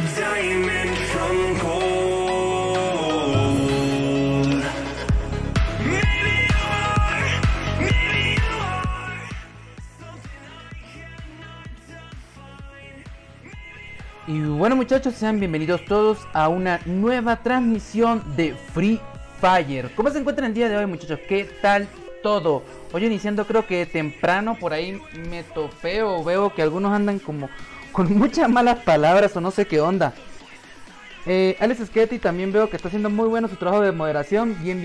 diamond from gold. Maybe you are, maybe you are something I cannot define. Y bueno muchachos, sean bienvenidos todos a una nueva transmisión de Free Fire. ¿Cómo se encuentran el día de hoy muchachos? ¿Qué tal todo? Hoy iniciando creo que temprano, por ahí me topé o veo que algunos andan como con muchas malas palabras o no sé qué onda. Alex Sketty también veo que está haciendo muy bueno su trabajo de moderación. Bien.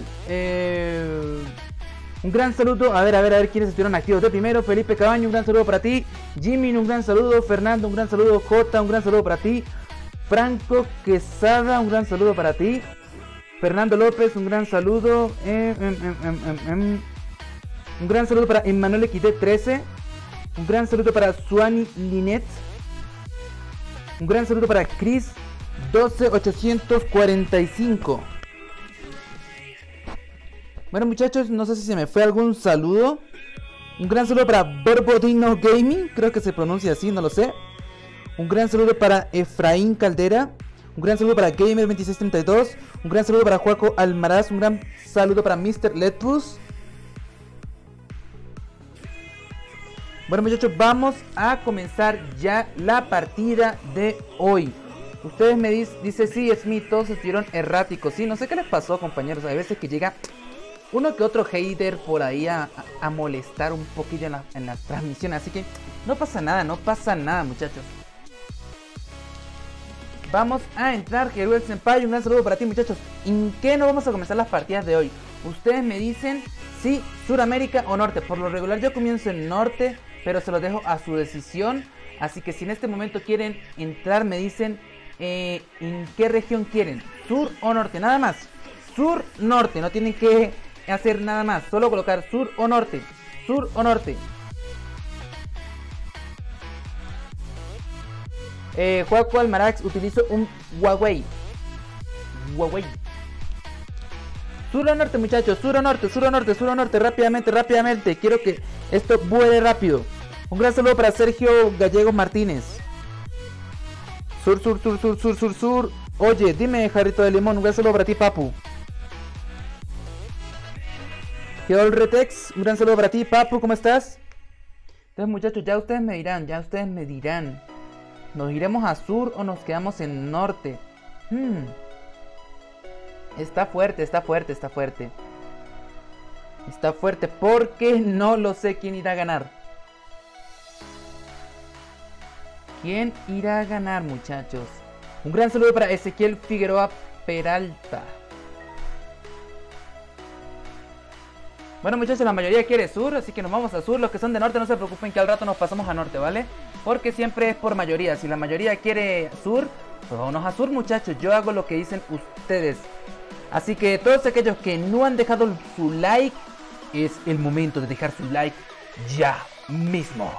Un gran saludo, a ver quiénes estuvieron activos de primero. Felipe Cabaño, un gran saludo para ti. Jimmy, un gran saludo. Fernando, un gran saludo. Jota, un gran saludo para ti. Franco Quesada, un gran saludo para ti. Fernando López, un gran saludo. Un gran saludo para Emmanuel XD13. Un gran saludo para Suani Linet. Un gran saludo para Chris 12845. Bueno muchachos, no sé si se me fue algún saludo. Un gran saludo para Borbodino Gaming, creo que se pronuncia así, no lo sé. Un gran saludo para Efraín Caldera. Un gran saludo para Gamer2632. Un gran saludo para Juaco Almaraz. Un gran saludo para Mr. Letrus. Bueno muchachos, vamos a comenzar ya la partida de hoy. Ustedes me dicen, sí, Smith, todos estuvieron erráticos. Sí, no sé qué les pasó compañeros. Hay veces que llega uno que otro hater por ahí a molestar un poquillo en las transmisiones. Así que no pasa nada muchachos. Vamos a entrar, Geruel Senpai, un gran saludo para ti muchachos. ¿En qué no vamos a comenzar las partidas de hoy? Ustedes me dicen si Suramérica o Norte. Por lo regular yo comienzo en Norte, pero se los dejo a su decisión. Así que si en este momento quieren entrar, me dicen en qué región quieren, Sur o Norte, nada más. Sur, Norte, no tienen que hacer nada más, solo colocar Sur o Norte. Sur o Norte. Juaco Almarax, utilizo un Huawei. Sur o Norte muchachos, Sur o Norte, rápidamente. Quiero que esto vuele rápido. Un gran saludo para Sergio Gallegos Martínez. Sur. Oye, dime Jarrito de Limón, un gran saludo para ti Papu. Geol Retex, un gran saludo para ti Papu, ¿cómo estás? Entonces muchachos, ya ustedes me dirán. ¿Nos iremos a Sur o nos quedamos en Norte? Está fuerte. Está fuerte porque no lo sé quién irá a ganar. ¿Quién irá a ganar muchachos? Un gran saludo para Ezequiel Figueroa Peralta. Bueno muchachos, la mayoría quiere Sur, así que nos vamos a Sur. Los que son de Norte no se preocupen que al rato nos pasamos a Norte, ¿vale? Porque siempre es por mayoría. Si la mayoría quiere Sur, pues vámonos a Sur muchachos. Yo hago lo que dicen ustedes. Así que todos aquellos que no han dejado su like, es el momento de dejar su like ya mismo.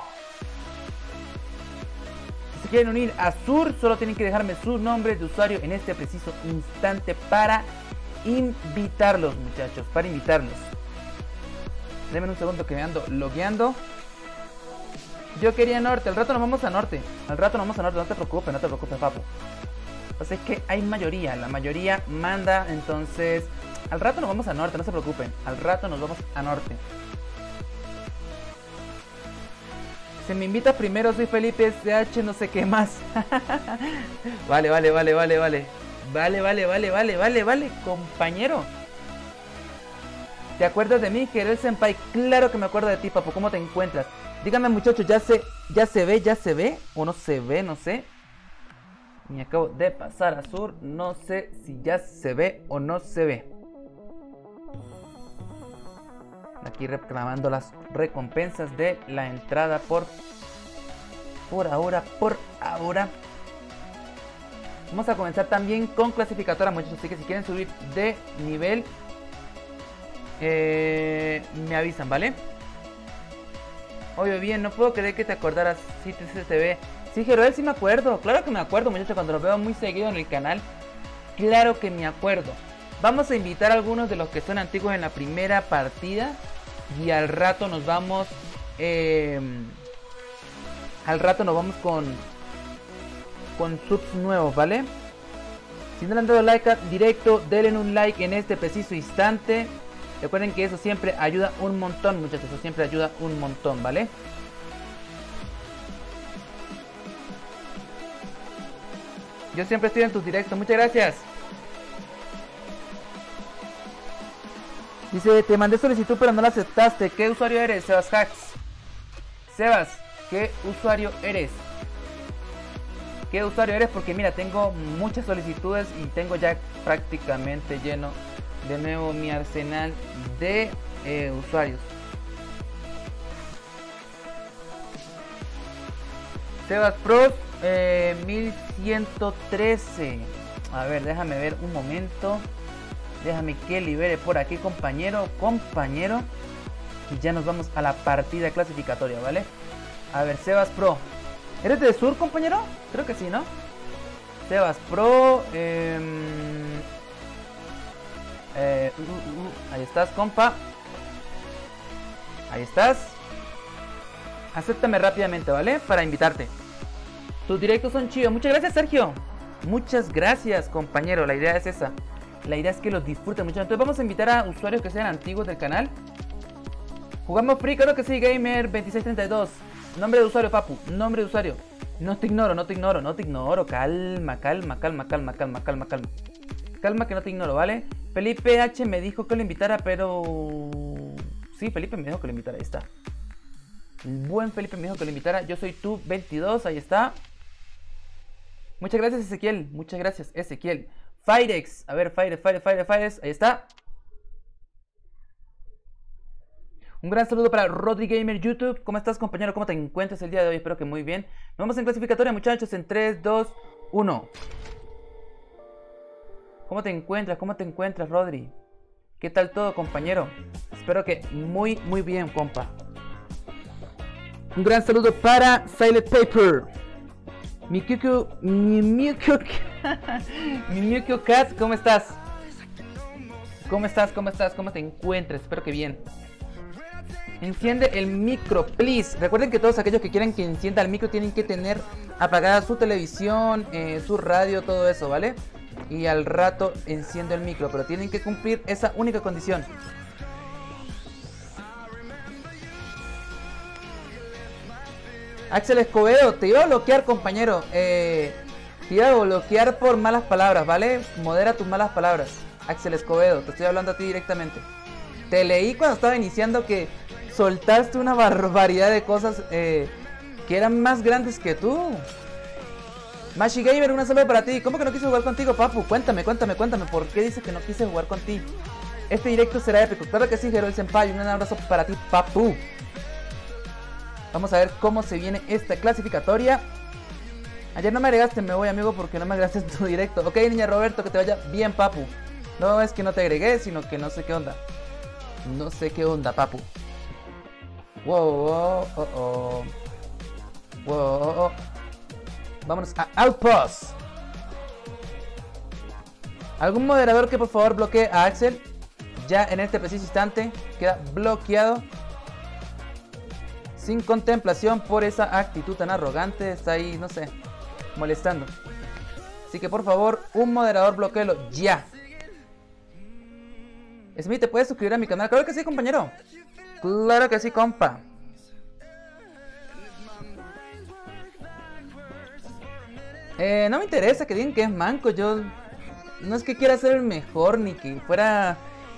Si se quieren unir a Sur, solo tienen que dejarme su nombre de usuario en este preciso instante para invitarlos muchachos, Denme un segundo que me ando logueando. Yo quería Norte, al rato nos vamos a Norte. No te preocupes, papu. Pues es que hay mayoría, la mayoría manda, entonces al rato nos vamos a Norte, no se preocupen. Si me invitas primero, soy Felipe SH, no sé qué más. Vale, compañero. ¿Te acuerdas de mí, Gerel Senpai? Claro que me acuerdo de ti, papu. ¿Cómo te encuentras? Díganme, muchachos, ¿ya se ve? ¿O no se ve? No sé. Me acabo de pasar a Sur. No sé si ya se ve o no se ve. Aquí reclamando las recompensas de la entrada por ahora. Vamos a comenzar también con clasificatoria, muchachos. Así que si quieren subir de nivel, me avisan, ¿vale? Oye, bien, no puedo creer que te acordaras. Sí, te Sí, Geroel, sí me acuerdo. Claro que me acuerdo, muchachos, cuando los veo muy seguido en el canal. Claro que me acuerdo. Vamos a invitar a algunos de los que son antiguos en la primera partida. Y al rato nos vamos... con subs nuevos, ¿vale? Si no le han dado like directo, denle un like en este preciso instante. Recuerden que eso siempre ayuda un montón, muchachos. Eso siempre ayuda un montón, ¿vale? Yo siempre estoy en tus directos. Muchas gracias. Dice, te mandé solicitud pero no la aceptaste. ¿Qué usuario eres, Sebas Hacks? Sebas, ¿qué usuario eres? ¿Qué usuario eres? Porque mira, tengo muchas solicitudes y tengo ya prácticamente lleno de nuevo mi arsenal de usuarios. Sebas Pros 1113. A ver, déjame ver un momento. Déjame que libere por aquí, compañero. Y ya nos vamos a la partida clasificatoria, ¿vale? A ver, Sebas Pro. ¿Eres de sur, compañero? Creo que sí, ¿no? Sebas Pro. Ahí estás, compa. Ahí estás. Acéptame rápidamente, ¿vale? Para invitarte. Tus directos son chidos. Muchas gracias, Sergio. Muchas gracias, compañero. La idea es esa. La idea es que los disfruten mucho. Entonces vamos a invitar a usuarios que sean antiguos del canal. Jugamos free, creo que sí, Gamer2632. Nombre de usuario, papu. Nombre de usuario. No te ignoro. Calma. Calma que no te ignoro, ¿vale? Felipe H me dijo que lo invitara, pero... Sí, Felipe me dijo que lo invitara, ahí está. El buen Felipe me dijo que lo invitara. Yo soy tu 22, ahí está. Muchas gracias, Ezequiel. Muchas gracias, Ezequiel. Firex, a ver, Firex, ahí está. Un gran saludo para Rodri Gamer YouTube. ¿Cómo estás, compañero? ¿Cómo te encuentras el día de hoy? Espero que muy bien. Nos vamos en clasificatoria, muchachos, en 3, 2, 1. ¿Cómo te encuentras, Rodri? ¿Qué tal todo, compañero? Espero que muy bien, compa. Un gran saludo para Silent Paper. Mi Mimikyu Cat, ¿cómo estás? ¿Cómo te encuentras? Espero que bien. Enciende el micro, please. Recuerden que todos aquellos que quieran que encienda el micro tienen que tener apagada su televisión, su radio, todo eso, ¿vale? Y al rato enciendo el micro, pero tienen que cumplir esa única condición. Axel Escobedo, te iba a bloquear, compañero. Te iba a bloquear por malas palabras, ¿vale? Modera tus malas palabras. Axel Escobedo, te estoy hablando a ti directamente. Te leí cuando estaba iniciando que soltaste una barbaridad de cosas que eran más grandes que tú. Mashi Gamer, una saludo para ti. ¿Cómo que no quise jugar contigo, papu? Cuéntame. ¿Por qué dices que no quise jugar contigo? Este directo será épico. Claro que sí, Heroic Senpai. Un abrazo para ti, papu. Vamos a ver cómo se viene esta clasificatoria. Ayer no me agregaste, me voy, amigo, porque no me agregaste en tu directo. Ok, niña Roberto, que te vaya bien, papu. No es que no te agregué, sino que no sé qué onda. No sé qué onda, papu. Wow. Vámonos a Outpost. ¿Algún moderador que por favor bloquee a Axel? Ya en este preciso instante queda bloqueado. Sin contemplación por esa actitud tan arrogante. Está ahí, no sé, molestando. Así que por favor, un moderador bloqueelo ya. Smith, ¿te puedes suscribir a mi canal? Claro que sí, compañero. Claro que sí, compa. No me interesa que digan que es manco. Yo no es que quiera ser el mejor, ni que fuera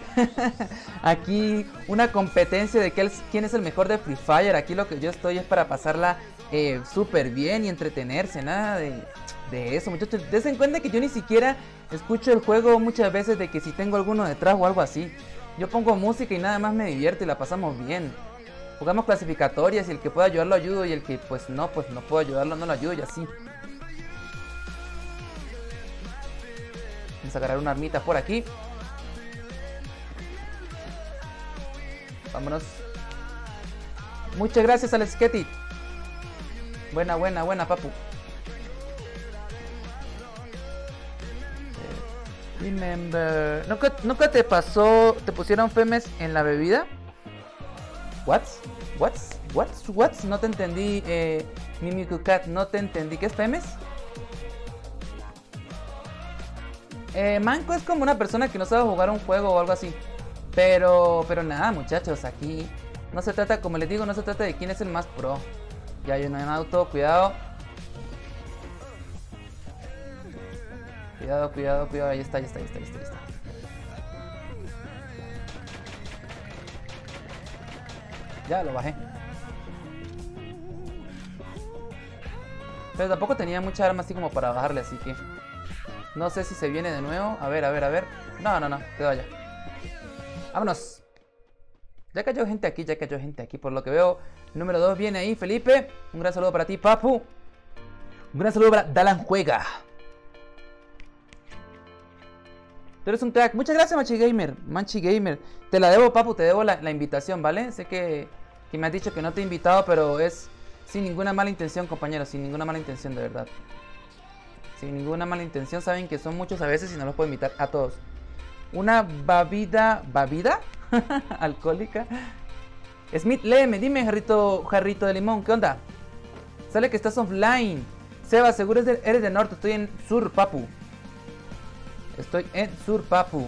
aquí una competencia de quién es el mejor de Free Fire. Aquí lo que yo estoy es para pasarla súper bien y entretenerse. Nada de eso, muchachos. Dense en cuenta que yo ni siquiera escucho el juego muchas veces, de que si tengo alguno detrás o algo así. Yo pongo música y nada más me divierto y la pasamos bien. Jugamos clasificatorias y el que pueda ayudarlo ayudo, y el que pues no puedo ayudarlo no lo ayudo, y así. Vamos a agarrar una armita por aquí. Vámonos. Muchas gracias, Alex Ketty. Buena, papu. Remember. ¿Nunca te pasó, te pusieron femes en la bebida? What? No te entendí, Mimikyu Cat, no te entendí. ¿Qué es femes? Manco es como una persona que no sabe jugar un juego o algo así. Pero nada, muchachos, aquí no se trata, como les digo, no se trata de quién es el más pro. Ya hay un auto, cuidado. Cuidado, cuidado, cuidado. Ahí está, ahí está, ahí está, ahí está, ahí está. Ya lo bajé. Pero tampoco tenía mucha arma así como para bajarle, así que no sé si se viene de nuevo. A ver, a ver, a ver. No, no, no, quedó allá. Vámonos. Ya cayó gente aquí, ya cayó gente aquí. Por lo que veo, número 2 viene ahí, Felipe. Un gran saludo para ti, Papu. Un gran saludo para Dalan Juega. Tú eres un crack. Muchas gracias, Manchi Gamer. Manchi Gamer. Te la debo, Papu, te debo la invitación, ¿vale? Sé que me has dicho que no te he invitado, pero es sin ninguna mala intención, compañeros. Sin ninguna mala intención, de verdad. Sin ninguna mala intención. Saben que son muchos a veces y no los puedo invitar a todos. Una ¿Babida? Alcohólica. Smith, léeme, dime, jarrito de limón, ¿qué onda? Sale que estás offline. Seba, seguro eres de norte, estoy en sur, papu. Estoy en sur, papu.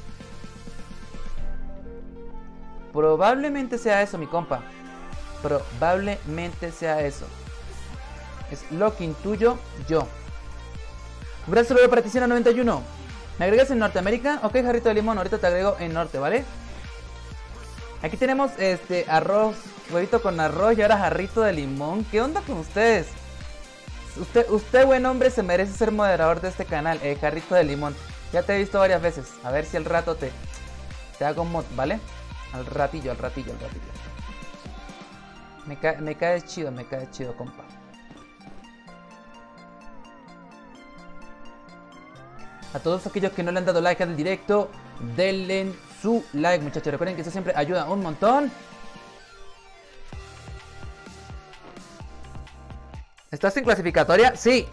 Probablemente sea eso, mi compa. Probablemente sea eso. Es lo que intuyo yo. Un gran saludo para Tiziana 91. ¿Me agregas en Norteamérica? Ok, jarrito de limón, ahorita te agrego en norte, ¿vale? Aquí tenemos arroz, huevito con arroz y ahora jarrito de limón. ¿Qué onda con ustedes? Usted buen hombre, se merece ser moderador de este canal, jarrito de limón. Ya te he visto varias veces. A ver si al rato te hago mod, ¿vale? Al ratillo. Me cae chido, compa. A todos aquellos que no le han dado like al directo, denle su like, muchachos. Recuerden que eso siempre ayuda un montón. ¿Estás en clasificatoria? Sí.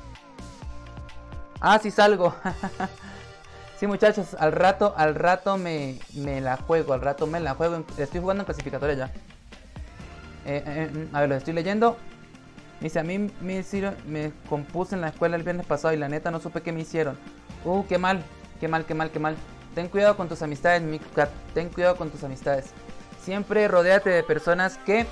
Ah, sí salgo. Sí, muchachos, al rato me la juego. Estoy jugando en clasificatoria ya. A ver, lo estoy leyendo. Dice, a mí me compuse en la escuela el viernes pasado y la neta no supe qué me hicieron. Qué mal. Ten cuidado con tus amistades, Mikukat. Ten cuidado con tus amistades. Siempre rodéate de personas que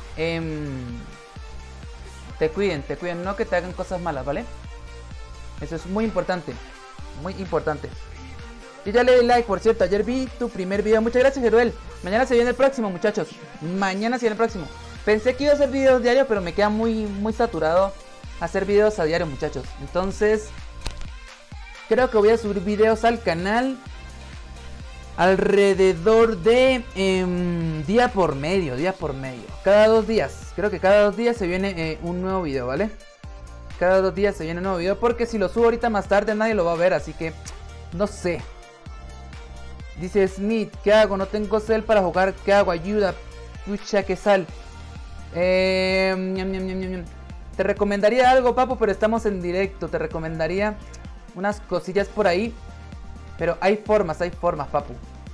te cuiden, no que te hagan cosas malas, ¿vale? Eso es muy importante, muy importante. Yo ya le di like, por cierto, ayer vi tu primer video. Muchas gracias, Jeruel. Mañana se viene el próximo, muchachos. Mañana se viene el próximo. Pensé que iba a hacer videos diarios, pero me queda muy saturado hacer videos a diario, muchachos. Entonces, creo que voy a subir videos al canal alrededor de día por medio. Cada 2 días. Creo que cada 2 días se viene un nuevo video, ¿vale? Cada 2 días se viene un nuevo video, porque si lo subo ahorita más tarde nadie lo va a ver, así que no sé. Dice Smith, ¿qué hago? No tengo cel para jugar, ¿qué hago? Ayuda, pucha que sal. Te recomendaría algo, papu, pero estamos en directo. Te recomendaría unas cosillas por ahí, pero hay formas, papu.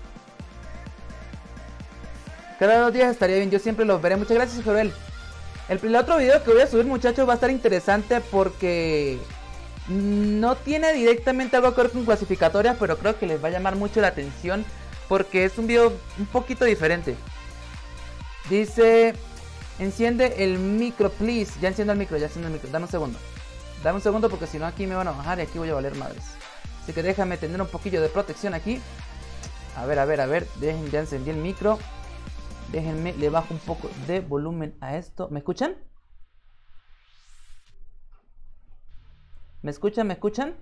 Cada 2 días estaría bien, yo siempre los veré. Muchas gracias, Joel. El otro video que voy a subir, muchachos, va a estar interesante porque no tiene directamente algo que ver con clasificatorias, pero creo que les va a llamar mucho la atención porque es un video un poquito diferente. Dice, enciende el micro, please. Ya enciendo el micro. Dame un segundo porque si no aquí me van a bajar y aquí voy a valer madres. Así que déjame tener un poquillo de protección aquí. A ver. Dejen, ya encendí el micro. Déjenme, le bajo un poco de volumen a esto. ¿Me escuchan? ¿Me escuchan?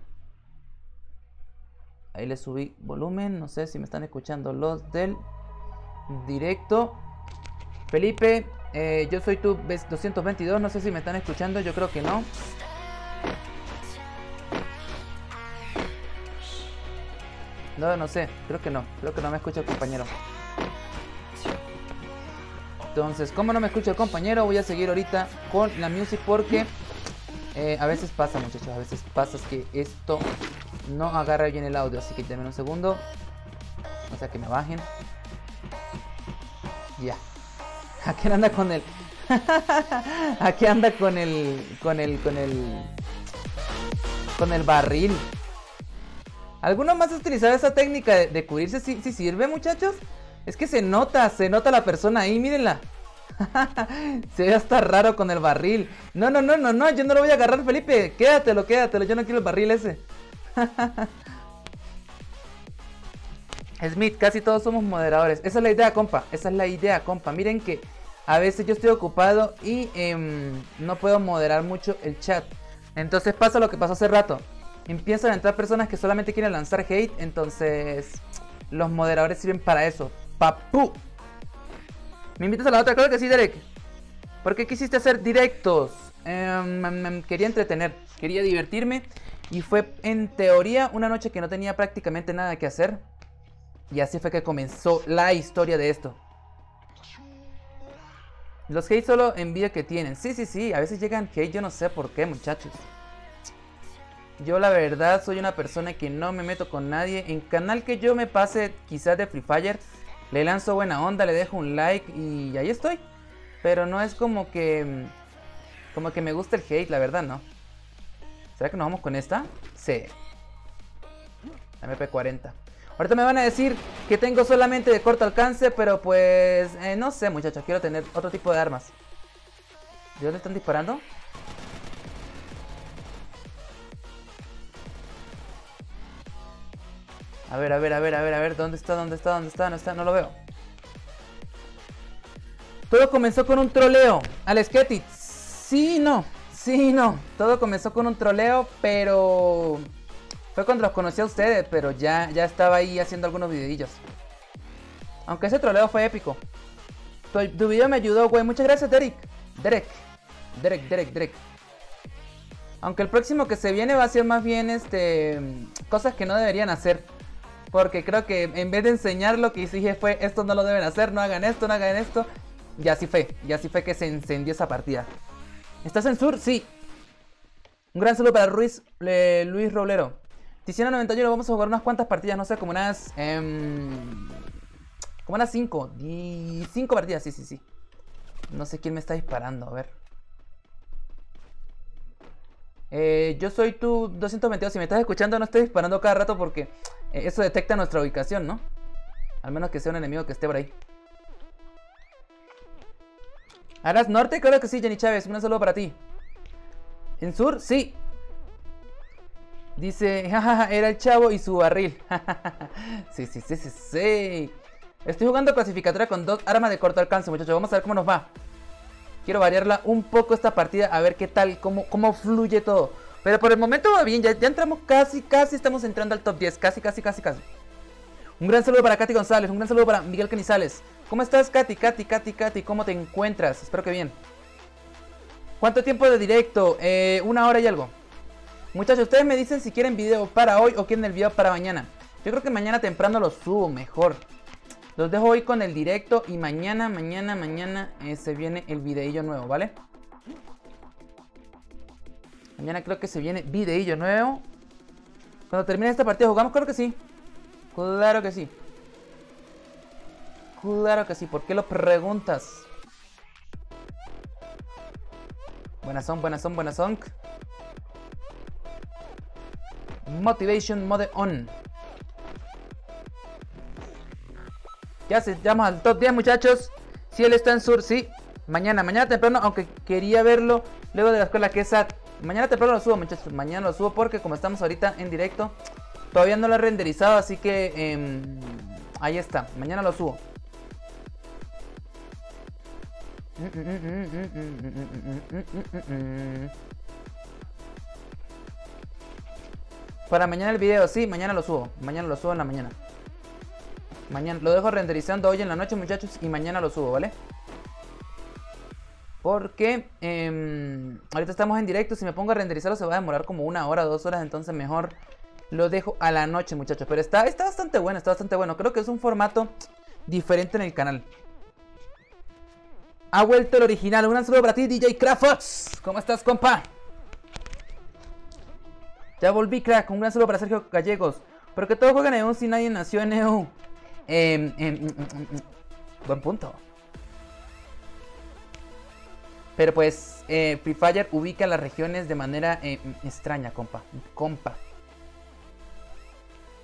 Ahí le subí volumen. No sé si me están escuchando los del directo. Felipe, yo soy tu 222. No sé si me están escuchando. Yo creo que no. No sé. Creo que no me escucha el compañero. Entonces, como no me escucha el compañero, voy a seguir ahorita con la music porque a veces pasa, muchachos, a veces pasa que esto no agarra bien el audio, así que denme un segundo. O sea, que me bajen. Ya. Aquí anda con el aquí anda con el barril. ¿Alguno más ha utilizado esa técnica de cubrirse? ¿Sí, sí sirve, muchachos? Es que se nota la persona ahí, mírenla. Se ve hasta raro con el barril. No, no, no, no, no, yo no lo voy a agarrar, Felipe. Quédatelo, quédatelo, yo no quiero el barril ese. Smith, casi todos somos moderadores. Esa es la idea, compa. Esa es la idea, compa. Miren que a veces yo estoy ocupado y no puedo moderar mucho el chat. Entonces pasa lo que pasó hace rato. Empiezan a entrar personas que solamente quieren lanzar hate. Entonces los moderadores sirven para eso. Papú. ¿Me invitas a la otra? Claro que sí, Derek. ¿Por qué quisiste hacer directos? Quería entretener, quería divertirme. Y fue en teoría una noche que no tenía prácticamente nada que hacer. Y así fue que comenzó la historia de esto. Los hate solo envidia que tienen. Sí, sí, sí, a veces llegan hate, yo no sé por qué, muchachos. Yo la verdad soy una persona que no me meto con nadie. En canal que yo me pase quizás de Free Fire, le lanzo buena onda, le dejo un like y ahí estoy. Pero no es como que me gusta el hate, la verdad, no. ¿Será que nos vamos con esta? Sí. MP40. Ahorita me van a decir que tengo solamente de corto alcance, pero pues no sé, muchachos, quiero tener otro tipo de armas. ¿De dónde están disparando? A ver, a ver, a ver, a ver, a ver, ¿dónde está? ¿Dónde está? ¿Dónde está? ¿Dónde está? No lo veo. Todo comenzó con un troleo. Alex Ketty. Sí, no. Sí, no. Todo comenzó con un troleo, pero fue cuando los conocí a ustedes, pero ya estaba ahí haciendo algunos videillos. Aunque ese troleo fue épico. Tu video me ayudó, güey. Muchas gracias, Derek. Derek. Aunque el próximo que se viene va a ser más bien cosas que no deberían hacer. Porque creo que en vez de enseñar lo que dije fue, esto no lo deben hacer, no hagan esto, no hagan esto. Y así fue que se encendió esa partida. ¿Estás en sur? Sí. Un gran saludo para Luis Roblero. Tiziano 91, vamos a jugar unas cuantas partidas, no sé, como unas 5. 5 partidas, sí. No sé quién me está disparando, a ver. Yo soy tu 222, si me estás escuchando no estoy disparando cada rato porque eso detecta nuestra ubicación, ¿no? Al menos que sea un enemigo que esté por ahí. ¿Harás norte? Claro que sí, Jenny Chávez, un saludo para ti. ¿En sur? Sí. Dice, jajaja, era el chavo y su barril. Sí. Estoy jugando clasificatoria con 2 armas de corto alcance, muchachos. Vamos a ver cómo nos va. Quiero variarla un poco esta partida, a ver qué tal, cómo fluye todo. Pero por el momento va bien, ya entramos casi estamos entrando al top 10. Casi. Un gran saludo para Katy González, un gran saludo para Miguel Canizales. ¿Cómo estás, Katy? ¿Cómo te encuentras? Espero que bien. ¿Cuánto tiempo de directo? 1 hora y algo. Muchachos, ustedes me dicen si quieren video para hoy o quieren el video para mañana. Yo creo que mañana temprano lo subo mejor. Los dejo hoy con el directo y mañana se viene el videillo nuevo, ¿vale? Mañana creo que se viene videillo nuevo. Cuando termine esta partida jugamos, claro que sí. Claro que sí. ¿Por qué lo preguntas? Buenas son. Motivation mode on. Ya se llama al top 10, muchachos. Si él está en sur, sí. Mañana temprano, aunque quería verlo luego de la escuela que es mañana temprano lo subo, muchachos. Mañana lo subo porque como estamos ahorita en directo, todavía no lo he renderizado, así que ahí está. Mañana lo subo. Para mañana el video, sí, mañana lo subo en la mañana. Mañana lo dejo renderizando hoy en la noche, muchachos, y mañana lo subo, ¿vale? Porque ahorita estamos en directo. Si me pongo a renderizarlo se va a demorar como 1 hora, 2 horas. Entonces mejor lo dejo a la noche, muchachos. Pero está bastante bueno, Creo que es un formato diferente en el canal. Ha vuelto el original. Un gran saludo para ti, DJ Crafox. ¿Cómo estás, compa? Ya volví, crack. Un gran saludo para Sergio Gallegos. Porque todos juegan en EU si nadie nació en EU. Buen punto. Pero pues Free Fire ubica las regiones de manera extraña, compa.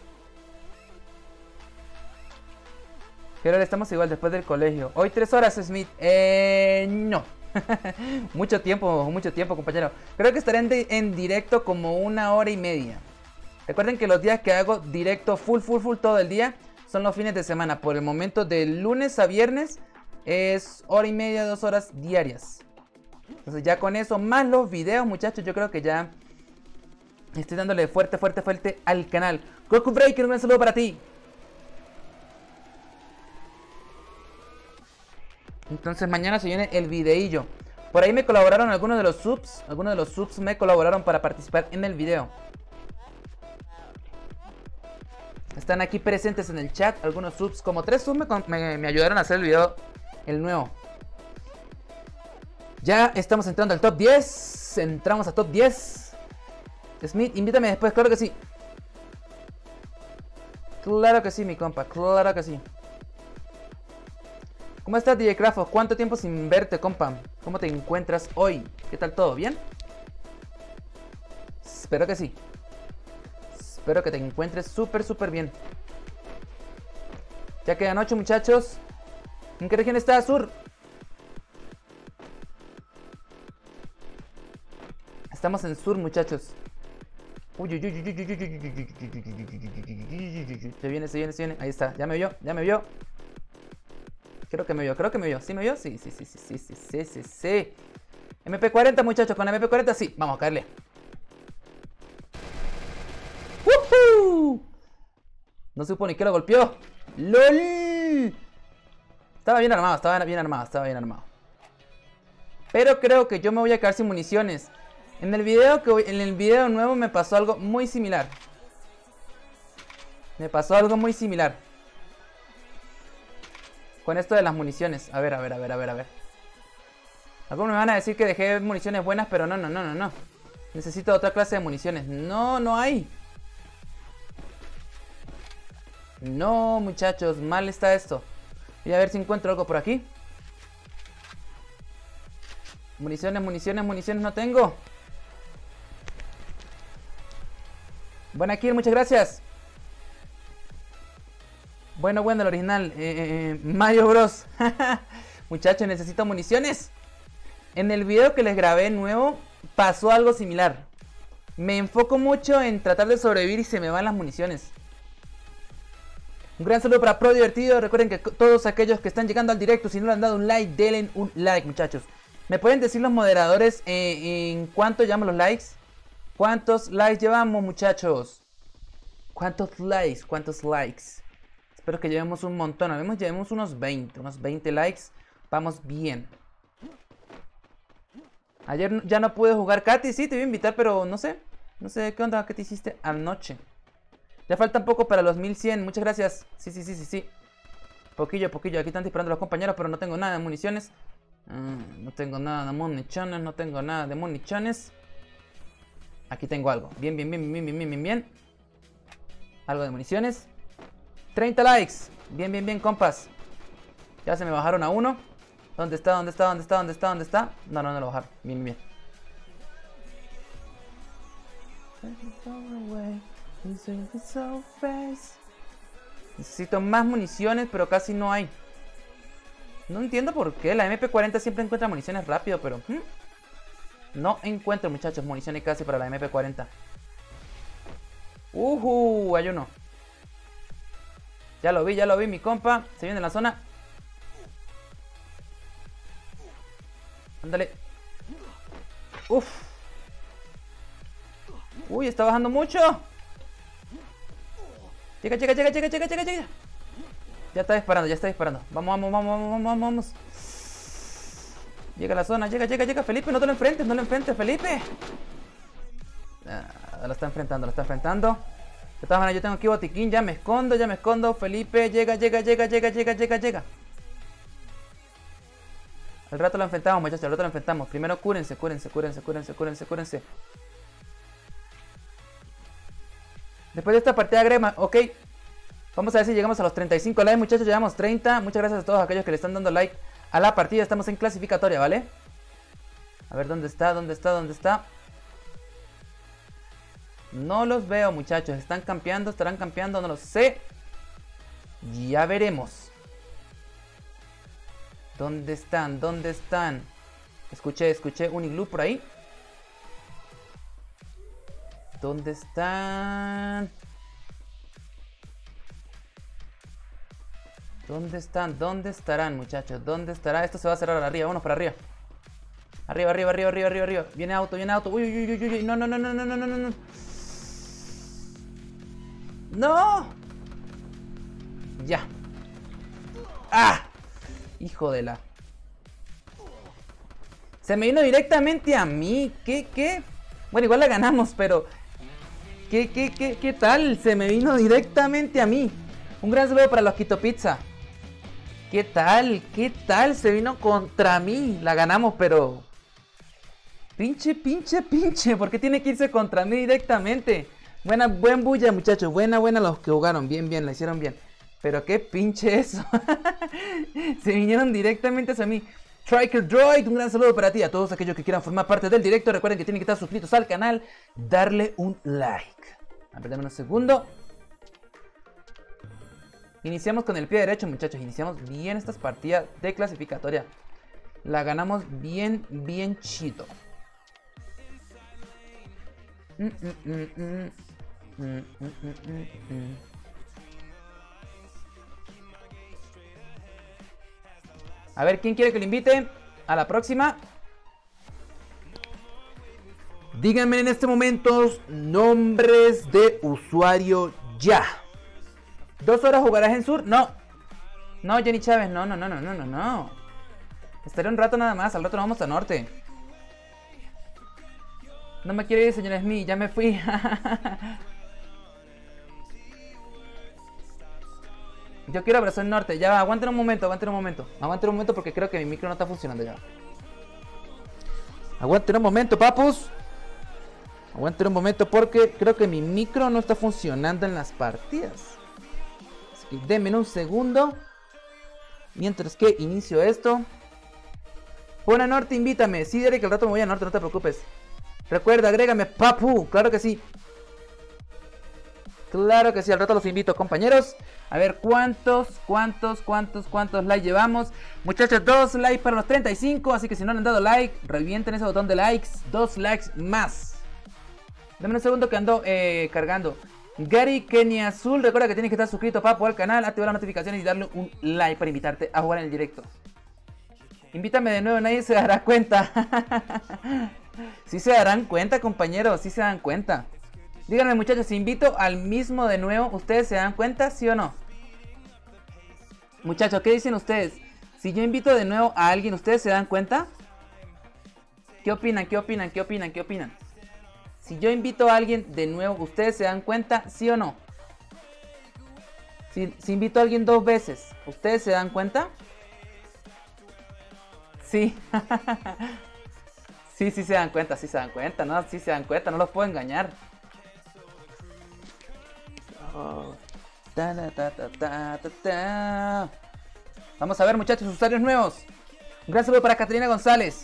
Pero ahora estamos igual después del colegio. Hoy 3 horas, Smith. No. mucho tiempo, compañero. Creo que estaré en directo como 1 hora y media. Recuerden que los días que hago directo full todo el día son los fines de semana. Por el momento, de lunes a viernes es 1 hora y media, 2 horas diarias. Entonces ya con eso, más los videos, muchachos, yo creo que ya estoy dándole fuerte al canal. Goku Breaker, un gran saludo para ti. Entonces mañana se viene el videillo. Por ahí me colaboraron algunos de los subs. Algunos de los subs me colaboraron para participar en el video. Están aquí presentes en el chat. Algunos subs, como 3 subs me ayudaron a hacer el video, el nuevo. Ya estamos entrando al top 10. Entramos a top 10. Smith, invítame después, claro que sí. Claro que sí, mi compa, claro que sí. ¿Cómo estás, DJ Crafo? ¿Cuánto tiempo sin verte, compa? ¿Cómo te encuentras hoy? ¿Qué tal todo? ¿Bien? Espero que sí. Espero que te encuentres súper bien. Ya quedan 8, muchachos. ¿En qué región está? Sur. Estamos en sur, muchachos. Uy. Se viene. Ahí está. Ya me vio. Creo que me vio. ¿Sí me vio? Sí. MP40, muchachos. Con MP40 sí. Vamos a caerle. ¡Woohoo! No supo ni que lo golpeó. ¡Lol! Estaba bien armado. Pero creo que yo me voy a quedar sin municiones. En el video nuevo me pasó algo muy similar. Con esto de las municiones. A ver. Algunos me van a decir que dejé municiones buenas, pero no. Necesito otra clase de municiones. No hay. No, muchachos, mal está esto. Voy a ver si encuentro algo por aquí. Municiones no tengo. Buena kill, muchas gracias. Bueno, el original. Mario Bros. Muchachos, necesito municiones. En el video que les grabé nuevo pasó algo similar. Me enfoco mucho en tratar de sobrevivir y se me van las municiones. Un gran saludo para Pro Divertido. Recuerden que todos aquellos que están llegando al directo, si no le han dado un like, denle un like, muchachos. ¿Me pueden decir los moderadores en cuánto llevamos los likes? ¿Cuántos likes llevamos, muchachos? ¿Cuántos likes? Espero que llevemos un montón. Llevemos unos 20 likes. Vamos bien. Ayer ya no pude jugar Katy. Sí, te iba a invitar, pero no sé. No sé qué onda, qué te hiciste anoche. Ya faltan poco para los 1100. Muchas gracias. Sí. Poquillo. Aquí están disparando los compañeros, pero no tengo nada de municiones. No tengo nada de municiones. Aquí tengo algo. Bien. Algo de municiones. 30 likes. Bien, compas. Ya se me bajaron a 1. ¿Dónde está? No lo bajaron. Bien. Necesito más municiones, pero casi no hay. No entiendo por qué. La MP40 siempre encuentra municiones rápido, pero... no encuentro, muchachos, municiones casi para la MP40. Hay uno. Ya lo vi, mi compa. Se viene en la zona. Ándale. Uy, está bajando mucho. Llega. Ya está disparando. Vamos. Llega a la zona, llega. Felipe, no te lo enfrentes, Felipe. Lo está enfrentando. De todas maneras, yo tengo aquí botiquín, ya me escondo. Felipe, llega. Al rato lo enfrentamos, muchachos, Primero cúrense. Después de esta partida grema, ok. Vamos a ver si llegamos a los 35 likes, muchachos. Llevamos 30. Muchas gracias a todos aquellos que le están dando like a la partida. Estamos en clasificatoria, ¿vale? A ver, ¿dónde está? No los veo, muchachos. ¿Estarán campeando? No lo sé. Ya veremos. ¿Dónde están? ¿Dónde están? Escuché un iglú por ahí. ¿Dónde están? ¿Dónde están? ¿Dónde estarán, muchachos? ¿Dónde estará? Esto se va a cerrar arriba. Vámonos para arriba. Arriba, arriba, arriba, arriba, arriba, arriba. Viene auto, viene auto. Uy, uy, uy, uy, uy. No, no, no, no, no, no, no, no. ¡No! Ya. ¡Ah! Hijo de la... Se me vino directamente a mí. ¿Qué? Bueno, igual la ganamos, pero... ¿Qué tal? Se me vino directamente a mí. Un gran saludo para los Quito Pizza. ¿Qué tal? ¿Qué tal? Se vino contra mí. La ganamos, pero... Pinche. ¿Por qué tiene que irse contra mí directamente? Buen bulla, muchachos. Buena los que jugaron. Bien, la hicieron bien. Pero qué pinche eso. Se vinieron directamente hacia mí. Striker Droid, un gran saludo para ti. A todos aquellos que quieran formar parte del directo, recuerden que tienen que estar suscritos al canal. Darle un like. A ver, dame un segundo. Iniciamos con el pie derecho, muchachos. Iniciamos bien estas partidas de clasificatoria. La ganamos bien chido. A ver, ¿quién quiere que lo invite a la próxima? Díganme en este momento nombres de usuario ya. 2 horas jugarás en sur. No, Jenny Chávez, no. Estaré un rato nada más, al rato nos vamos a norte. No me quiere ir, señor Smith, ya me fui. Yo quiero abrazar el norte, ya, aguanten un momento porque creo que mi micro no está funcionando ya. Aguanten un momento, papus. Aguanten un momento porque creo que mi micro no está funcionando en las partidas. Así que denme un segundo. Mientras que inicio esto. Pon a norte, invítame. Sí, Derek, al rato me voy a norte, no te preocupes. Recuerda, agrégame, papu. Claro que sí. Claro que sí, al rato los invito, compañeros. A ver, ¿cuántos likes llevamos? Muchachos, 2 likes para los 35. Así que si no le han dado like, revienten ese botón de likes. 2 likes más. Dame un segundo que ando cargando. Gary Kenia Azul, recuerda que tienes que estar suscrito, papu, al canal, activar las notificaciones y darle un like para invitarte a jugar en el directo. Invítame de nuevo, nadie se dará cuenta. Sí se darán cuenta, compañeros, sí se dan cuenta. Díganme, muchachos, si invito al mismo de nuevo, ¿ustedes se dan cuenta, sí o no? Muchachos, ¿qué dicen ustedes? Si yo invito de nuevo a alguien, ¿ustedes se dan cuenta? ¿Qué opinan? Si yo invito a alguien de nuevo, ¿ustedes se dan cuenta, sí o no? Si invito a alguien 2 veces, ¿ustedes se dan cuenta? Sí. Sí se dan cuenta, ¿no? Sí se dan cuenta, no los puedo engañar. Oh. Vamos a ver, muchachos, usuarios nuevos. Un gran saludo para Catalina González.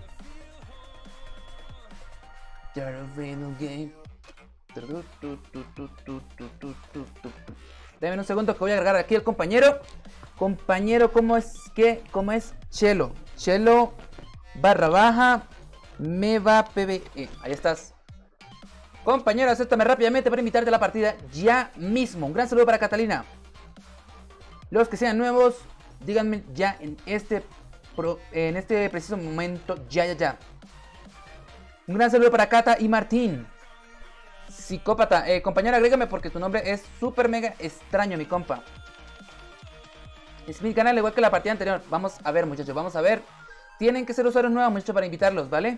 Denme un segundo que voy a agregar aquí el compañero. Compañero, ¿cómo es Chelo? Chelo _ Meva PBE. Ahí estás. Compañero, acéptame rápidamente para invitarte a la partida ya mismo. Un gran saludo para Catalina. Los que sean nuevos, díganme ya en este preciso momento. Ya. Un gran saludo para Cata y Martín. Psicópata, compañero, agrégame porque tu nombre es súper mega extraño, mi compa. Es mi canal igual que la partida anterior. Vamos a ver, muchachos, vamos a ver. Tienen que ser usuarios nuevos, muchachos, para invitarlos, ¿vale?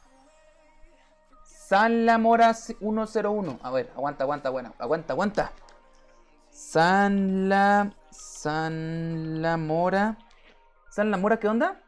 San La Mora 101. A ver, aguanta, bueno, aguanta. San La Mora. ¿San La Mora qué onda?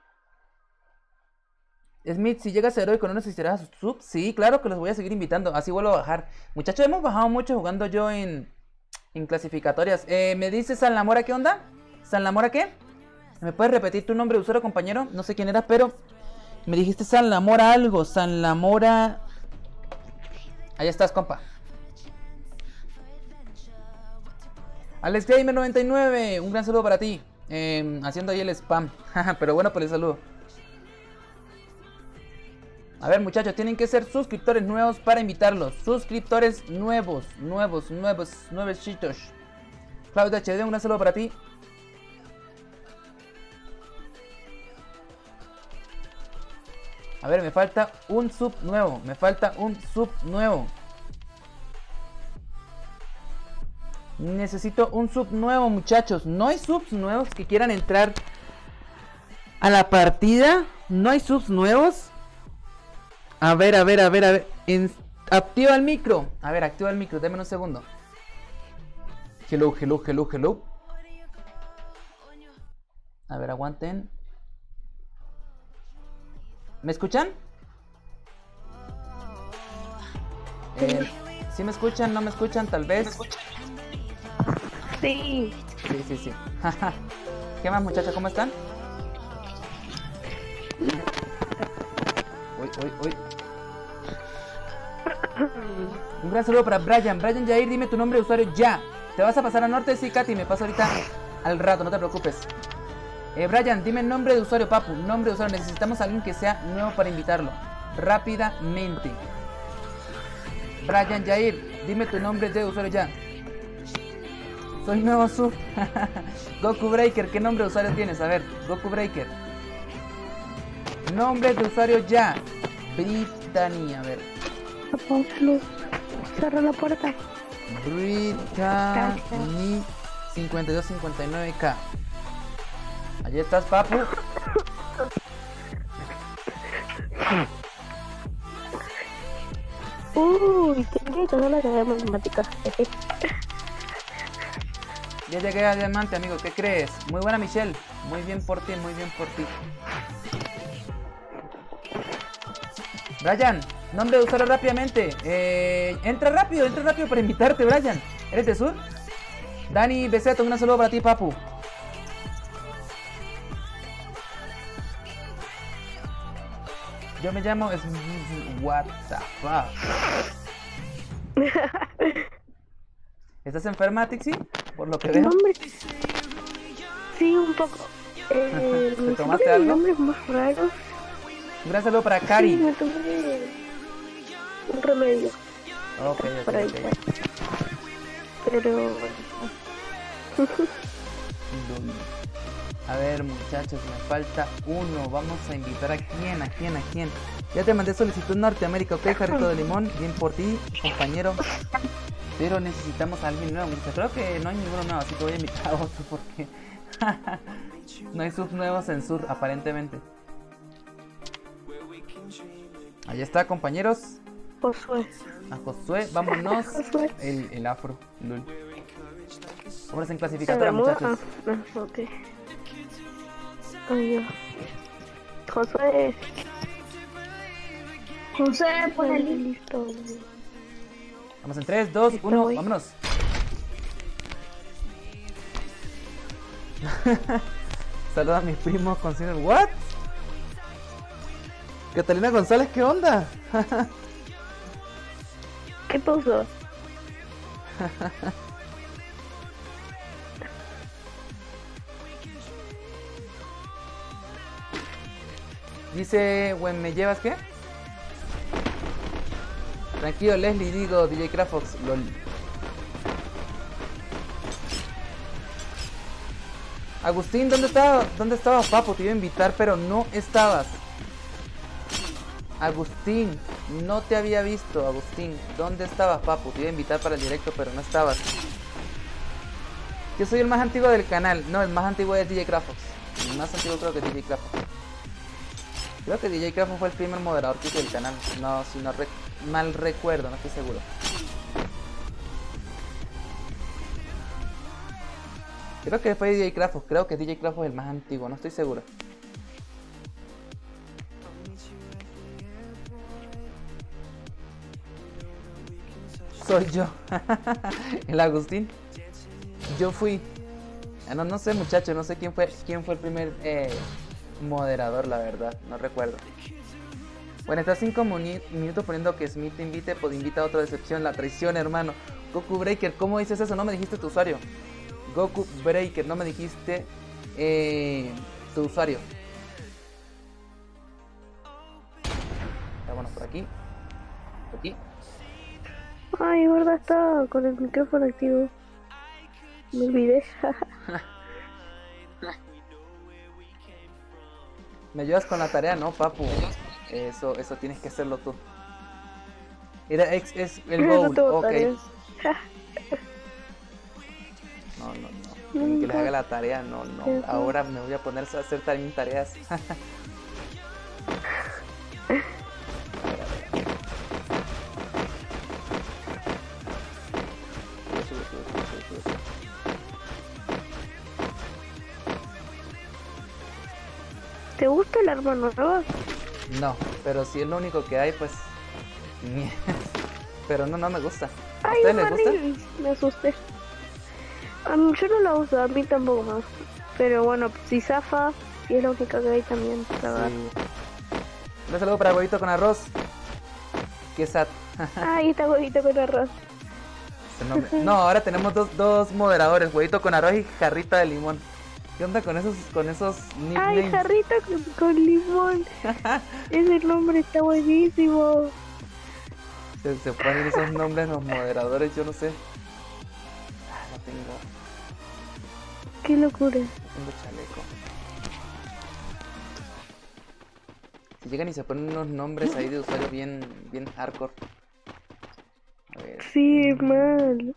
Smith, si llegas a heroico, ¿no necesitarás sub? Sí, claro que los voy a seguir invitando. Así vuelvo a bajar. Muchachos, hemos bajado mucho jugando yo en clasificatorias. ¿Me dices San La Mora qué onda? ¿San La Mora qué? ¿Me puedes repetir tu nombre de usuario, compañero? No sé quién eras, pero me dijiste San La Mora algo. San La Mora. Ahí estás, compa. Alex Gamer 99, un gran saludo para ti. haciendo ahí el spam. Pero bueno, por el saludo. A ver, muchachos, tienen que ser suscriptores nuevos para invitarlos. Suscriptores nuevos. Nuevecitos. Claudia HD, un gran saludo para ti. A ver, me falta un sub nuevo. Necesito un sub nuevo, muchachos. ¿No hay subs nuevos que quieran entrar a la partida? ¿No hay subs nuevos? A ver. Activa el micro. A ver, activa el micro. Deme un segundo. Hello. A ver, aguanten. ¿Me escuchan? ¿Sí me escuchan? ¿No me escuchan? Tal vez. Sí. Sí. ¿Qué más, muchachos? ¿Cómo están? Uy. Un gran saludo para Brian. Brian Jair, dime tu nombre de usuario ya. ¿Te vas a pasar a norte? Sí, Katy, me paso ahorita al rato, no te preocupes. Brian, dime el nombre de usuario, papu. Nombre de usuario, necesitamos a alguien que sea nuevo para invitarlo. Rápidamente. Brian Jair, dime tu nombre de usuario ya. Soy nuevo sub. Goku Breaker, ¿qué nombre de usuario tienes? A ver, Goku Breaker. Nombre de usuario ya. Brittany, a ver. Pablo, cerra la puerta. Brittany 5259K. Allí estás, papu. Uy, tengo que hacer la tarea de matemáticas. Ya llegué a diamante, amigo. ¿Qué crees? Muy buena, Michelle. Muy bien por ti. Brian, nombre de usuario rápidamente. Entra rápido para invitarte, Brian. ¿Eres de Sur? Dani Beseto, un saludo para ti, papu. Yo me llamo What the fuck. ¿Estás enferma, Tixi? Por lo que veo. Nombre. Sí, un poco. ¿Te Me tomaste salen algo? nombres más raros. Un gran saludo para Sí, Cari. me tomé un remedio Ok. para el pero A ver, muchachos, me falta uno. Vamos a invitar a quién. Ya te mandé solicitud Norteamérica, ok, Jarrito de Limón. Bien por ti, compañero. Pero necesitamos a alguien nuevo, muchachos. Creo que no hay ninguno nuevo, así que voy a invitar a otro porque no hay subs nuevos en Sur, aparentemente. Ahí está, compañeros. Josué. A Josué, vámonos. Josué. El afro, lul. Vámonos en clasificatoria, muchachos. Ok. Ay, Dios. Josué. Ponle listo. Vamos en 3, 2, Listo, 1, voy. vámonos. Saluda a mis primos con Ciner. ¿What? Catalina González, ¿qué onda? ¿Qué puso? Dice, güey, ¿me llevas qué? Tranquilo, Leslie, digo, DJ Crafox, lol. Agustín, ¿dónde estabas, papo? Te iba a invitar, pero no estabas. Agustín, no te había visto, Agustín. ¿Dónde estabas, papu? Te iba a invitar para el directo, pero no estabas. Yo soy el más antiguo del canal. No, el más antiguo es DJ Crafox. El más antiguo creo que es DJ Crafox. Creo que DJ Crafox fue el primer moderador que hizo del canal. No, si no mal recuerdo, no estoy seguro. Creo que fue DJ Crafox. Creo que DJ Crafox es el más antiguo, no estoy seguro. Soy yo. El Agustín. Yo fui. No sé, muchachos, no sé quién fue el primer moderador, la verdad, no recuerdo. Bueno, está 5 minutos poniendo que Smith te invite, pues invita a otra decepción, la traición, hermano. Goku Breaker, ¿cómo dices eso? No me dijiste tu usuario. Goku Breaker, no me dijiste tu usuario. Vámonos por aquí. Por aquí. Ay, verdad, estaba con el micrófono activo. Me olvidé. ¿Me ayudas con la tarea? No, papu. Eso tienes que hacerlo tú. Era es el No goal. tengo Ok. tareas. No. Ni que les haga la tarea, no. Ahora me voy a poner a hacer también tareas. Sube. ¿Te gusta el arma nueva? No, pero si es lo único que hay, pues. Pero no me gusta. ¿A Ay, ustedes les gusta? Marley, me asusté. Yo no la uso, a mí tampoco más. Pero bueno, si zafa, y es la única que hay también. La verdad. Sí. Un saludo para huevito con arroz. Qué sad. Ay, está huevito con arroz. Ese nombre. No, ahora tenemos dos moderadores, huevito con arroz y jarrita de limón. ¿Qué onda con esos Ay, nicknames? jarrita con limón. Ese nombre está buenísimo. Se ponen esos nombres los moderadores, yo no sé. No tengo Qué locura. chaleco. Si llegan y se ponen unos nombres ahí de usuario bien hardcore. A ver. Sí, mal.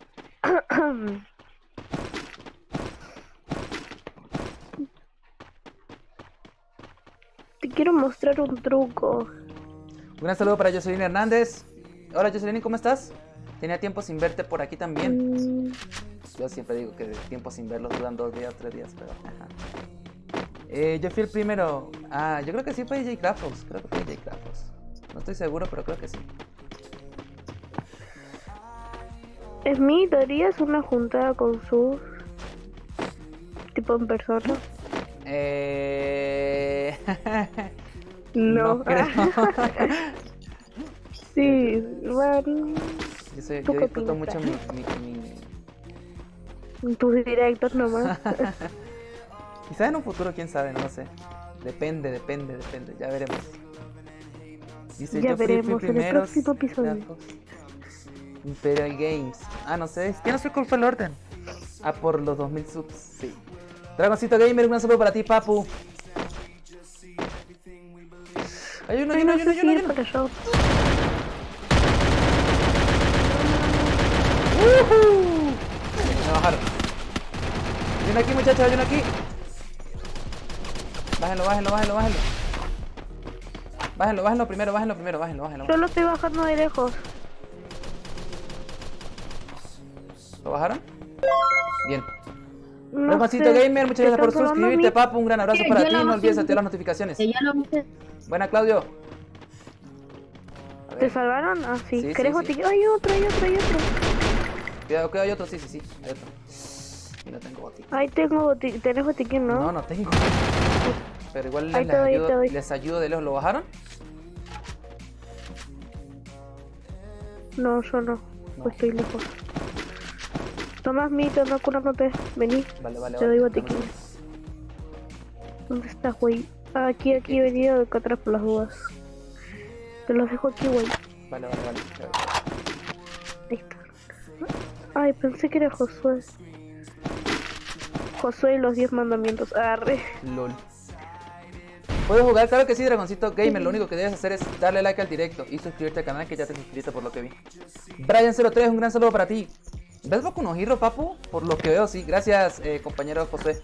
Te quiero mostrar un truco. Un gran saludo para Jocelyn Hernández. Hola Jocelyn, ¿cómo estás? Tenía tiempo sin verte por aquí también. Yo siempre digo que tiempo sin verlos duran 2 días, 3 días, pero... ajá. Yo fui el primero. Ah, yo creo que sí fue J Craftos. Creo que fue J Craftos. No estoy seguro, pero creo que sí. Es mi teoría, es una juntada con sus... tipo en persona. No. No creo. Sí, bueno, Yo disfruto mucho tus directos nomás. Quizá en un futuro, quién sabe, no sé. Depende, ya veremos. Dice, Ya yo fui veremos en el primero, próximo episodio. Imperial Games. Ah, no sé, ya no sé cuál fue el orden. Ah, por los 2000 subs, sí. Dragoncito Gamer, un saludo para ti, papu. Hay uno. Ay, no sé si es para yo. Me bajaron. Hay uno aquí, muchachos, hay uno aquí. Bájenlo. Bájenlo primero. Yo lo estoy bajando de lejos. ¿Lo bajaron? Bien. No Dragoncito sé, Gamer, muchas ¿te gracias por están probando suscribirte, a mí? papu. Un gran abrazo Sí, para yo ti. lo No bajé. olvides activar las notificaciones. Ya lo viste. Buena, Claudio. A ¿Te ver. salvaron? Ah, sí. Sí, ¿Querés sí. botiquín? Hay otro. Cuidado, hay otro, sí. Hay otro. Y no tengo botín. Ahí tengo botiquín. ¿Tenés botiquín, no? No tengo. Pero igual Ahí te doy. les ayudo de lejos. ¿Lo bajaron? No, yo no. No. Pues estoy lejos. Tomás mito, no curándote. Vení. Vale. Te doy botiquín. ¿Dónde estás, güey? Ah, aquí he venido de acá atrás por las dudas. Te los dejo aquí, güey. Vale. Ahí está. Ay, pensé que era Josué. Josué y los 10 mandamientos. Arre. LOL. ¿Puedes jugar? Claro que sí, Dragoncito Gamer. Lo único que debes hacer es darle like al directo y suscribirte al canal, que ya te suscribiste por lo que vi. Brian03, un gran saludo para ti. ¿Ves Boku no Hero, papu? Por lo que veo, sí. Gracias, compañero José.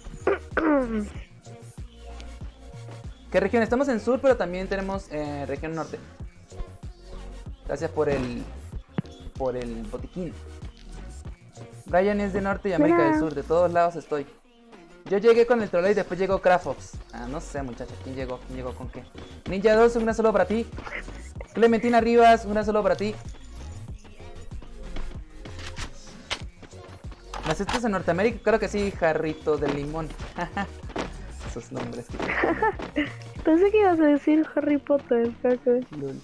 ¿Qué región? Estamos en sur, pero también tenemos región norte. Gracias por el botiquín. Brian es de norte y América del Sur. De todos lados estoy. Yo llegué con el trolley y después llegó Craftops. Ah, no sé, muchachos. ¿Quién llegó con qué? Ninja 2, un gran saludo para ti. Clementina Rivas, un gran saludo para ti. ¿Naciste en Norteamérica? Claro que sí, jarrito de limón. Esos nombres que te ponen. Pensé que ibas a decir Harry Potter, caca. Lol.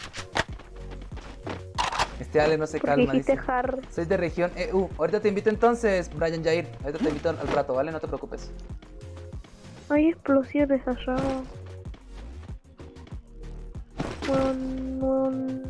Este Ale no se Porque calma, dijiste dice. Har. Soy de región EU. Ahorita te invito entonces, Brian Jair. Ahorita te invito al rato, ¿vale? No te preocupes. Hay explosiones allá. Bueno,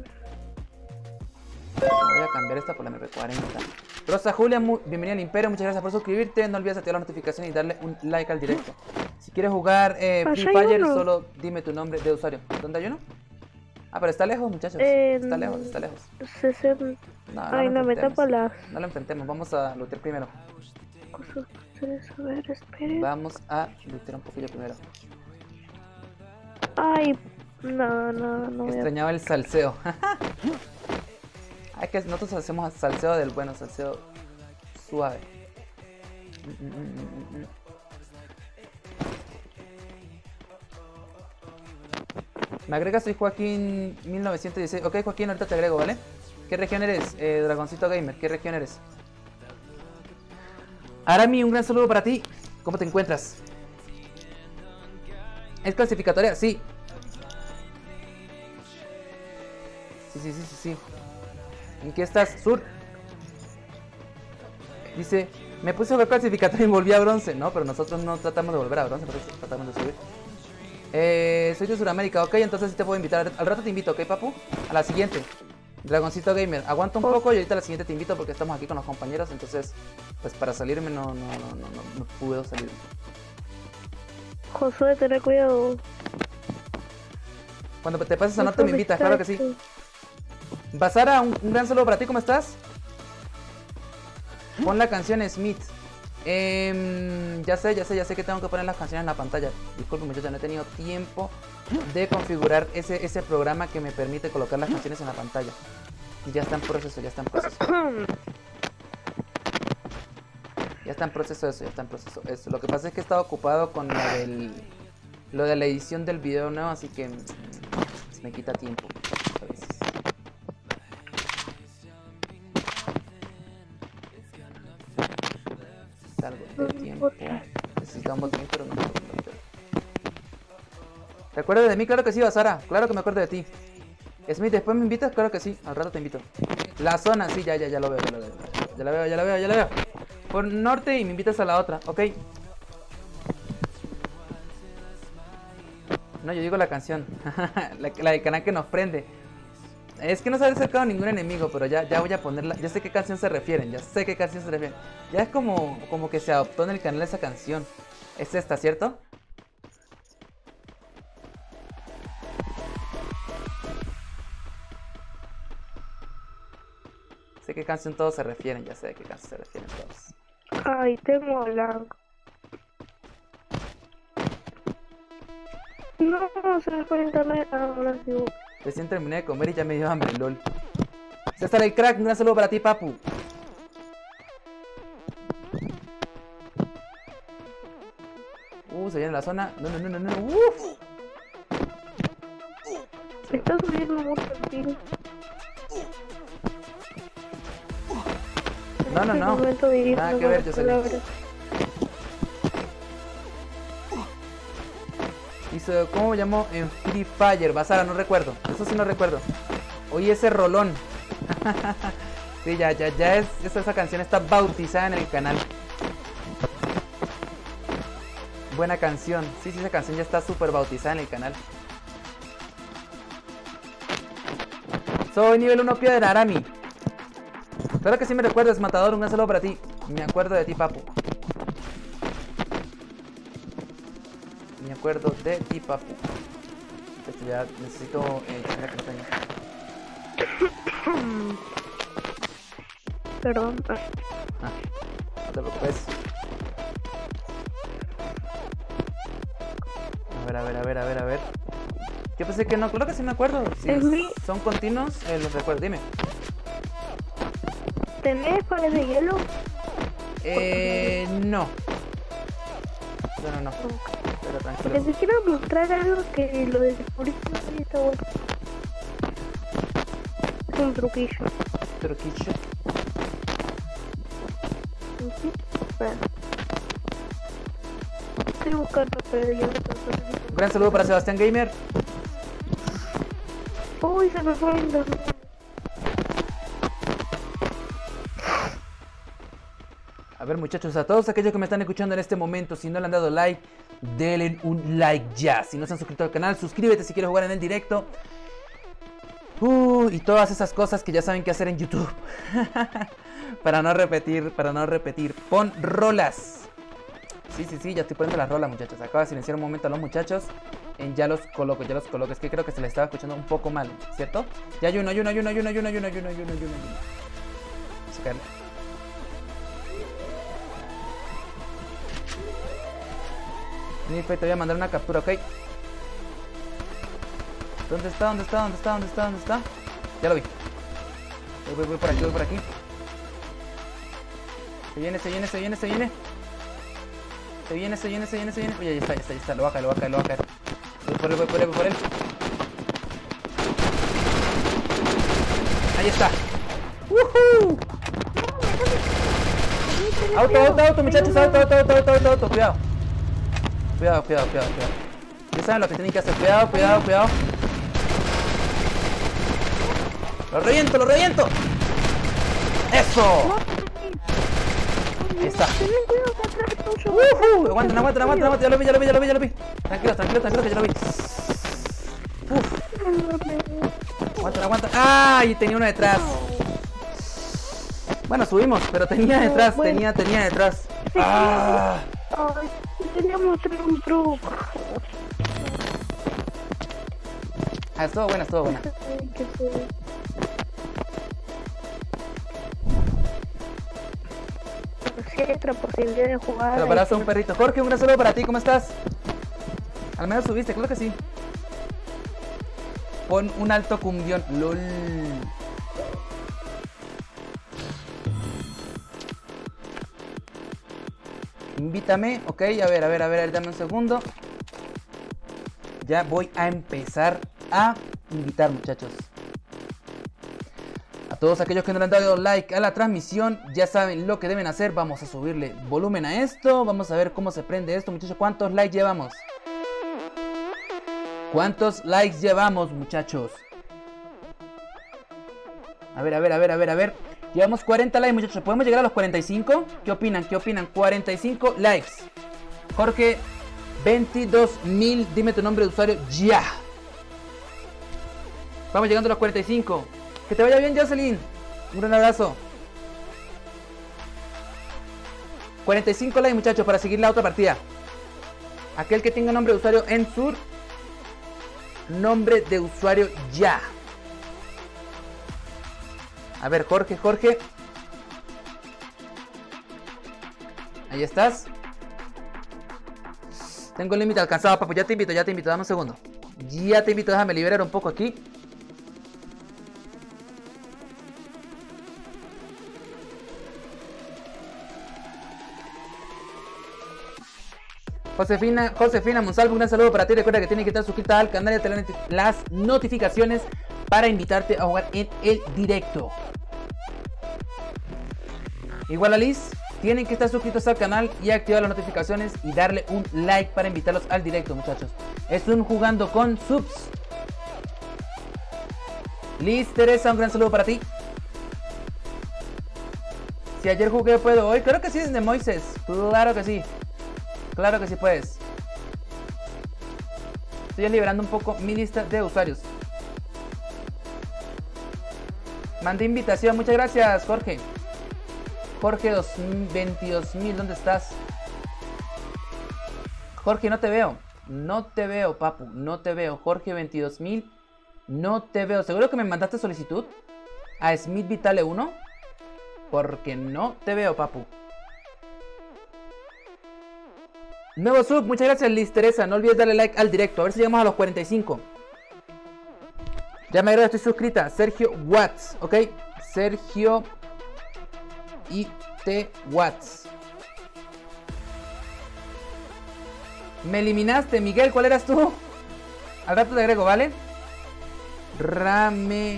Voy a cambiar esta por la MP40. Rosa Julia, bienvenida al Imperio, muchas gracias por suscribirte. No olvides activar la notificación y darle un like al directo. Si quieres jugar Free Allá hay Fire, uno. solo dime tu nombre de usuario. ¿Dónde hay uno? Ah, pero está lejos, muchachos. Está lejos, está lejos. 60. No, Ay, lo no, me enfrentemos. tapa las No lo enfrentemos, vamos a lootear primero. cosas. A ver, esperen. Vamos a lootear un poquillo primero. Ay, no voy a... Extrañaba el salseo. Ay, que nosotros hacemos salseo del bueno, salseo suave. Me agrega, soy Joaquín 1916. Ok, Joaquín, ahorita te agrego, ¿vale? ¿Qué región eres? Dragoncito Gamer, ¿qué región eres? Arami, un gran saludo para ti. ¿Cómo te encuentras? ¿Es clasificatoria? Sí. Sí. ¿En qué estás? Sur. Dice, me puse a ver clasificatoria y volví a bronce. No, pero nosotros no tratamos de volver a bronce, nosotros tratamos de subir. Soy de Sudamérica, ok, entonces sí te puedo invitar. Al rato te invito, ok, papu. A la siguiente. Dragoncito Gamer, aguanta un poco y ahorita a la siguiente te invito porque estamos aquí con los compañeros. Entonces, pues para salirme no puedo salir. Josué, tener cuidado. Cuando te pases a norte me invitas, claro que sí. Basara, un gran saludo para ti, ¿cómo estás? Pon la canción Smith. Ya sé que tengo que poner las canciones en la pantalla. Disculpen muchachos, no he tenido tiempo de configurar ese programa que me permite colocar las canciones en la pantalla. Ya está en proceso. Ya está en proceso eso. Lo que pasa es que he estado ocupado con lo de la edición del video nuevo, así que me quita tiempo a veces. Algo de tiempo. Necesito un botín, pero no me acuerdo. ¿Te acuerdas de mí? Claro que sí, Basara. Claro que me acuerdo de ti. Smith, ¿después me invitas? Claro que sí. Al rato te invito. La zona, sí, ya lo veo. Ya la veo. Por norte y me invitas a la otra, ¿ok? No, yo digo la canción. la del canal que nos prende. Es que no se ha acercado ningún enemigo, pero ya voy a ponerla. Ya sé qué canción se refieren, Ya es como que se adoptó en el canal esa canción. Es esta, ¿cierto? Sé qué canción todos se refieren, ya sé de qué canción se refieren todos. Ay, tengo lag. No, se me fue el internet. Ahora sí. Recién terminé de comer y ya me dio hambre, lol. César el crack, un gran saludo para ti, papu. Se viene la zona. No. Uf. Se está subiendo mucho el tiro. No. Nada que ver, Jocelyn. Hizo, ¿cómo llamó? En Free Fire, Basara, no recuerdo. Eso sí no recuerdo. Oye, ese rolón. Sí, ya es. Esa canción está bautizada en el canal. Buena canción. Sí, esa canción ya está súper bautizada en el canal. Soy nivel 1 piedra, Arami. Claro que sí me recuerdas, Matador. Un gran saludo para ti. Me acuerdo de ti, papu. Me acuerdo de ti, papu. De hecho, ya necesito echar la castaña. Perdón. No te preocupes. A ver. Yo pensé que no, claro que sí me acuerdo. Si son continuos, los recuerdo. Dime. ¿Tenés pared de hielo? No. No. Pero tranquilo. Les quiero mostrar algo que lo de descubrir está bueno. Es un truquillo. Truquillo. Bueno. Estoy buscando pared de hielo. Un gran saludo para Sebastián Gamer. Uy, se me fue el internet. A ver, muchachos, a todos aquellos que me están escuchando en este momento, si no le han dado like, denle un like ya. Si no se han suscrito al canal, suscríbete si quieres jugar en el directo. Y todas esas cosas que ya saben qué hacer en YouTube. Para no repetir. Pon rolas. Sí, ya estoy poniendo las rolas, muchachos. Acabo de silenciar un momento a los muchachos. Ya los coloco. Es que creo que se les estaba escuchando un poco mal, ¿cierto? Ya hay uno. Sacarle. Nife, te voy a mandar una captura, ¿ok? ¿Dónde está? Ya lo vi. Voy por aquí. Se viene. Oye, ya está. Lo va a caer. Voy por él. Ahí está. ¡Woohoo! Auto, muchachos. Auto. Cuidado. Ya saben lo que tienen que hacer. Cuidado. ¡Lo reviento! ¡Eso! Ahí está. Aguanta. Ya lo vi. Tranquilo, que ya lo vi. Aguanta. ¡Ay! Tenía uno detrás. Bueno, subimos, pero tenía detrás. ¡Ah! Ay, teníamos un truco. Estuvo buena. ¿Qué fue? Si hay otra posibilidad de jugar. Pero para un perrito. Jorge, un gran saludo para ti, ¿cómo estás? Al menos subiste, claro que sí. Pon un alto cumbión. LOL. Invítame, ok, a ver, dame un segundo. Ya voy a empezar a invitar, muchachos. A todos aquellos que no le han dado like a la transmisión, ya saben lo que deben hacer. Vamos a subirle volumen a esto. Vamos a ver cómo se prende esto, muchachos. ¿Cuántos likes llevamos? Muchachos? A ver. Llevamos 40 likes, muchachos. ¿Podemos llegar a los 45? ¿Qué opinan? 45 likes. Jorge, 22.000. Dime tu nombre de usuario ya. Vamos llegando a los 45. Que te vaya bien, Jocelyn. Un gran abrazo. 45 likes, muchachos, para seguir la otra partida. Aquel que tenga nombre de usuario en sur. Nombre de usuario ya. A ver, Jorge. Ahí estás. Tengo el límite alcanzado, papu. Ya te invito. Dame un segundo. Ya te invito, déjame liberar un poco aquí. Josefina Monsalvo, un gran saludo para ti. Recuerda que tienes que estar suscrita al canal y tener las notificaciones para invitarte a jugar en el directo. Igual a Liz, tienen que estar suscritos al canal y activar las notificaciones y darle un like para invitarlos al directo, muchachos. Es un jugando con subs. Liz Teresa, un gran saludo para ti. Si ayer jugué, ¿puedo hoy? Creo que sí, desde Moises. Claro que sí puedes. Estoy liberando un poco mi lista de usuarios. Mandé invitación, muchas gracias, Jorge. Jorge 22.000, ¿dónde estás? Jorge, no te veo, papu, no te veo. Jorge 22.000, no te veo. ¿Seguro que me mandaste solicitud a Smith Vitale 1? Porque no te veo, papu. Nuevo sub, muchas gracias, Liz Teresa. No olvides darle like al directo, a ver si llegamos a los 45. Ya me agrada, estoy suscrita. Sergio Watts, ok. Sergio IT Watts. Me eliminaste, Miguel, ¿cuál eras tú? Al rato te agrego, ¿vale? Rame.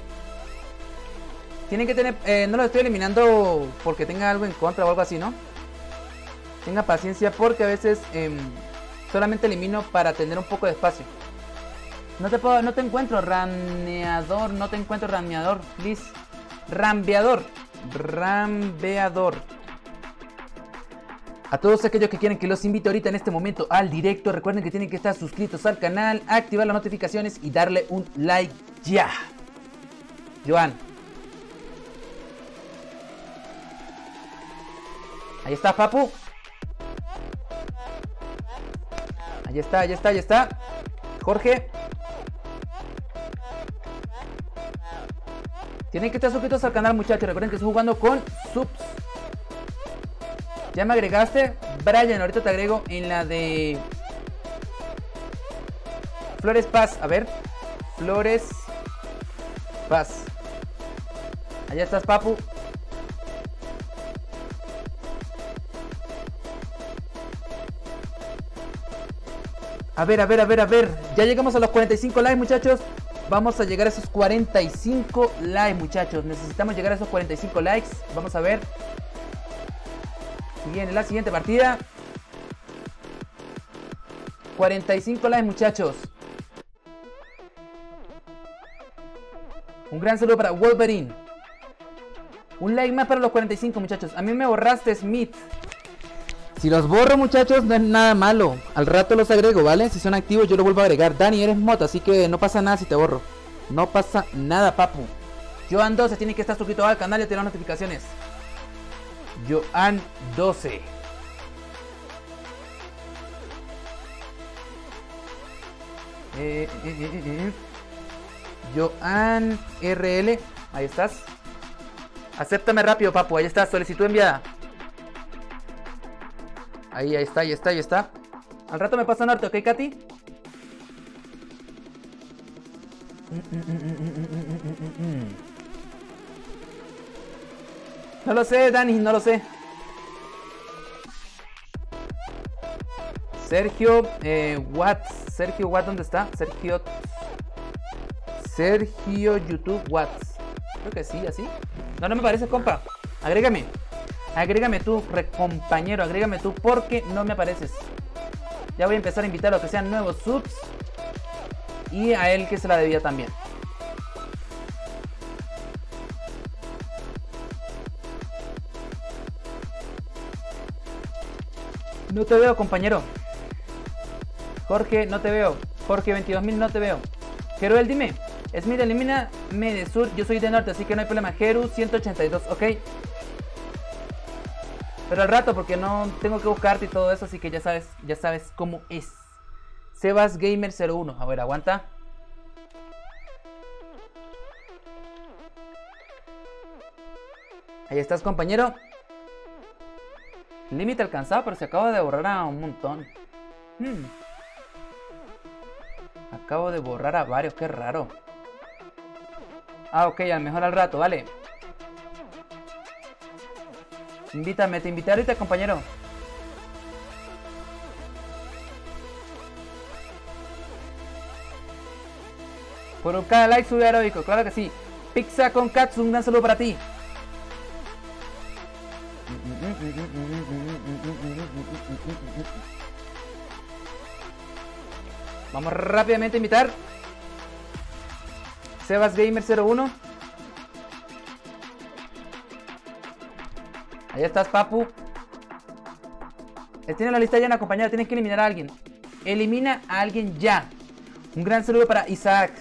Tienen que tener... no lo estoy eliminando porque tenga algo en contra o algo así, ¿no? Tenga paciencia porque a veces solamente elimino para tener un poco de espacio. No te encuentro, raneador. No te encuentro, rameador, please. Rambeador. A todos aquellos que quieren que los invite ahorita en este momento al directo, recuerden que tienen que estar suscritos al canal, activar las notificaciones y darle un like ya. Joan. Ahí está, papu. Ahí está, ahí está, ahí está. Jorge. Tienen que estar suscritos al canal, muchachos. Recuerden que estoy jugando con subs. Ya me agregaste. Brian, ahorita te agrego en la de Flores Paz. A ver. Flores Paz. Allá estás, papu. A ver, a ver, a ver, a ver. Ya llegamos a los 45 likes, muchachos. Vamos a llegar a esos 45 likes, muchachos. Necesitamos llegar a esos 45 likes. Vamos a ver. Bien, en la siguiente partida. 45 likes, muchachos. Un gran saludo para Wolverine. Un like más para los 45, muchachos. A mí me borraste, Smith. Si los borro, muchachos, no es nada malo. Al rato los agrego, ¿vale? Si son activos yo los vuelvo a agregar. Dani, eres moto, así que no pasa nada si te borro. No pasa nada, papu. Joan 12 tiene que estar suscrito al canal y tener las notificaciones. Joan 12. Joan RL. Ahí estás. Acéptame rápido, papu. Ahí está, solicitud enviada. Ahí está, ahí está, ahí está. Al rato me pasa norte, ¿ok, Katy? No lo sé, Dani, no lo sé. Sergio, Sergio Watt, ¿dónde está? Sergio YouTube Watts. Creo que sí, así. No, no me parece, compa. Agrégame. Agrégame tú, compañero, agrégame tú porque no me apareces. Ya voy a empezar a invitar a los que sean nuevos subs. Y a él que se la debía también. No te veo, compañero. Jorge, no te veo. Jorge 22.000, no te veo. Jeruel, dime. Smith, elimíname de sur. Yo soy de norte, así que no hay problema. Jeru 182, ok. Pero al rato, porque no tengo que buscarte y todo eso, así que ya sabes cómo es. Sebas Gamer 01. A ver, aguanta. Ahí estás, compañero. Límite alcanzado, pero se acaba de borrar a un montón. Acabo de borrar a varios, qué raro. Ah, ok, a lo mejor al rato, vale. Invítame, te invité ahorita, compañero. Por cada like sube heroico, claro que sí. Pizza con Katsu, un gran saludo para ti. Vamos rápidamente a invitar. Sebas Gamer 01. Ahí estás, papu. Él tiene la lista llena, compañero. Tienes que eliminar a alguien. Elimina a alguien ya. Un gran saludo para Isaac.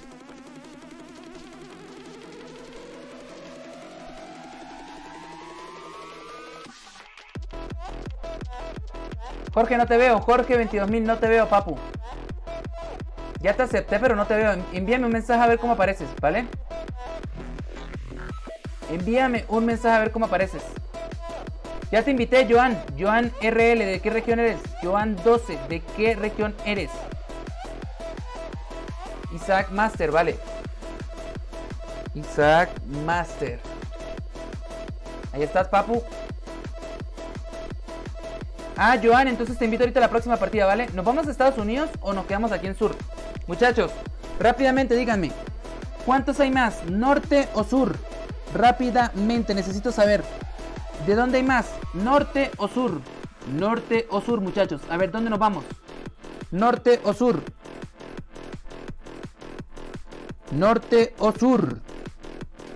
Jorge, no te veo. Jorge 22.000, no te veo, papu. Ya te acepté, pero no te veo. Envíame un mensaje a ver cómo apareces, ¿vale? Envíame un mensaje a ver cómo apareces. Ya te invité, Joan. Joan RL, ¿de qué región eres? Joan 12, ¿de qué región eres? Isaac Master, vale. Isaac Master. Ahí estás, papu. Ah, Joan, entonces te invito ahorita a la próxima partida, ¿vale? ¿Nos vamos a Estados Unidos o nos quedamos aquí en sur? Muchachos, rápidamente díganme. ¿Cuántos hay más? ¿Norte o sur? Rápidamente, necesito saber. ¿De dónde hay más? ¿Norte o sur? Norte o sur, muchachos. A ver, ¿dónde nos vamos? ¿Norte o sur? ¿Norte o sur?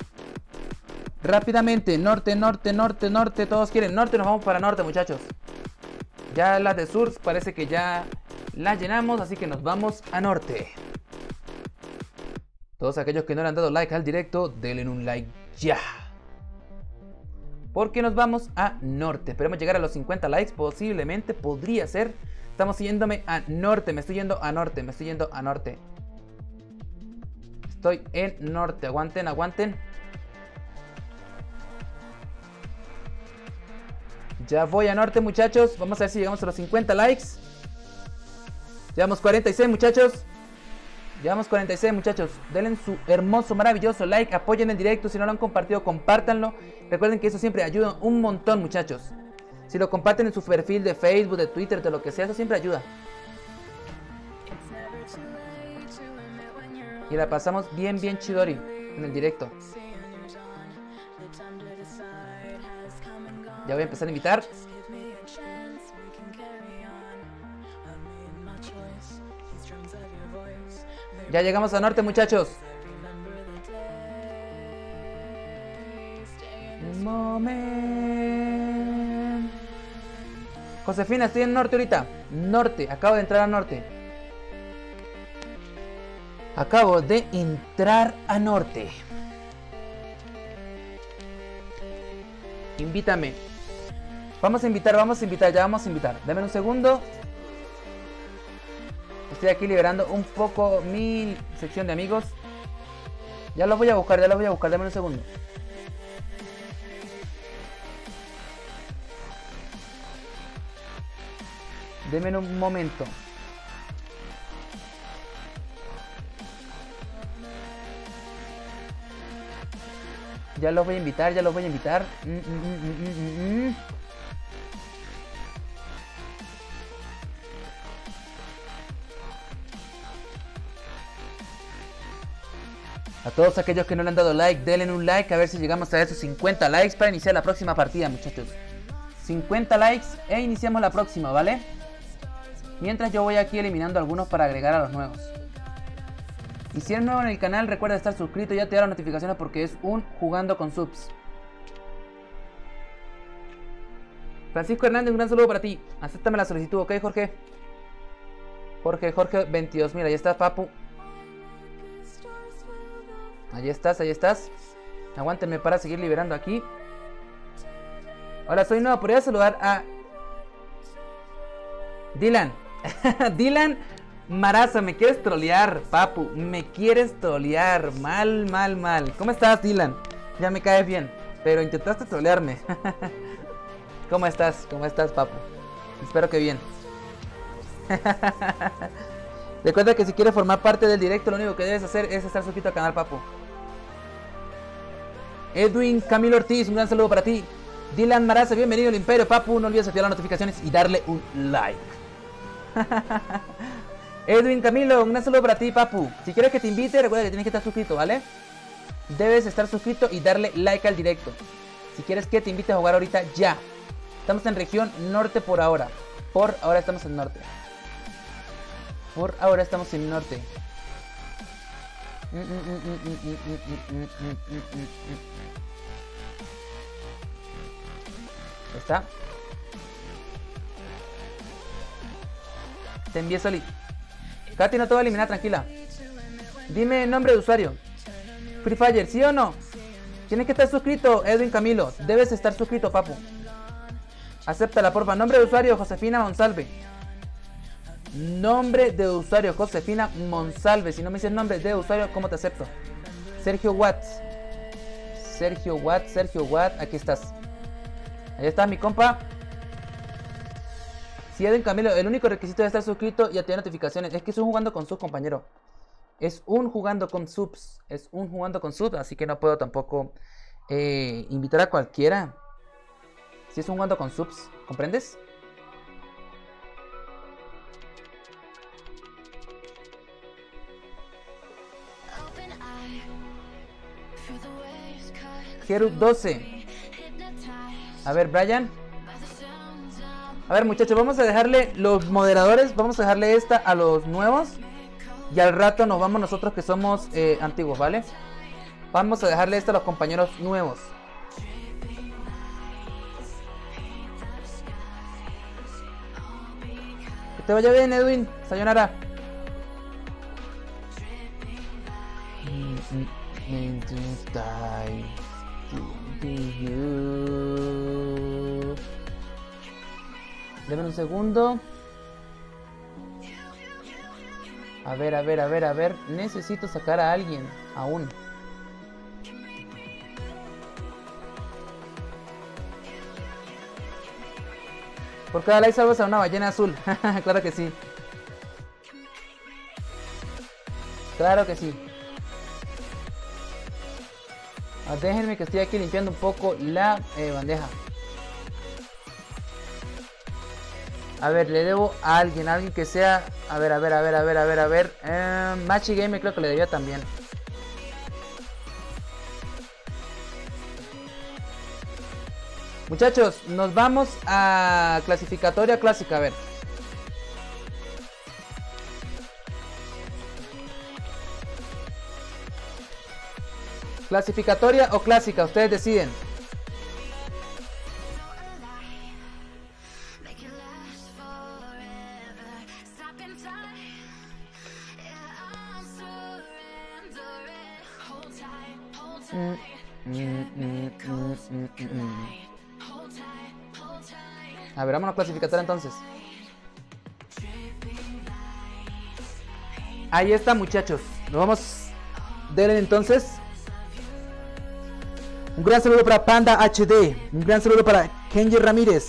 Rápidamente, norte, norte, norte, norte. Todos quieren norte, nos vamos para norte, muchachos. Ya las de sur parece que ya las llenamos, así que nos vamos a norte. Todos aquellos que no le han dado like al directo, denle un like ya. Porque nos vamos a norte. Esperemos llegar a los 50 likes, posiblemente, podría ser. Estamos yéndome a norte, me estoy yendo a norte, me estoy yendo a norte. Estoy en norte, aguanten, aguanten. Ya voy a norte, muchachos. Vamos a ver si llegamos a los 50 likes. Llevamos 46, muchachos. Llevamos 46, muchachos. Denle su hermoso, maravilloso like. Apoyen el directo. Si no lo han compartido, compártanlo. Recuerden que eso siempre ayuda un montón, muchachos. Si lo comparten en su perfil de Facebook, de Twitter, de lo que sea, eso siempre ayuda. Y la pasamos bien, bien chidori en el directo. Ya voy a empezar a invitar. Ya llegamos a norte, muchachos. Un momento. Josefina, estoy en norte ahorita. Norte, acabo de entrar a norte. Acabo de entrar a norte. Invítame. Vamos a invitar, ya vamos a invitar. Dame un segundo. Estoy aquí liberando un poco mi sección de amigos. Ya los voy a buscar, dame un segundo. Denme un momento. Ya los voy a invitar, A todos aquellos que no le han dado like, denle un like, a ver si llegamos a esos 50 likes para iniciar la próxima partida, muchachos. 50 likes e iniciamos la próxima, ¿vale? Mientras yo voy aquí eliminando algunos para agregar a los nuevos. Y si eres nuevo en el canal, recuerda estar suscrito y activar las notificaciones porque es un Jugando con Subs. Francisco Hernández, un gran saludo para ti. Acéptame la solicitud, ¿ok, Jorge? Jorge 22, mira, ahí está Papu. Ahí estás. Aguántenme para seguir liberando aquí. Hola, soy nuevo, podría saludar a Dylan. Dylan Maraza, me quieres trolear, Papu. Me quieres trolear. Mal. ¿Cómo estás, Dylan? Ya me caes bien, pero intentaste trolearme. ¿Cómo estás, Papu? Espero que bien. Recuerda que si quieres formar parte del directo, lo único que debes hacer es estar suscrito al canal, Papu. Edwin Camilo Ortiz, un gran saludo para ti. Dylan Maraza, bienvenido al Imperio, Papu. No olvides activar las notificaciones y darle un like. Edwin Camilo, un gran saludo para ti, Papu. Si quieres que te invite, recuerda que tienes que estar suscrito, ¿vale? Debes estar suscrito y darle like al directo. Si quieres que te invite a jugar ahorita, ya. Estamos en región norte por ahora. Por ahora estamos en norte. ¿Está? Te envié Soli. Katy, no te voy a eliminar, tranquila. Dime nombre de usuario. Free Fire, ¿sí o no? Tienes que estar suscrito, Edwin Camilo. Debes estar suscrito, Papu. Acéptala, porfa. Nombre de usuario, Josefina Monsalve. Nombre de usuario, Josefina Monsalve. Si no me dices nombre de usuario, ¿cómo te acepto? Sergio Watts. Aquí estás. Ahí está mi compa. Si Edwin Camilo, el único requisito de estar suscrito y activar notificaciones es que es un jugando con subs, compañero. Es un jugando con subs. Así que no puedo tampoco invitar a cualquiera. Si es un jugando con subs, ¿comprendes? Geru 12. A ver, Brian. A ver, muchachos, vamos a dejarle los moderadores. Vamos a dejarle esta a los nuevos. Y al rato nos vamos nosotros que somos antiguos, ¿vale? Vamos a dejarle esta a los compañeros nuevos. te vaya bien, Edwin. Sayonara. Deme un segundo. A ver. Necesito sacar a alguien aún. Por cada like salvas a una ballena azul. Claro que sí. Claro que sí. Déjenme que estoy aquí limpiando un poco la bandeja. A ver, le debo a alguien que sea... A ver. Machi Gamer creo que le debía también. Muchachos, nos vamos a clasificatoria clásica, a ver. Clasificatoria o clásica, ustedes deciden. A ver, vámonos a clasificatoria entonces. Ahí está, muchachos. Nos vamos. Denle entonces. Un gran saludo para Panda HD. Un gran saludo para Kenji Ramírez.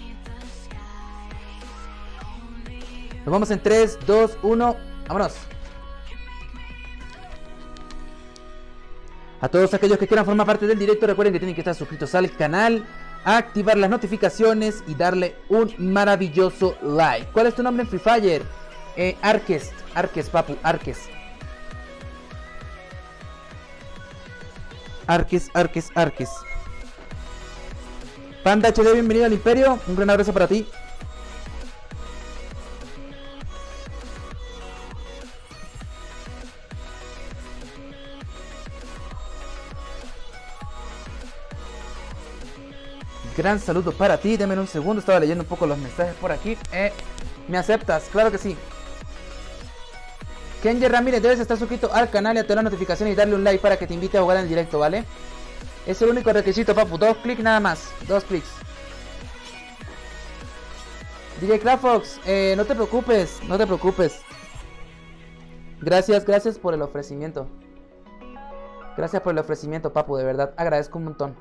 Nos vamos en 3, 2, 1. Vámonos. A todos aquellos que quieran formar parte del directo, recuerden que tienen que estar suscritos al canal, activar las notificaciones y darle un maravilloso like. ¿Cuál es tu nombre en Free Fire? Arques, papu, Arques. Arques. Panda HD, bienvenido al Imperio. Un gran abrazo para ti. Gran saludo para ti. Deme un segundo. Estaba leyendo un poco los mensajes por aquí. ¿Me aceptas? Claro que sí. Kenji Ramírez, debes estar suscrito al canal y activar las notificaciones y darle un like para que te invite a jugar en el directo, ¿vale? Es el único requisito, papu. 2 clics nada más. 2 clics. DJ Crafox, no te preocupes. Gracias por el ofrecimiento. Gracias por el ofrecimiento, papu. De verdad, agradezco un montón.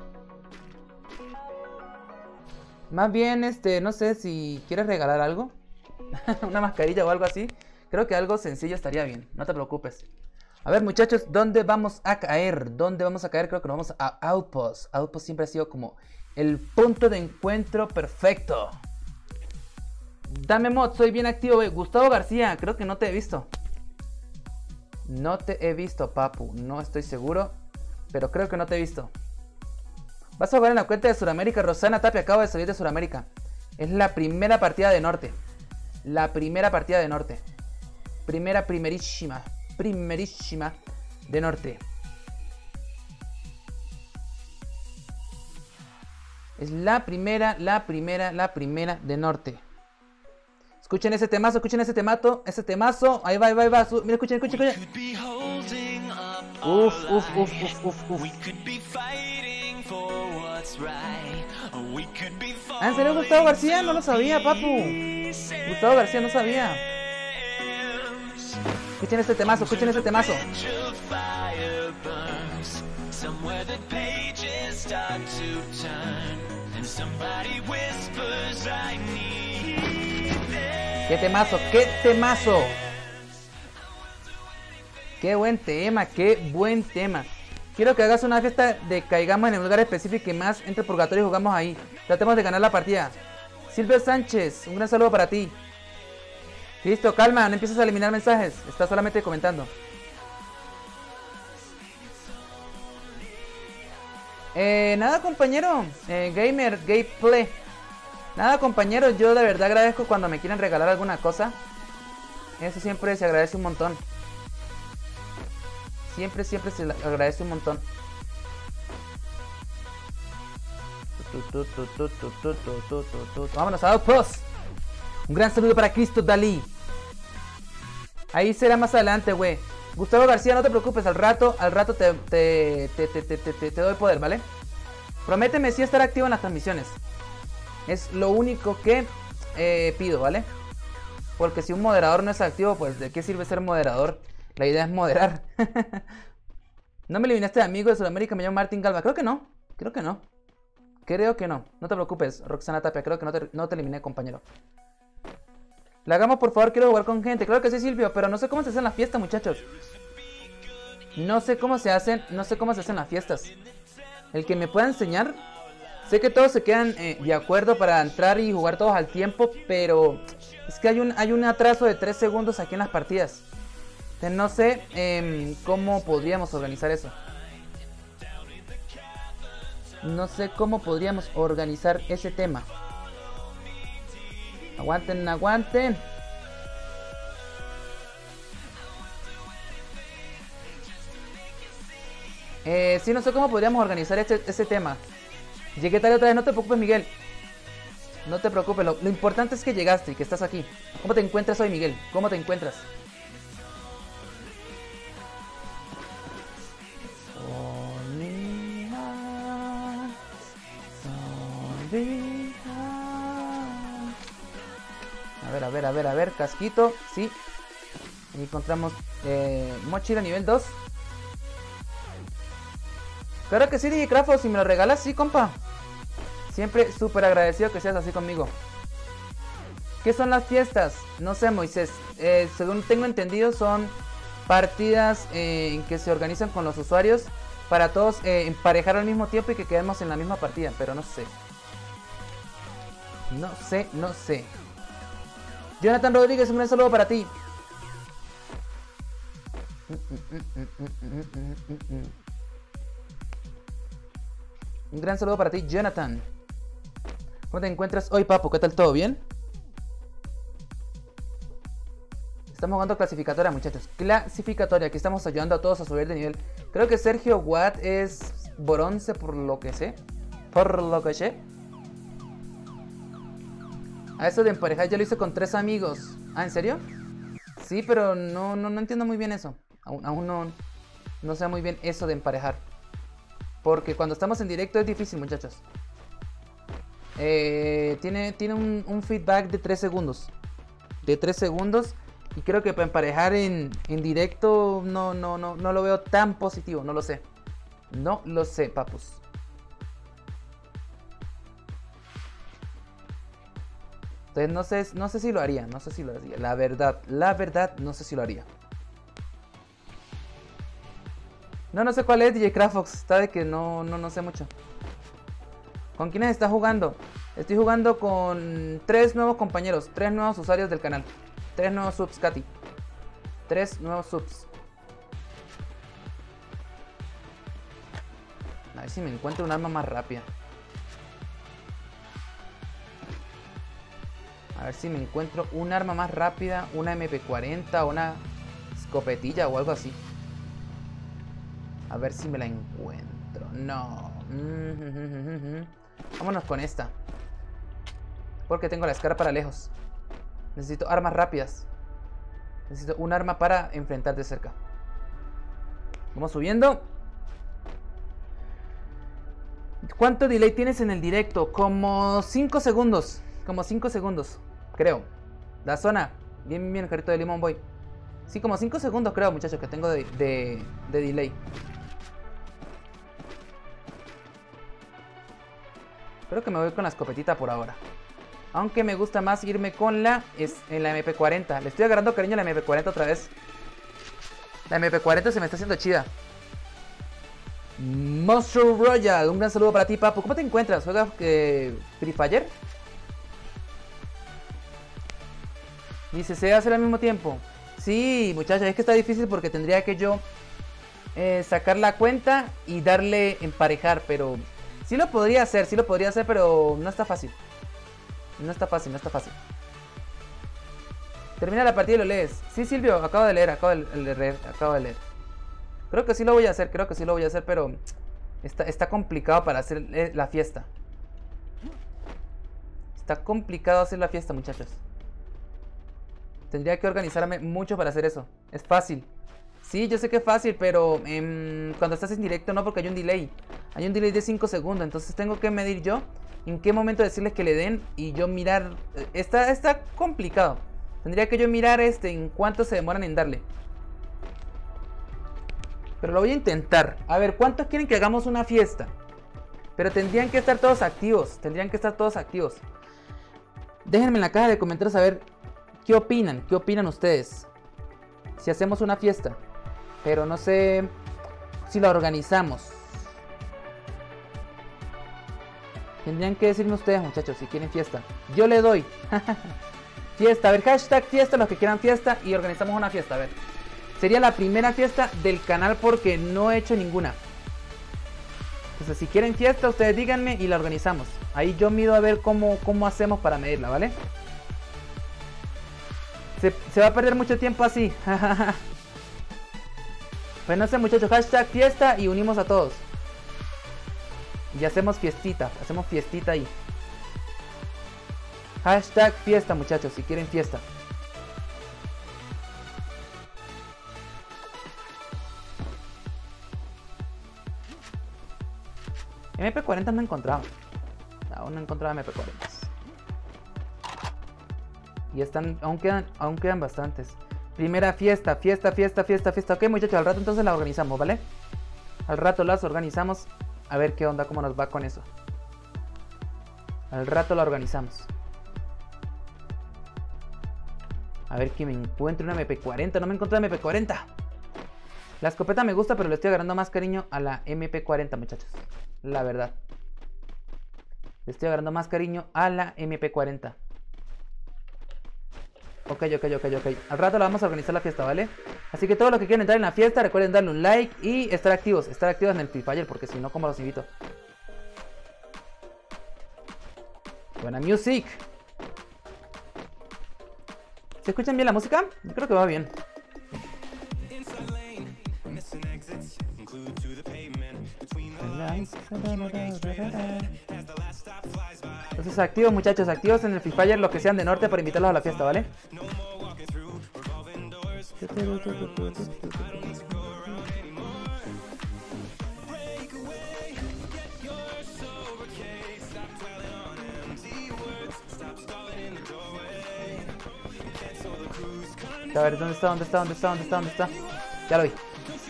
Más bien, no sé si quieres regalar algo. Una mascarilla o algo así. Creo que algo sencillo estaría bien. No te preocupes. A ver, muchachos, ¿dónde vamos a caer? Creo que nos vamos a Outpost. Outpost siempre ha sido como el punto de encuentro perfecto. Dame mod, soy bien activo. Gustavo García, creo que no te he visto. No te he visto, papu. No estoy seguro, pero creo que no te he visto. Vas a jugar en la cuenta de Sudamérica. Rosana Tapia acaba de salir de Sudamérica. Es la primera partida de norte. Primerísima de norte. Es la primera de norte. Escuchen ese temazo, ese temazo. Ahí va. Mira, escuchen. Uf. ¿En serio Gustavo García? No lo sabía, papu. Gustavo García no sabía. Escuchen ese temazo. ¡Qué temazo! ¡Qué buen tema! Quiero que hagas una fiesta de caigamos en el lugar específico y más entre purgatorio y jugamos ahí. Tratemos de ganar la partida. Silvio Sánchez, un gran saludo para ti. Listo, calma, no empieces a eliminar mensajes. Está solamente comentando. Nada, compañero. Gameplay. Nada, compañero. Yo de verdad agradezco cuando me quieren regalar alguna cosa. Eso siempre se agradece un montón. Siempre se agradece un montón. Vámonos a Outpost. Un gran saludo para Cristo Dalí. Ahí será más adelante, güey. Gustavo García, no te preocupes, al rato te doy poder, ¿vale? Prométeme sí estar activo en las transmisiones. Es lo único que pido, ¿vale? Porque si un moderador no es activo, pues ¿de qué sirve ser moderador? La idea es moderar. ¿No me eliminaste de amigo de Sudamérica? Me llamo Martín Galva. Creo que no. Creo que no. Creo que no. No te preocupes, Roxana Tapia. Creo que no te eliminé, compañero. La hagamos, por favor. Quiero jugar con gente. Claro que sí, Silvio. Pero no sé cómo se hacen las fiestas, muchachos. No sé cómo se hacen. No sé cómo se hacen las fiestas. El que me pueda enseñar. Sé que todos se quedan de acuerdo para entrar y jugar todos al tiempo. Pero es que hay un atraso de 3 segundos aquí en las partidas. No sé cómo podríamos organizar eso. No sé cómo podríamos organizar ese tema. Aguanten, aguanten. Sí, no sé cómo podríamos organizar ese tema. Llegué tarde otra vez, no te preocupes, Miguel. No te preocupes, lo importante es que llegaste y que estás aquí. ¿Cómo te encuentras hoy, Miguel? ¿Cómo te encuentras? A ver, casquito, sí. Y encontramos mochila nivel 2. Claro que sí, DJ Crafo, si me lo regalas, sí, compa. Siempre súper agradecido que seas así conmigo. ¿Qué son las fiestas? No sé, Moisés. Según tengo entendido, son partidas en que se organizan con los usuarios para todos emparejar al mismo tiempo y que quedemos en la misma partida, pero no sé. No sé. Jonathan Rodríguez, un gran saludo para ti. Un gran saludo para ti, Jonathan. ¿Cómo te encuentras hoy, papu? ¿Qué tal? ¿Todo bien? Estamos jugando clasificatoria, muchachos. Clasificatoria. Aquí estamos ayudando a todos a subir de nivel. Creo que Sergio Watt es bronce por lo que sé. A eso de emparejar ya lo hice con 3 amigos. ¿Ah, en serio? Sí, pero no entiendo muy bien eso. Aún no sé muy bien eso de emparejar. Porque cuando estamos en directo es difícil, muchachos. Tiene un feedback de 3 segundos. De 3 segundos. Y creo que para emparejar en directo no lo veo tan positivo. No lo sé. No lo sé, papus. Entonces no sé si lo haría. No sé si lo haría. La verdad, no sé si lo haría. No sé cuál es DJ Crafox. Está de que no sé mucho. ¿Con quiénes estás jugando? Estoy jugando con 3 nuevos compañeros. 3 nuevos usuarios del canal. 3 nuevos subs, Katy. 3 nuevos subs. A ver si me encuentro un arma más rápida. A ver si me encuentro un arma más rápida. Una MP40 o una escopetilla o algo así. A ver si me la encuentro. No. Vámonos con esta. Porque tengo la escara para lejos. Necesito armas rápidas. Necesito un arma para enfrentar de cerca. Vamos subiendo. ¿Cuánto delay tienes en el directo? Como 5 segundos. Como 5 segundos, creo. La zona. Bien, carrito de Limón Boy. Sí, como 5 segundos creo, muchachos, que tengo de delay. Creo que me voy con la escopetita por ahora. Aunque me gusta más irme con la MP40. Le estoy agarrando cariño a la MP40 otra vez. La MP40 se me está haciendo chida. Monster Royal, un gran saludo para ti, papu. ¿Cómo te encuentras? ¿Juegas Free Fire? Dice, ¿se hace al mismo tiempo? Sí, muchachos, es que está difícil porque tendría que yo sacar la cuenta y darle emparejar, pero sí lo podría hacer, pero no está fácil. No está fácil. Termina la partida y lo lees. Sí, Silvio, acabo de leer. Creo que sí lo voy a hacer, pero está complicado para hacer la fiesta. Está complicado hacer la fiesta, muchachos. Tendría que organizarme mucho para hacer eso. Es fácil. Sí, yo sé que es fácil, pero cuando estás en directo no, porque hay un delay. Hay un delay de 5 segundos, entonces tengo que medir yo en qué momento decirles que le den y yo mirar. Está complicado. Tendría que yo mirar en cuánto se demoran en darle. Pero lo voy a intentar. A ver, ¿cuántos quieren que hagamos una fiesta? Pero tendrían que estar todos activos. Tendrían que estar todos activos. Déjenme en la caja de comentarios a ver qué opinan. ¿Qué opinan ustedes? Si hacemos una fiesta. Pero no sé si la organizamos. Tendrían que decirme ustedes, muchachos, si quieren fiesta. Yo le doy. Fiesta. A ver, hashtag fiesta, los que quieran fiesta. Y organizamos una fiesta, a ver. Sería la primera fiesta del canal porque no he hecho ninguna. Entonces, si quieren fiesta, ustedes díganme y la organizamos. Ahí yo mido a ver cómo hacemos para medirla, ¿vale? Se va a perder mucho tiempo así. Pues no sé, muchachos, hashtag fiesta y unimos a todos. Y hacemos fiestita ahí. Hashtag fiesta, muchachos, si quieren fiesta. MP40 no he encontrado. Aún no he encontrado MP40. Y aún quedan bastantes. Primera fiesta. Ok, muchachos, al rato entonces la organizamos, ¿vale? Al rato las organizamos. A ver qué onda, cómo nos va con eso. Al rato la organizamos. A ver que me encuentre una MP40. No me encontré MP40. La escopeta me gusta, pero le estoy agarrando más cariño a la MP40, muchachos. La verdad. Le estoy agarrando más cariño a la MP40. Ok. Al rato la vamos a organizar la fiesta, ¿vale? Así que todos los que quieran entrar en la fiesta, recuerden darle un like y estar activos. Estar activos en el Free Fire, porque si no, ¿cómo los invito? Buena music. ¿Se escuchan bien la música? Yo creo que va bien. Entonces activos, muchachos, activos en el Free Fire, los que sean de norte, para invitarlos a la fiesta, ¿vale? A ver, ¿dónde está? Ya lo vi.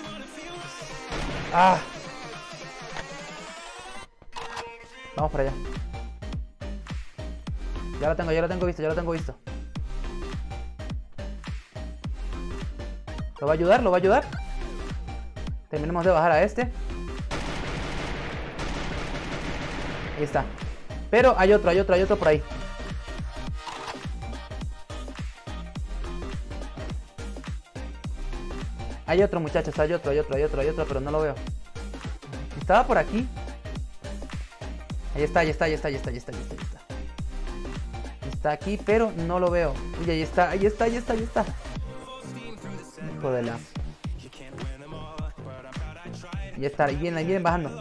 ¡Ah! Vamos para allá. Ya lo tengo visto. ¿Lo va a ayudar? Terminemos de bajar a este. Ahí está. Pero hay otro por ahí. Hay otro, muchachos, hay otro, pero no lo veo. Estaba por aquí. Ahí está. Está aquí, pero no lo veo. Uy, ahí está. Hijo de la... Ahí está, ahí vienen bajando.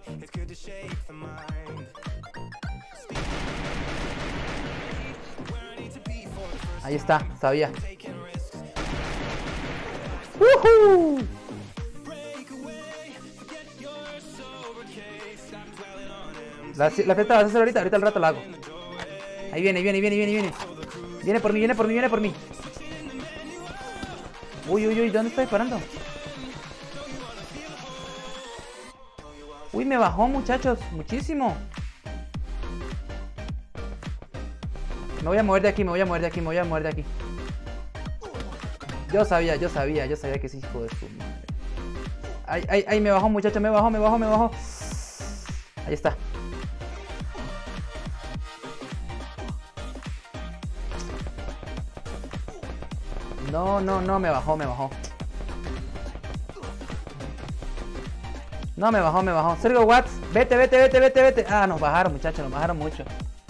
Ahí está, sabía. ¡Woohoo! La fiesta la vas a hacer ahorita al rato la hago. Ahí viene. Viene por mí. Uy, ¿dónde está disparando? Uy, me bajó, muchachos, muchísimo. Me voy a mover de aquí. Yo sabía que sí, hijo de su madre. Ay, me bajó, muchacho, me bajó. Ahí está. No, me bajó. No, me bajó. Sergio Watts, vete. Ah, nos bajaron, muchachos, nos bajaron mucho.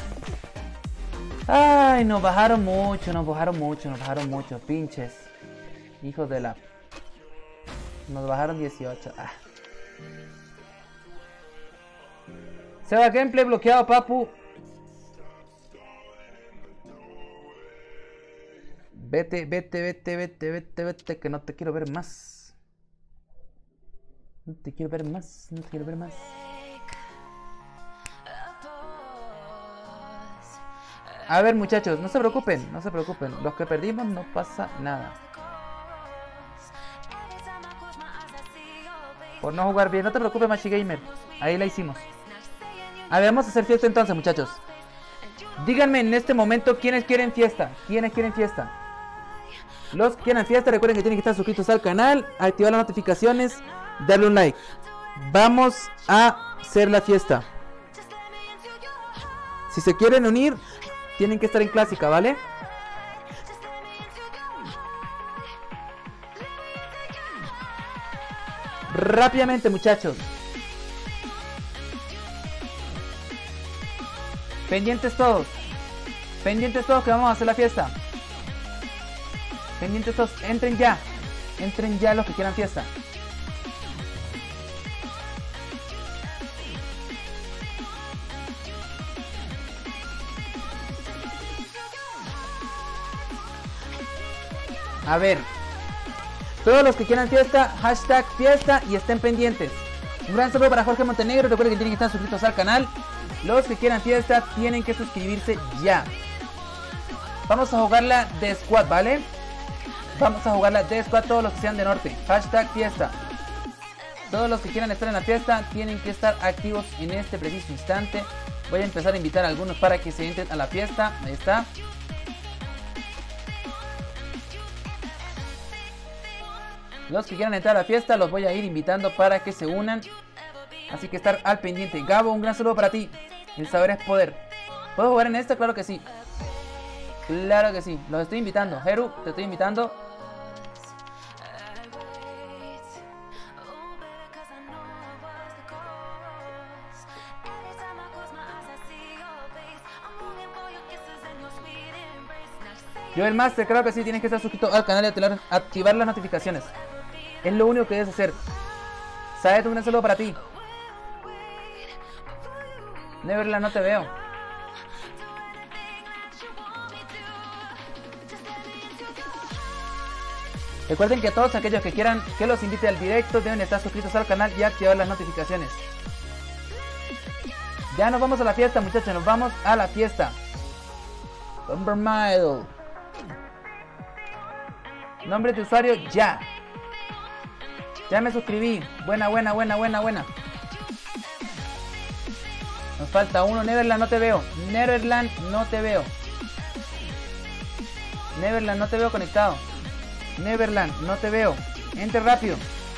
Ay, nos bajaron mucho, pinches. Hijos de la... Nos bajaron 18. Ah. Seba Gameplay bloqueado, papu. Vete, vete, vete, vete, vete, vete, que no te quiero ver más. No te quiero ver más, no te quiero ver más. A ver, muchachos, no se preocupen, no se preocupen. Los que perdimos no pasa nada. Por no jugar bien, no te preocupes, Machi Gamer. Ahí la hicimos. A ver, vamos a hacer fiesta entonces, muchachos. Díganme en este momento quiénes quieren fiesta. ¿Quiénes quieren fiesta? Los que quieran fiesta, recuerden que tienen que estar suscritos al canal, activar las notificaciones, darle un like. Vamos a hacer la fiesta. Si se quieren unir, tienen que estar en clásica, ¿vale? Rápidamente, muchachos. Pendientes todos. Pendientes todos que vamos a hacer la fiesta. Pendientes todos. Entren ya. Entren ya los que quieran fiesta. A ver. Todos los que quieran fiesta, hashtag fiesta y estén pendientes. Un gran saludo para Jorge Montenegro. Recuerden que tienen que estar suscritos al canal. Los que quieran fiesta tienen que suscribirse ya. Vamos a jugarla de squad, ¿vale? Vamos a jugarla de squad todos los que sean de norte. Hashtag fiesta. Todos los que quieran estar en la fiesta tienen que estar activos en este preciso instante. Voy a empezar a invitar a algunos para que se entren a la fiesta. Ahí está. Los que quieran entrar a la fiesta los voy a ir invitando para que se unan. Así que estar al pendiente. Gabo, un gran saludo para ti. El saber es poder. ¿Puedo jugar en esta? Claro que sí. Claro que sí. Los estoy invitando. Heru, te estoy invitando. Yo el Master, claro que sí. Tienes que estar suscrito al canal y activar las notificaciones. Es lo único que debes hacer. Saed, un gran saludo para ti. Neverland, no te veo. Recuerden que todos aquellos que quieran que los invite al directo deben estar suscritos al canal y activar las notificaciones. Ya nos vamos a la fiesta, muchachos. Nos vamos a la fiesta. Bombermile. Nombre de usuario, ya. Ya me suscribí. Buena, buena, buena, buena, buena. Nos falta uno. Neverland, no te veo. Neverland, no te veo. Neverland, no te veo conectado. Neverland, no te veo. Entre rápido.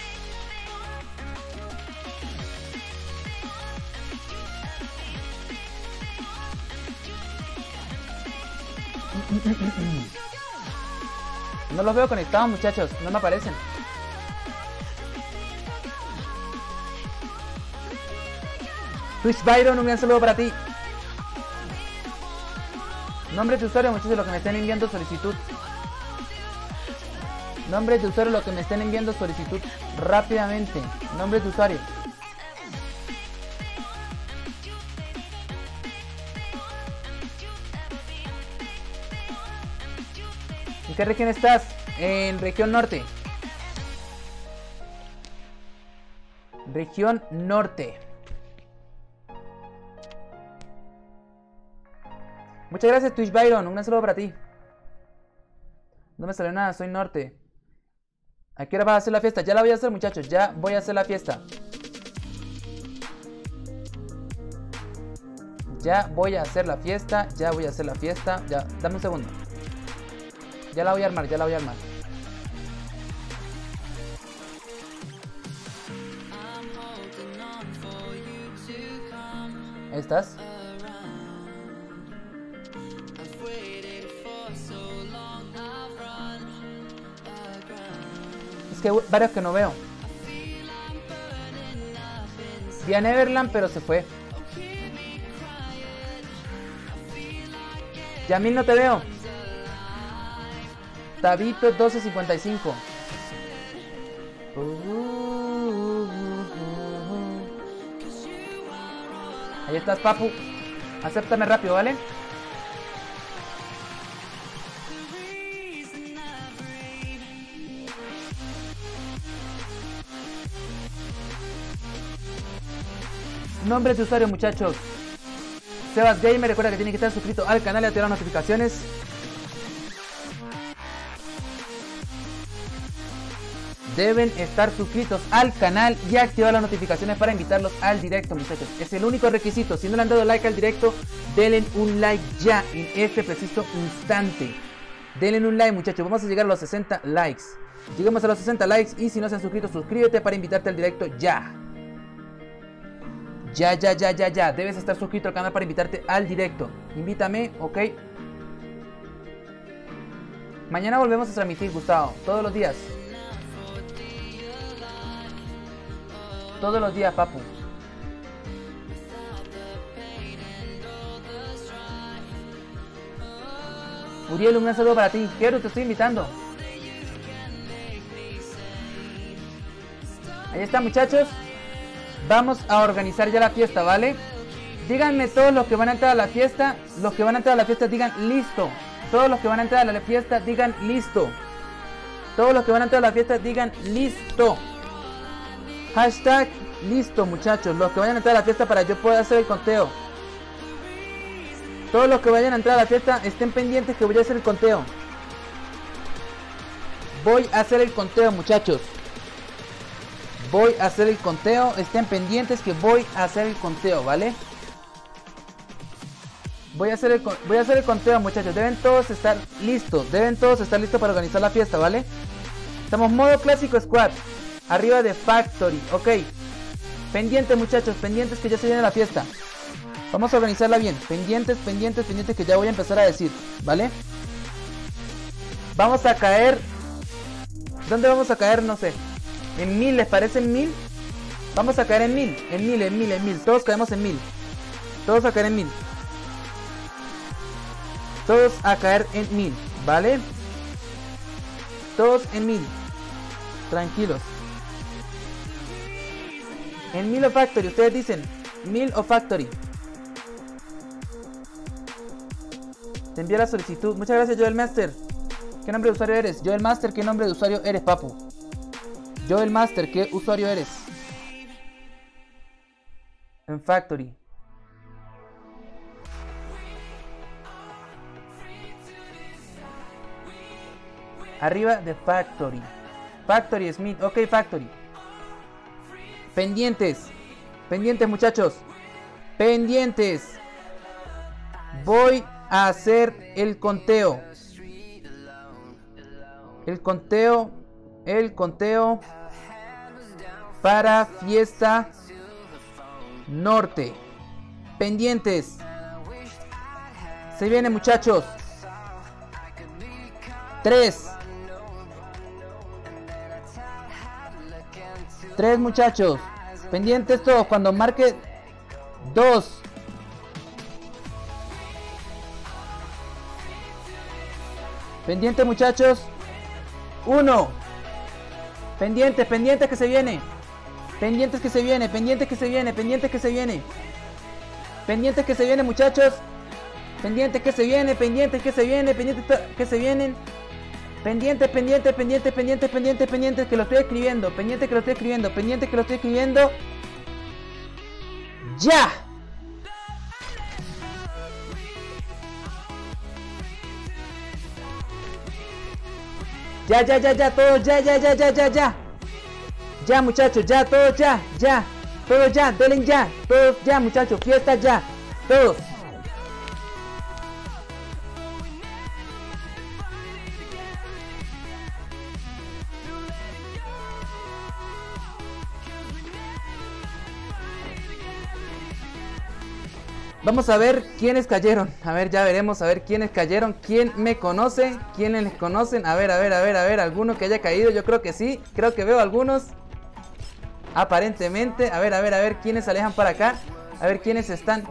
No los veo conectados, muchachos. No me aparecen. Twitch Byron, un gran saludo para ti. Nombre de usuario, muchachos, los que me estén enviando solicitud. Nombre de usuario, los que me estén enviando solicitud. Rápidamente. Nombre de usuario. ¿En qué región estás? En región norte. Región norte. Muchas gracias, Twitch Byron. Un gran saludo para ti. No me salió nada, soy norte. ¿A qué hora vas a hacer la fiesta? Ya la voy a hacer, muchachos. Ya voy a hacer la fiesta. Ya voy a hacer la fiesta. Ya voy a hacer la fiesta. Ya, dame un segundo. Ya la voy a armar, ya la voy a armar. Ahí estás. Es que hay varios que no veo. Vi a Neverland, pero se fue. Yamil, no te veo. Tabito 1255. Ahí estás, papu. Acéptame rápido, ¿vale? Nombres de usuario, muchachos. Sebas Gamer, recuerda que tiene que estar suscrito al canal y activar las notificaciones. Deben estar suscritos al canal y activar las notificaciones para invitarlos al directo, muchachos. Es el único requisito. Si no le han dado like al directo, denle un like ya, en este preciso instante. Denle un like, muchachos. Vamos a llegar a los 60 likes. Llegamos a los 60 likes y si no se han suscrito, suscríbete para invitarte al directo ya. Ya. Debes estar suscrito al canal para invitarte al directo. Invítame, ok. Mañana volvemos a transmitir, Gustavo. Todos los días. Todos los días, papu. Uriel, un gran saludo para ti. Quiero, te estoy invitando. Ahí está, muchachos. Vamos a organizar ya la fiesta, ¿vale? Díganme todos los que van a entrar a la fiesta. Los que van a entrar a la fiesta digan listo. Todos los que van a entrar a la fiesta digan listo. Todos los que van a entrar a la fiesta digan listo. Hashtag listo, muchachos. Los que vayan a entrar a la fiesta para yo poder hacer el conteo. Todos los que vayan a entrar a la fiesta estén pendientes que voy a hacer el conteo. Voy a hacer el conteo, muchachos. Voy a hacer el conteo. Estén pendientes que voy a hacer el conteo, ¿vale? Voy a hacer el conteo, muchachos. Deben todos estar listos. Deben todos estar listos para organizar la fiesta, ¿vale? Estamos modo clásico squad. Arriba de Factory, ok. Pendientes, muchachos, pendientes que ya se viene la fiesta. Vamos a organizarla bien. Pendientes que ya voy a empezar a decir, ¿vale? Vamos a caer. ¿Dónde vamos a caer? No sé. ¿En 1000? ¿Les parece en 1000? Vamos a caer en 1000. En 1000. Todos caemos en 1000. Todos a caer en 1000. Todos a caer en 1000, ¿vale? Todos en 1000. Tranquilos. En 1000 o Factory, ustedes dicen 1000 o Factory. Te envié la solicitud. Muchas gracias, Joel Master. ¿Qué nombre de usuario eres? Joel Master, ¿qué nombre de usuario eres, papu? Joel Master, ¿qué usuario eres? En Factory. Arriba de Factory. Factory Smith, ok, Factory. Pendientes. Pendientes, muchachos. Pendientes. Voy a hacer el conteo. El conteo para fiesta norte. Pendientes. Se viene, muchachos. 3, muchachos. Pendientes todos. Cuando marque 2. Pendientes, muchachos. 1. Pendientes que se viene. Pendientes que se viene, muchachos. Pendientes que se vienen. Pendientes que lo estoy escribiendo. ¡Ya! Ya, todos ya. Ya, muchachos, ya, todos ya. Todos ya, denle ya. Todos ya, muchachos, fiesta ya. Todos. Vamos a ver quiénes cayeron. A ver, ya veremos a ver quiénes cayeron. ¿Quién me conoce? ¿Quiénes les conocen? A ver. ¿Alguno que haya caído? Yo creo que sí. Creo que veo algunos. Aparentemente. A ver. ¿Quiénes se alejan para acá? A ver quiénes están.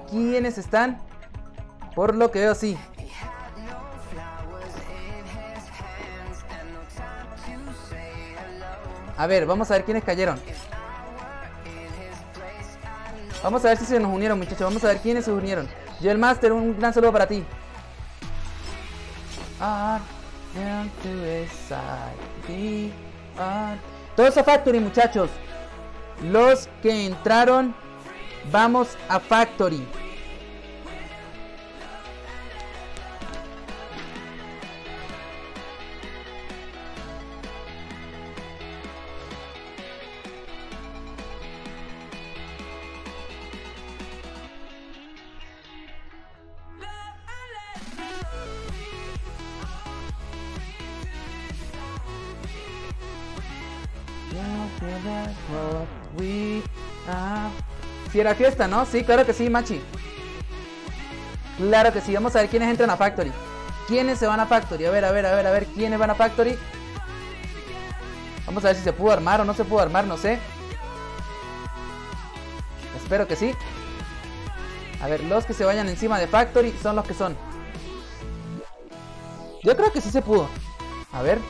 Por lo que veo, sí. A ver, vamos a ver quiénes cayeron. Vamos a ver si se nos unieron, muchachos. Vamos a ver quiénes se unieron. Joel Master, un gran saludo para ti. Todos a Factory, muchachos. Los que entraron Vamos a Factory. Si era fiesta, ¿no? Sí, claro que sí, Machi. Claro que sí. Vamos a ver quiénes entran a Factory. ¿Quiénes se van a Factory? A ver, ¿quiénes van a Factory? Vamos a ver si se pudo armar o no se pudo armar, no sé. Espero que sí. A ver, los que se vayan encima de Factory son los que son. Yo creo que sí se pudo. A ver.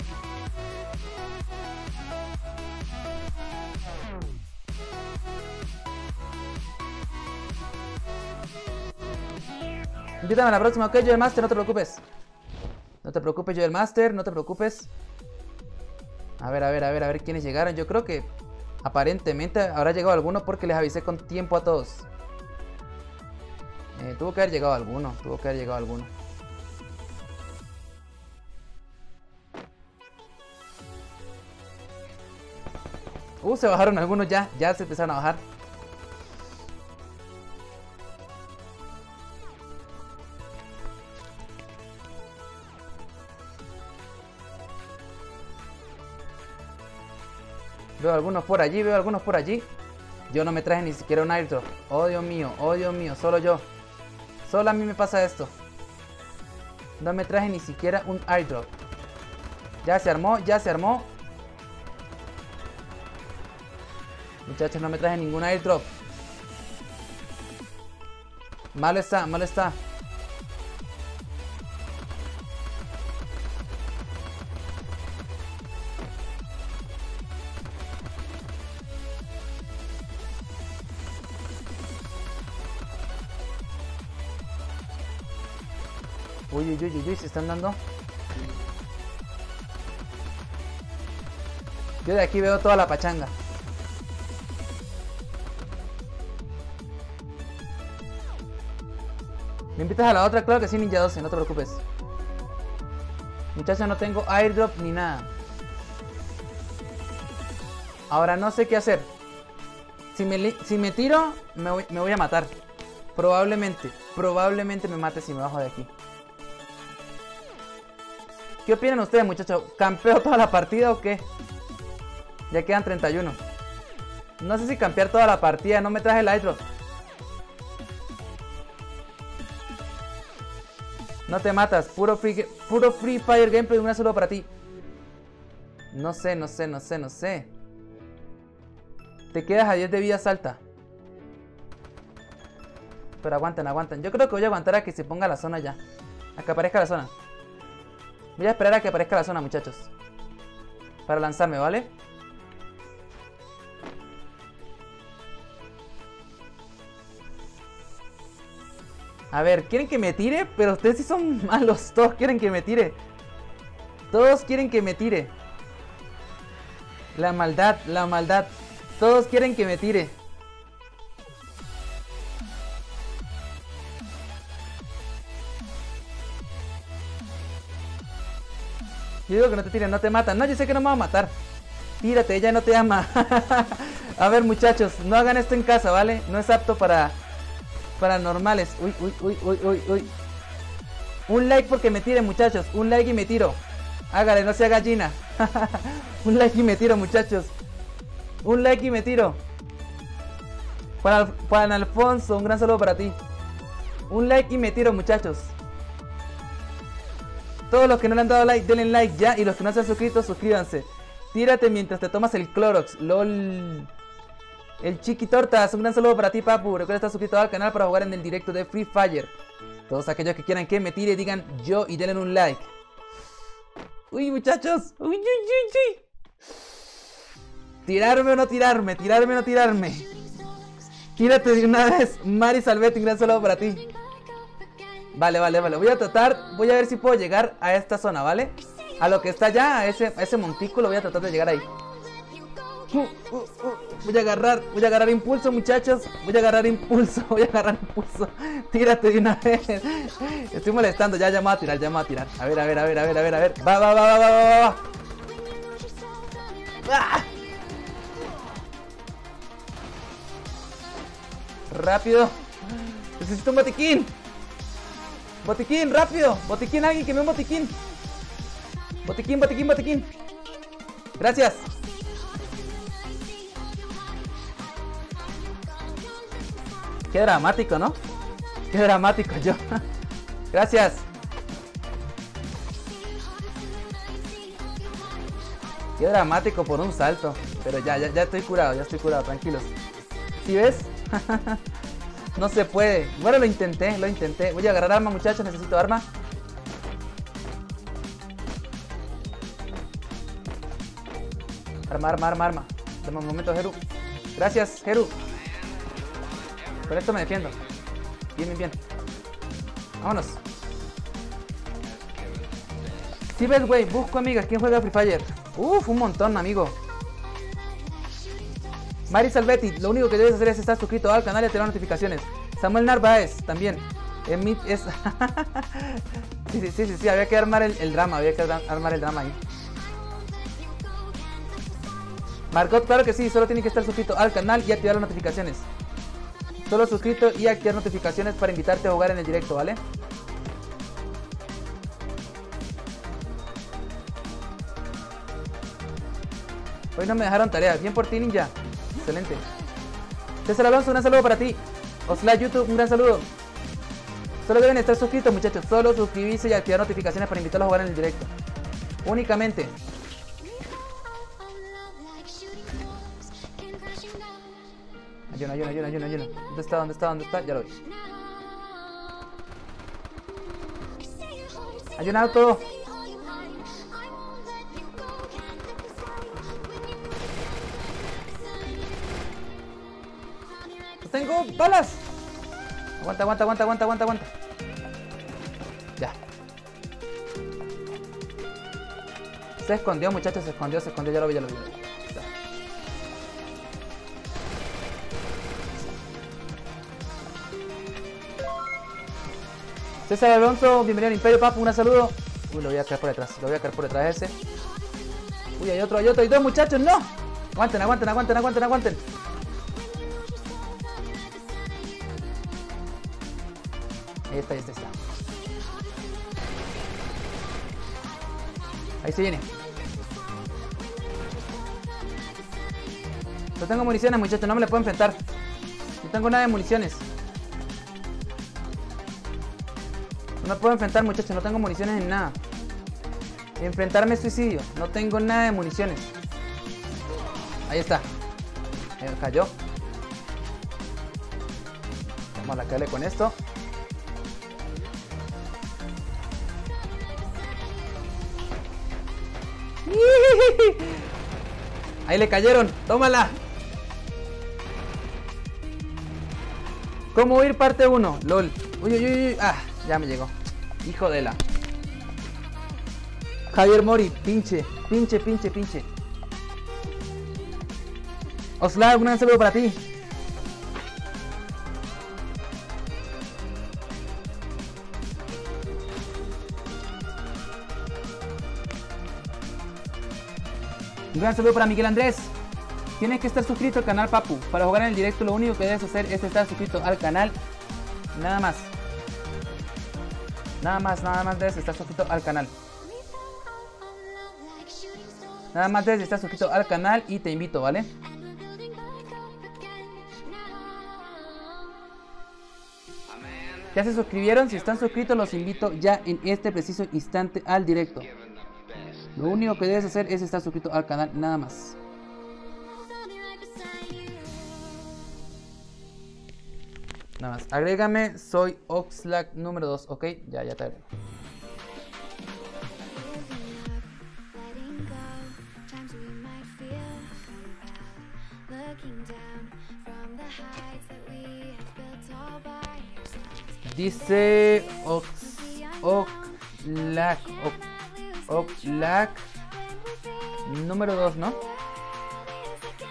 Invítame a la próxima, ok, Joel Master, no te preocupes. No te preocupes, Joel Master, no te preocupes. A ver quiénes llegaron. Yo creo que aparentemente habrá llegado alguno porque les avisé con tiempo a todos. Tuvo que haber llegado alguno, Se bajaron algunos ya se empezaron a bajar. Veo algunos por allí, Yo no me traje ni siquiera un airdrop. Oh Dios mío, solo yo. Solo a mí me pasa esto. No me traje ni siquiera un airdrop. Ya se armó. Muchachos, no me traje ningún airdrop. Malo está. Uy, se están dando. Yo de aquí veo toda la pachanga. ¿Me invitas a la otra? Claro que sí, Ninja 12, no te preocupes. Muchachos, no tengo airdrop ni nada. Ahora no sé qué hacer. Si me tiro, me voy a matar. Probablemente me mate si me bajo de aquí. ¿Qué opinan ustedes, muchachos? ¿Campeo toda la partida o qué? Ya quedan 31. No sé si campear toda la partida. No me traje el airdrop. No te matas. Puro Free Fire gameplay. Una solo para ti. No sé. Te quedas a 10 de vida, salta. Pero aguantan. Yo creo que voy a aguantar a que se ponga la zona ya. A que aparezca la zona. Voy a esperar a que aparezca la zona, muchachos. Para lanzarme, ¿vale? A ver, ¿quieren que me tire? Pero ustedes sí son malos. Todos quieren que me tire. La maldad. Todos quieren que me tire. Yo digo que no te tiren, no te matan. No, yo sé que no me va a matar. Tírate, ella no te ama. A ver, muchachos, no hagan esto en casa, ¿vale? No es apto para normales. Uy. Un like porque me tire, muchachos. Un like y me tiro. Hágale, no sea gallina. Un like y me tiro, muchachos. Un like y me tiro. Juan Alfonso, un gran saludo para ti. Un like y me tiro, muchachos. Todos los que no le han dado like, denle like ya. Y los que no se han suscrito, suscríbanse. Tírate mientras te tomas el Clorox. LOL. El Chiqui Tortas, un gran saludo para ti, papu. Recuerda estar suscrito al canal para jugar en el directo de Free Fire. Todos aquellos que quieran que me tire, digan yo y denle un like. Uy, muchachos. Uy. Tirarme o no tirarme. Tírate de una vez. Mari Salvetti, un gran saludo para ti. Vale. Voy a ver si puedo llegar a esta zona, ¿vale? A lo que está ya, a ese montículo, voy a tratar de llegar ahí. Voy a agarrar impulso, muchachos. Voy a agarrar impulso. Tírate de una vez. Estoy molestando, ya me voy a tirar, A ver. Va. ¡Ah! Rápido. Necesito un botiquín. Botiquín, rápido. Botiquín, alguien que me dé un botiquín. Botiquín. Gracias. Qué dramático, ¿no? Qué dramático yo. Gracias. Qué dramático por un salto. Pero ya estoy curado, tranquilos. ¿Sí ves? No se puede. Bueno, lo intenté. Voy a agarrar arma, muchachos, necesito arma. Arma. Dame un momento, Heru. Gracias, Heru. Con esto me defiendo. Bien. Vámonos. Si ves, güey, busco amigas. ¿Quién juega Free Fire? Uf, un montón, amigo. Mari Salvetti, lo único que debes hacer es estar suscrito al canal y activar notificaciones. Samuel Narváez, también. Sí, había que armar el drama. Ahí. Margot, claro que sí, solo tiene que estar suscrito al canal y activar las notificaciones. Solo suscrito y activar notificaciones para invitarte a jugar en el directo, ¿vale? Hoy no me dejaron tareas. Bien por ti, ninja. Excelente. César Alonso, un gran saludo para ti. Osla YouTube, un gran saludo. Solo deben estar suscritos, muchachos. Solo suscribirse y activar notificaciones para invitarlos a jugar en el directo. Únicamente. Ayuno. ¿Dónde está? Ya lo vi. Ayunado todo. ¡No tengo balas! Aguanta. Ya. Se escondió, muchachos, se escondió. Ya lo vi. César Alonso, bienvenido al Imperio, papu, un saludo. Uy, lo voy a caer por detrás ese. Uy, hay otro, hay dos, muchachos, no. Aguanten. Ahí está. Ahí se viene. No tengo municiones, muchachos, no me le puedo enfrentar. No tengo nada de municiones. No me puedo enfrentar, muchachos, no tengo municiones en nada. Enfrentarme es suicidio. No tengo nada de municiones. Ahí está. Cayó. Vamos a caerle con esto. Ahí le cayeron. Tómala. ¿Cómo huir parte 1? LOL. Uy. Ah, ya me llegó. Hijo de la. Javier Mori, pinche. Osla, un gran saludo para ti. Un gran saludo para Miguel Andrés. Tienes que estar suscrito al canal, papu. Para jugar en el directo lo único que debes hacer es estar suscrito al canal. Nada más debes estar suscrito al canal. Nada más debes estar suscrito al canal y te invito, ¿vale? ¿Ya se suscribieron? Si están suscritos los invito ya en este preciso instante al directo. Lo único que debes hacer es estar suscrito al canal, nada más. Nada más. Agrégame, soy Oxlack número 2, ¿ok? Ya te agrego. Dice Oxlack número 2, ¿no?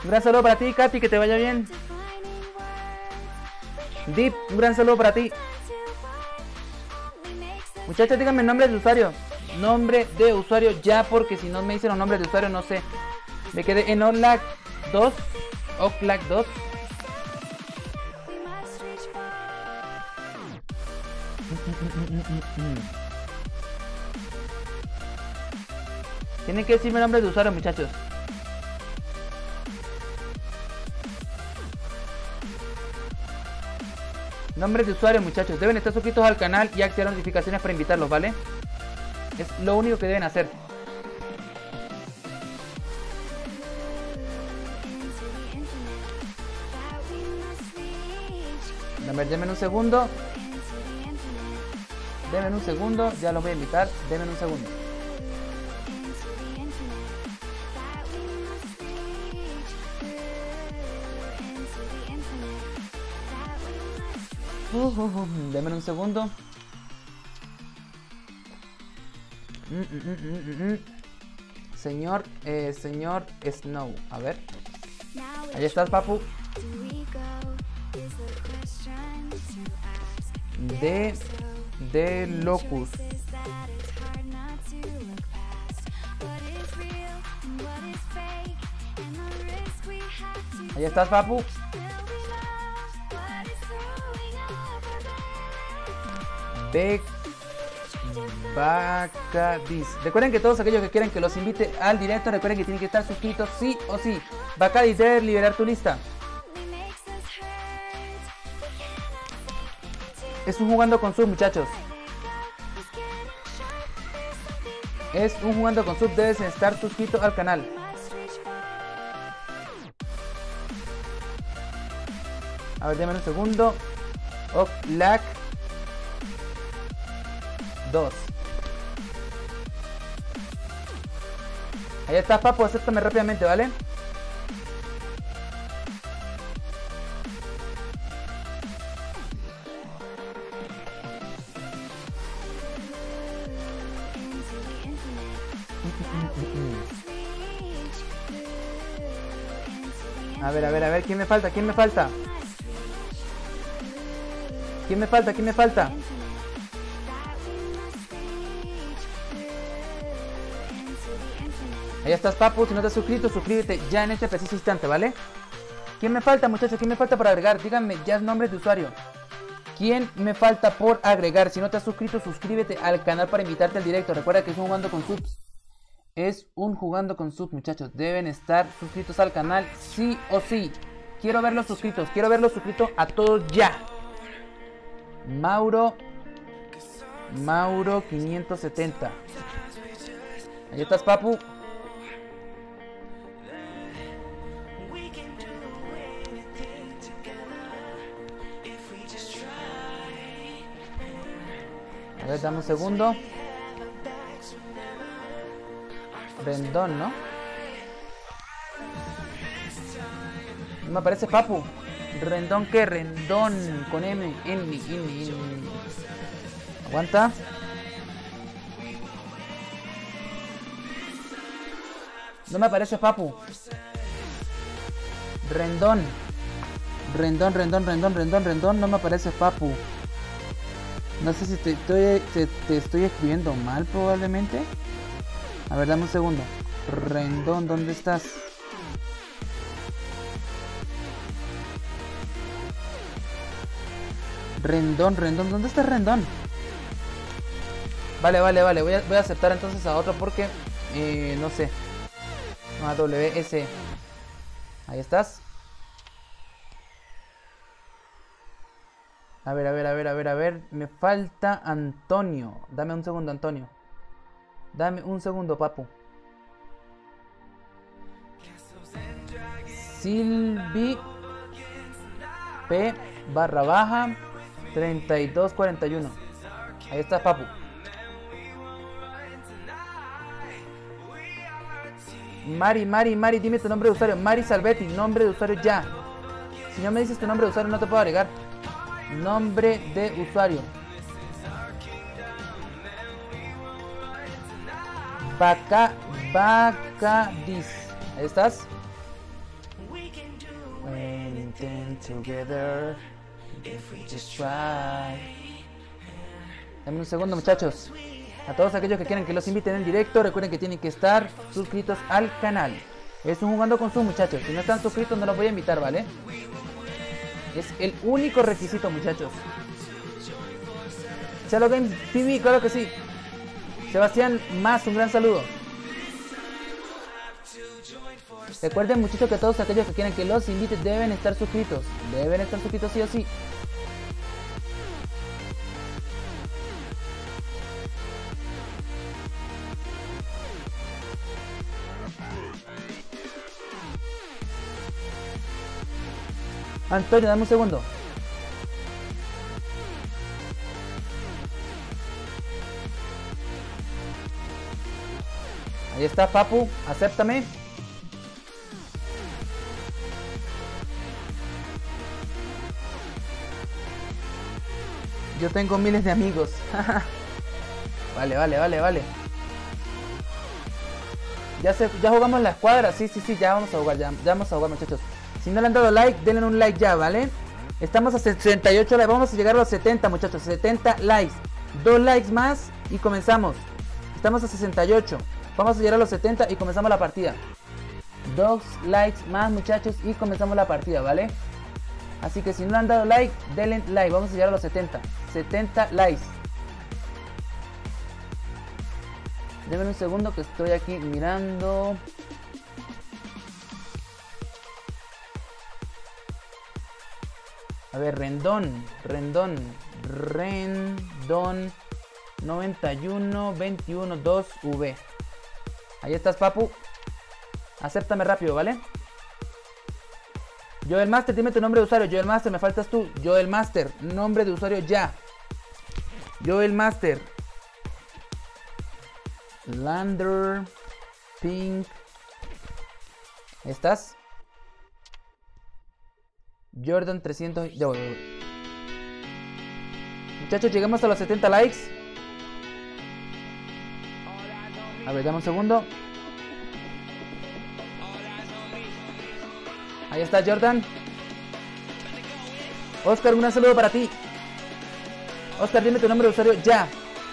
Un gran saludo para ti, Katy, que te vaya bien. Deep, un gran saludo para ti. Muchachos, díganme el nombre de usuario. Nombre de usuario ya, porque si no me dicen los nombres de usuario, no sé. Me quedé en Oxlack 2. Oxlack 2. Tienen que decirme el nombre de usuario, muchachos. Nombre de usuario, muchachos. Deben estar suscritos al canal y activar notificaciones para invitarlos, ¿vale? Es lo único que deben hacer. Denme un segundo. Denme un segundo. Ya los voy a invitar. Denme un segundo. Denme un segundo. Señor Snow. A ver. Ahí estás, papu. De Locus. Ahí estás, papu. Bacadis. Recuerden que todos aquellos que quieran que los invite al directo, recuerden que tienen que estar suscritos sí o sí. Bacadis, debes liberar tu lista. Es un jugando con sub, muchachos. Es un jugando con sub, debes estar suscrito al canal. A ver, déjame un segundo. Oxlack 2. Ahí está, papu, acéptame rápidamente, ¿vale? A ver, ¿quién me falta? ¿Quién me falta? ¿Quién me falta? ¿Quién me falta? Ahí estás, papu. Si no te has suscrito, suscríbete ya en este preciso instante, ¿vale? ¿Quién me falta, muchachos? ¿Quién me falta por agregar? Díganme ya el nombre de usuario. ¿Quién me falta por agregar? Si no te has suscrito, suscríbete al canal para invitarte al directo. Recuerda que es un jugando con subs. Es un jugando con subs, muchachos. Deben estar suscritos al canal sí o sí. Quiero verlos suscritos. Quiero verlos suscritos a todos ya. Mauro 570. Ahí estás, papu. A ver, dame un segundo. Rendón, ¿no? No me aparece, papu. ¿Rendón qué? Rendón con M. Aguanta. No me aparece, papu. Rendón. No me aparece, papu. No sé si te estoy escribiendo mal, probablemente. A ver, dame un segundo. Rendón, ¿dónde estás? Rendón, ¿dónde está Rendón? Vale. Voy a aceptar entonces a otro porque no sé. A WS. Ahí estás. A ver. Me falta Antonio. Dame un segundo, Antonio. Dame un segundo, papu. Silvi P _ 3241. Ahí está, papu. Mari, dime tu nombre de usuario. Mari Salvetti, nombre de usuario ya. Si no me dices tu nombre de usuario, no te puedo agregar. Nombre de usuario. Bacadis. Ahí estás. something together if we just try. Dame un segundo, muchachos. A todos aquellos que quieren que los inviten en directo, recuerden que tienen que estar suscritos al canal. Es un jugando con sus muchachos. Si no están suscritos no los voy a invitar, ¿vale? Es el único requisito, muchachos. Chalo Game TV, claro que sí. Sebastián Más, un gran saludo. Recuerden, muchachos, que todos aquellos que quieren que los invite deben estar suscritos. Deben estar suscritos sí o sí. Antonio, dame un segundo. Ahí está, papu, acéptame. Yo tengo miles de amigos. Vale. Ya jugamos la escuadra. Sí, ya vamos a jugar, ya vamos a jugar, muchachos. Si no le han dado like, denle un like ya, ¿vale? Estamos a 68 likes, vamos a llegar a los 70, muchachos, 70 likes. 2 likes más y comenzamos. Estamos a 68. Vamos a llegar a los 70 y comenzamos la partida. 2 likes más, muchachos, y comenzamos la partida, ¿vale? Así que si no le han dado like, denle like. Vamos a llegar a los 70. 70 likes. Denme un segundo que estoy aquí mirando. A ver, Rendón 91212V. Ahí estás, papu. Acéptame rápido, ¿vale? Joel Master, dime tu nombre de usuario. Joel Master, me faltas tú. Joel Master, nombre de usuario ya. Joel Master. Lander Pink. ¿Estás? Jordan 300. Ya voy. Muchachos, llegamos a los 70 likes. A ver, dame un segundo. Ahí está Jordan. Oscar, un gran saludo para ti. Oscar, dime tu nombre de usuario ya.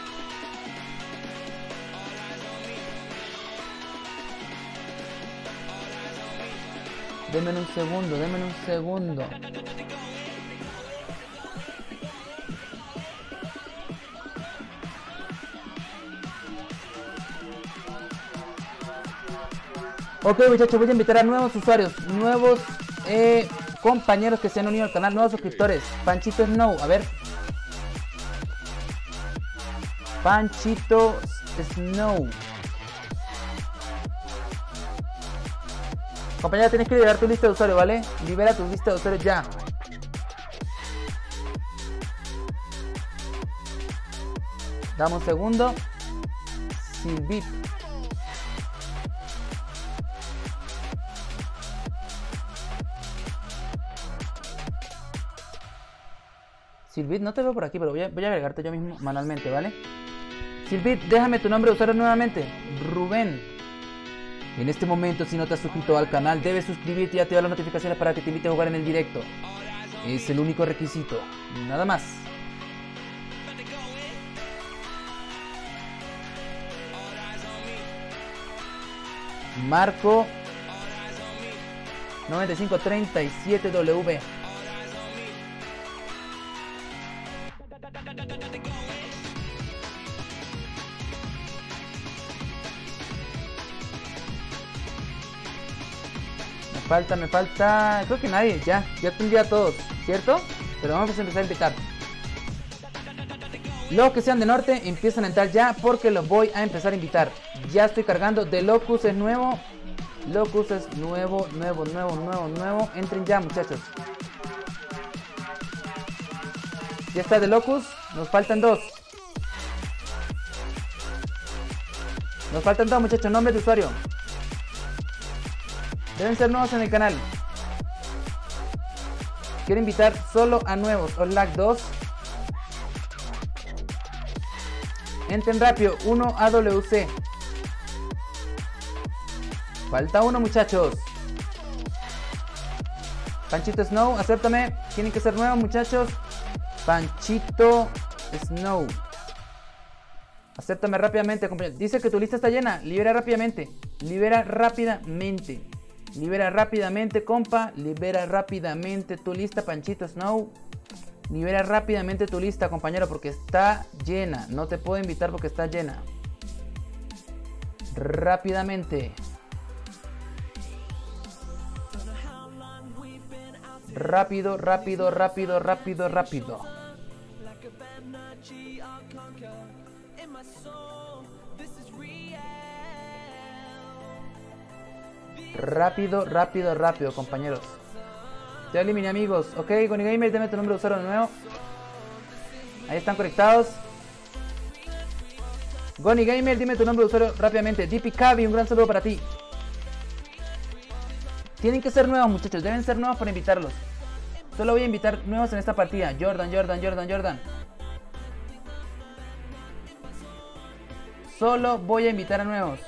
Denme un segundo. Ok, muchachos, voy a invitar a nuevos usuarios, nuevos compañeros que se han unido al canal, nuevos suscriptores. Panchito Snow, a ver. Panchito Snow. Compañera, tienes que liberar tu lista de usuarios, ¿vale? Libera tu lista de usuarios ya. Dame un segundo. Silvit. Silvit, no te veo por aquí, pero voy a agregarte yo mismo manualmente, ¿vale? Silvit, déjame tu nombre de usuario nuevamente. Rubén. En este momento, si no te has suscrito al canal, debes suscribirte y activar las notificaciones para que te invite a jugar en el directo. Es el único requisito. Nada más. Marco 9537W. Me falta, creo que nadie, ya tendría a todos, ¿cierto? Pero vamos a empezar a invitar. Los que sean de norte empiezan a entrar ya porque los voy a empezar a invitar. Ya estoy cargando, The Locus es nuevo. Locus es nuevo. Entren ya, muchachos. Ya está The Locus, nos faltan 2. Muchachos, nombre de usuario. Deben ser nuevos en el canal. Quiero invitar solo a nuevos. Oslac 2. Entren rápido. 1 AWC. Falta uno, muchachos. Panchito Snow, acéptame. Tienen que ser nuevos, muchachos. Panchito Snow. Acéptame rápidamente, compañero. Dice que tu lista está llena. Libera rápidamente. Libera rápidamente. Libera rápidamente, compa. Libera rápidamente tu lista, Panchito Snow. Libera rápidamente tu lista, compañero, porque está llena. No te puedo invitar porque está llena. Rápidamente. Rápido, rápido, rápido, rápido, rápido. Rápido, rápido, rápido, compañeros. Ya eliminé, amigos. Ok, Goni Gamer, dame tu nombre de usuario de nuevo. Ahí están conectados. Goni Gamer, dime tu nombre de usuario rápidamente. DP Cavi, un gran saludo para ti. Tienen que ser nuevos, muchachos. Deben ser nuevos para invitarlos. Solo voy a invitar nuevos en esta partida. Jordan, Jordan, Jordan, Jordan. Solo voy a invitar a nuevos.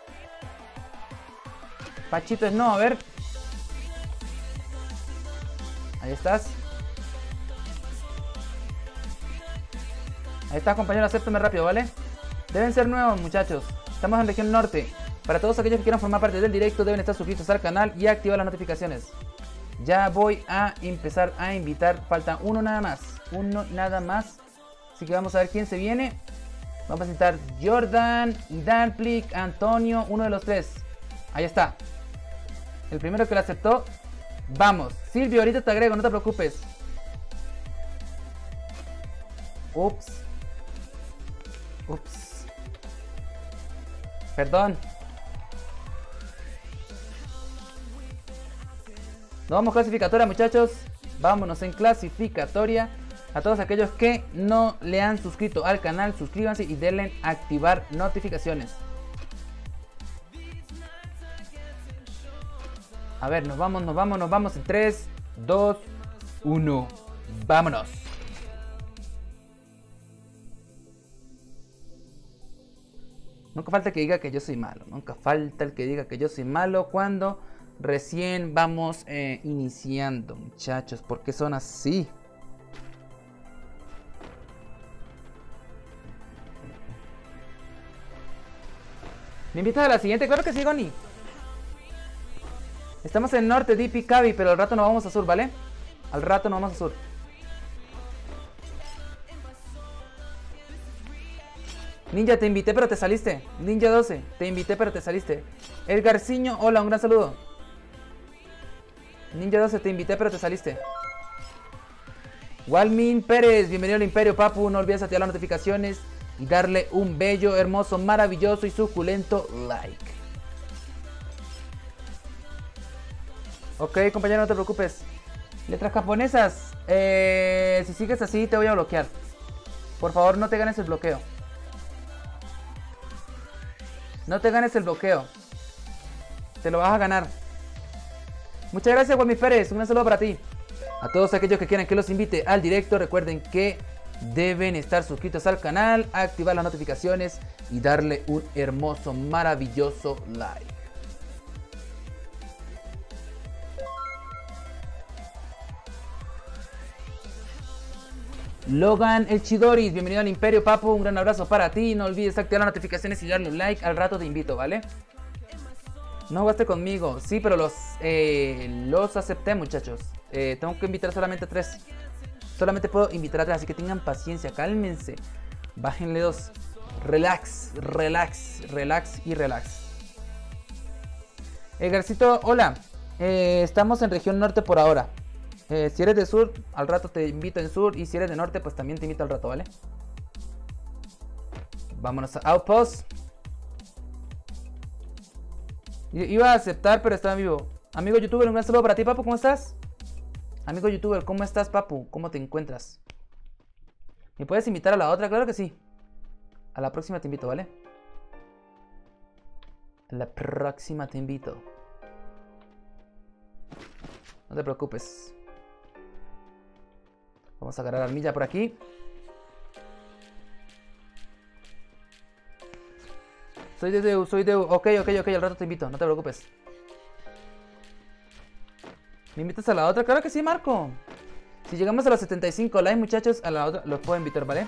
Pachito no, a ver. Ahí estás. Ahí está, compañero, acéptame rápido, ¿vale? Deben ser nuevos, muchachos. Estamos en región norte. Para todos aquellos que quieran formar parte del directo, deben estar suscritos al canal y activar las notificaciones. Ya voy a empezar a invitar. Falta uno nada más. Uno nada más. Así que vamos a ver quién se viene. Vamos a invitar Jordan, Danplic, Antonio, uno de los tres. Ahí está. El primero que lo aceptó. Vamos. Silvio, ahorita te agrego, no te preocupes. Ups. Ups. Perdón. Nos vamos clasificatoria, muchachos. Vámonos en clasificatoria. A todos aquellos que no le han suscrito al canal, suscríbanse y denle a activar notificaciones. A ver, nos vamos en 3, 2, 1. Vámonos. Nunca falta el que diga que yo soy malo. Nunca falta el que diga que yo soy malo cuando recién vamos iniciando, muchachos. ¿Por qué son así? ¿Me invitas a la siguiente? Claro que sí, Goni. Estamos en norte, DP Cavi, pero al rato nos vamos a sur, ¿vale? Al rato nos vamos a sur. Ninja, te invité pero te saliste. Ninja 12, te invité pero te saliste. Edgarciño, hola, un gran saludo. Ninja 12, te invité pero te saliste. Walmin Pérez, bienvenido al Imperio, papu. No olvides activar las notificaciones y darle un bello, hermoso, maravilloso y suculento like. Ok, compañero, no te preocupes. Letras japonesas. Si sigues así te voy a bloquear. Por favor, no te ganes el bloqueo. No te ganes el bloqueo. Te lo vas a ganar. Muchas gracias, Walmin Pérez. Un saludo para ti. A todos aquellos que quieran que los invite al directo, recuerden que deben estar suscritos al canal, activar las notificaciones y darle un hermoso, maravilloso like. Logan El Chidoris, bienvenido al Imperio, papu. Un gran abrazo para ti. No olvides activar las notificaciones y darle un like. Al rato te invito, ¿vale? No jugaste conmigo. Sí, pero los acepté, muchachos. Tengo que invitar solamente a 3. Solamente puedo invitar a 3, así que tengan paciencia, cálmense. Bájenle 2. Relax, relax, relax y relax. Edgarcito, hola. Estamos en región norte por ahora. Si eres de sur, al rato te invito en sur. Y si eres de norte, pues también te invito al rato, ¿vale? Vámonos a Outpost. Iba a aceptar, pero estaba en vivo. Amigo youtuber, un gran saludo para ti, papu. ¿Cómo estás? Amigo youtuber, ¿cómo estás, papu? ¿Cómo te encuentras? ¿Me puedes invitar a la otra? Claro que sí. A la próxima te invito, ¿vale? A la próxima te invito. No te preocupes. Vamos a agarrar armilla por aquí. Soy de Deu. Ok, al rato te invito, no te preocupes. ¿Me invitas a la otra? Claro que sí, Marco. Si llegamos a los 75 likes, muchachos, a la otra los puedo invitar, ¿vale?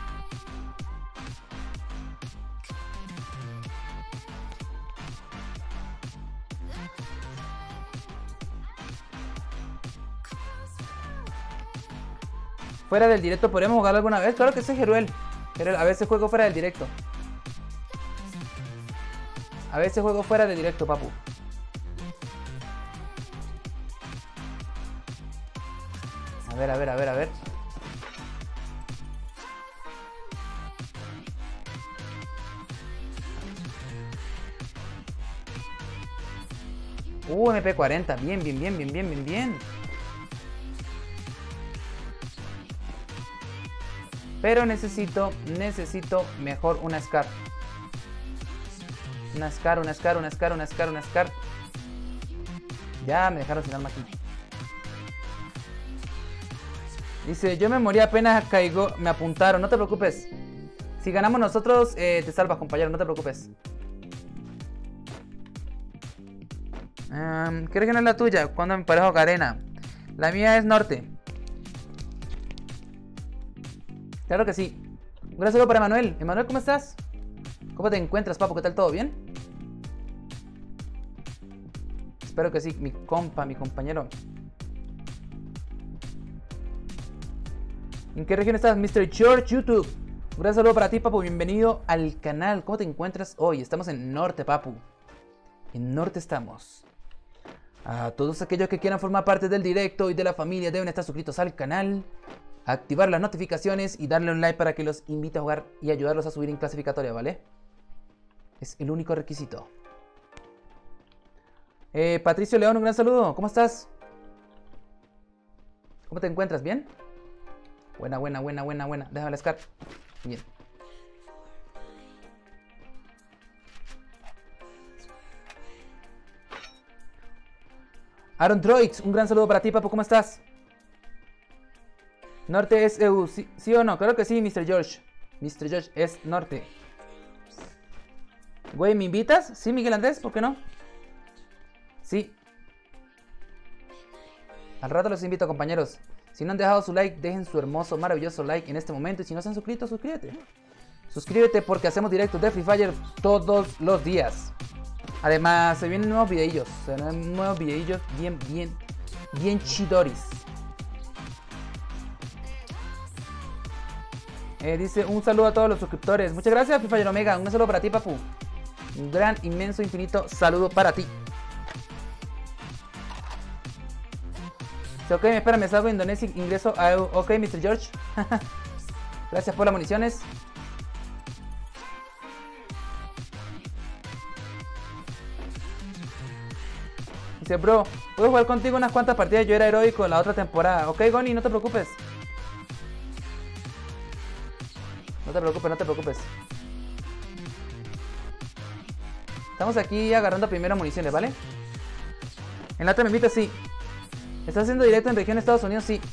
Fuera del directo, ¿podríamos jugar alguna vez? Claro que sí, Jeruel. Jeruel, a veces juego fuera del directo. A veces juego fuera del directo, papu. A ver, a ver, a ver, a ver. MP40, bien, bien, bien, bien, bien, bien, bien. Pero necesito mejor una SCAR. Una SCAR. Ya me dejaron sin arma aquí. Dice, yo me morí apenas caigo, me apuntaron, no te preocupes. Si ganamos nosotros, te salvas, compañero, no te preocupes. ¿Qué región es la tuya? ¿Cuándo me parejo Garena? La mía es norte. Claro que sí. Un gran saludo para Emanuel. Emanuel, ¿cómo estás? ¿Cómo te encuentras, papu? ¿Qué tal? ¿Todo bien? Espero que sí, mi compa, mi compañero. ¿En qué región estás, Mr. George YouTube? Un gran saludo para ti, papu. Bienvenido al canal. ¿Cómo te encuentras hoy? Estamos en norte, papu. En norte estamos. A todos aquellos que quieran formar parte del directo y de la familia deben estar suscritos al canal, activar las notificaciones y darle un like para que los invite a jugar y ayudarlos a subir en clasificatoria, ¿vale? Es el único requisito. Patricio León, un gran saludo. ¿Cómo estás? ¿Cómo te encuentras? ¿Bien? Buena. Déjame la SCAR. Bien. Aaron Droix, un gran saludo para ti, papu. ¿Cómo estás? Norte es EU, ¿sí o no? Claro que sí, Mr. George. Mr. George es norte. Güey, ¿me invitas? Sí, Miguel Andrés, ¿por qué no? Sí. Al rato los invito, compañeros. Si no han dejado su like, dejen su hermoso, maravilloso like en este momento. Y si no se han suscrito, suscríbete. Suscríbete porque hacemos directos de Free Fire todos los días. Además, se vienen nuevos videillos. Se vienen nuevos videillos bien chidoris. Dice un saludo a todos los suscriptores. Muchas gracias, Free Fire Omega. Un saludo para ti, papu. Un gran, inmenso, infinito saludo para ti. Ok, espérame, salgo de Indonesia, ingreso a EU. Ok, Mr. George. Gracias por las municiones. Dice, bro, puedo jugar contigo unas cuantas partidas. Yo era heroico en la otra temporada. Ok, Goni, no te preocupes. No te preocupes. Estamos aquí agarrando primero municiones, ¿vale? En la otra me invita, sí. ¿Estás haciendo directo en región de Estados Unidos? Sí.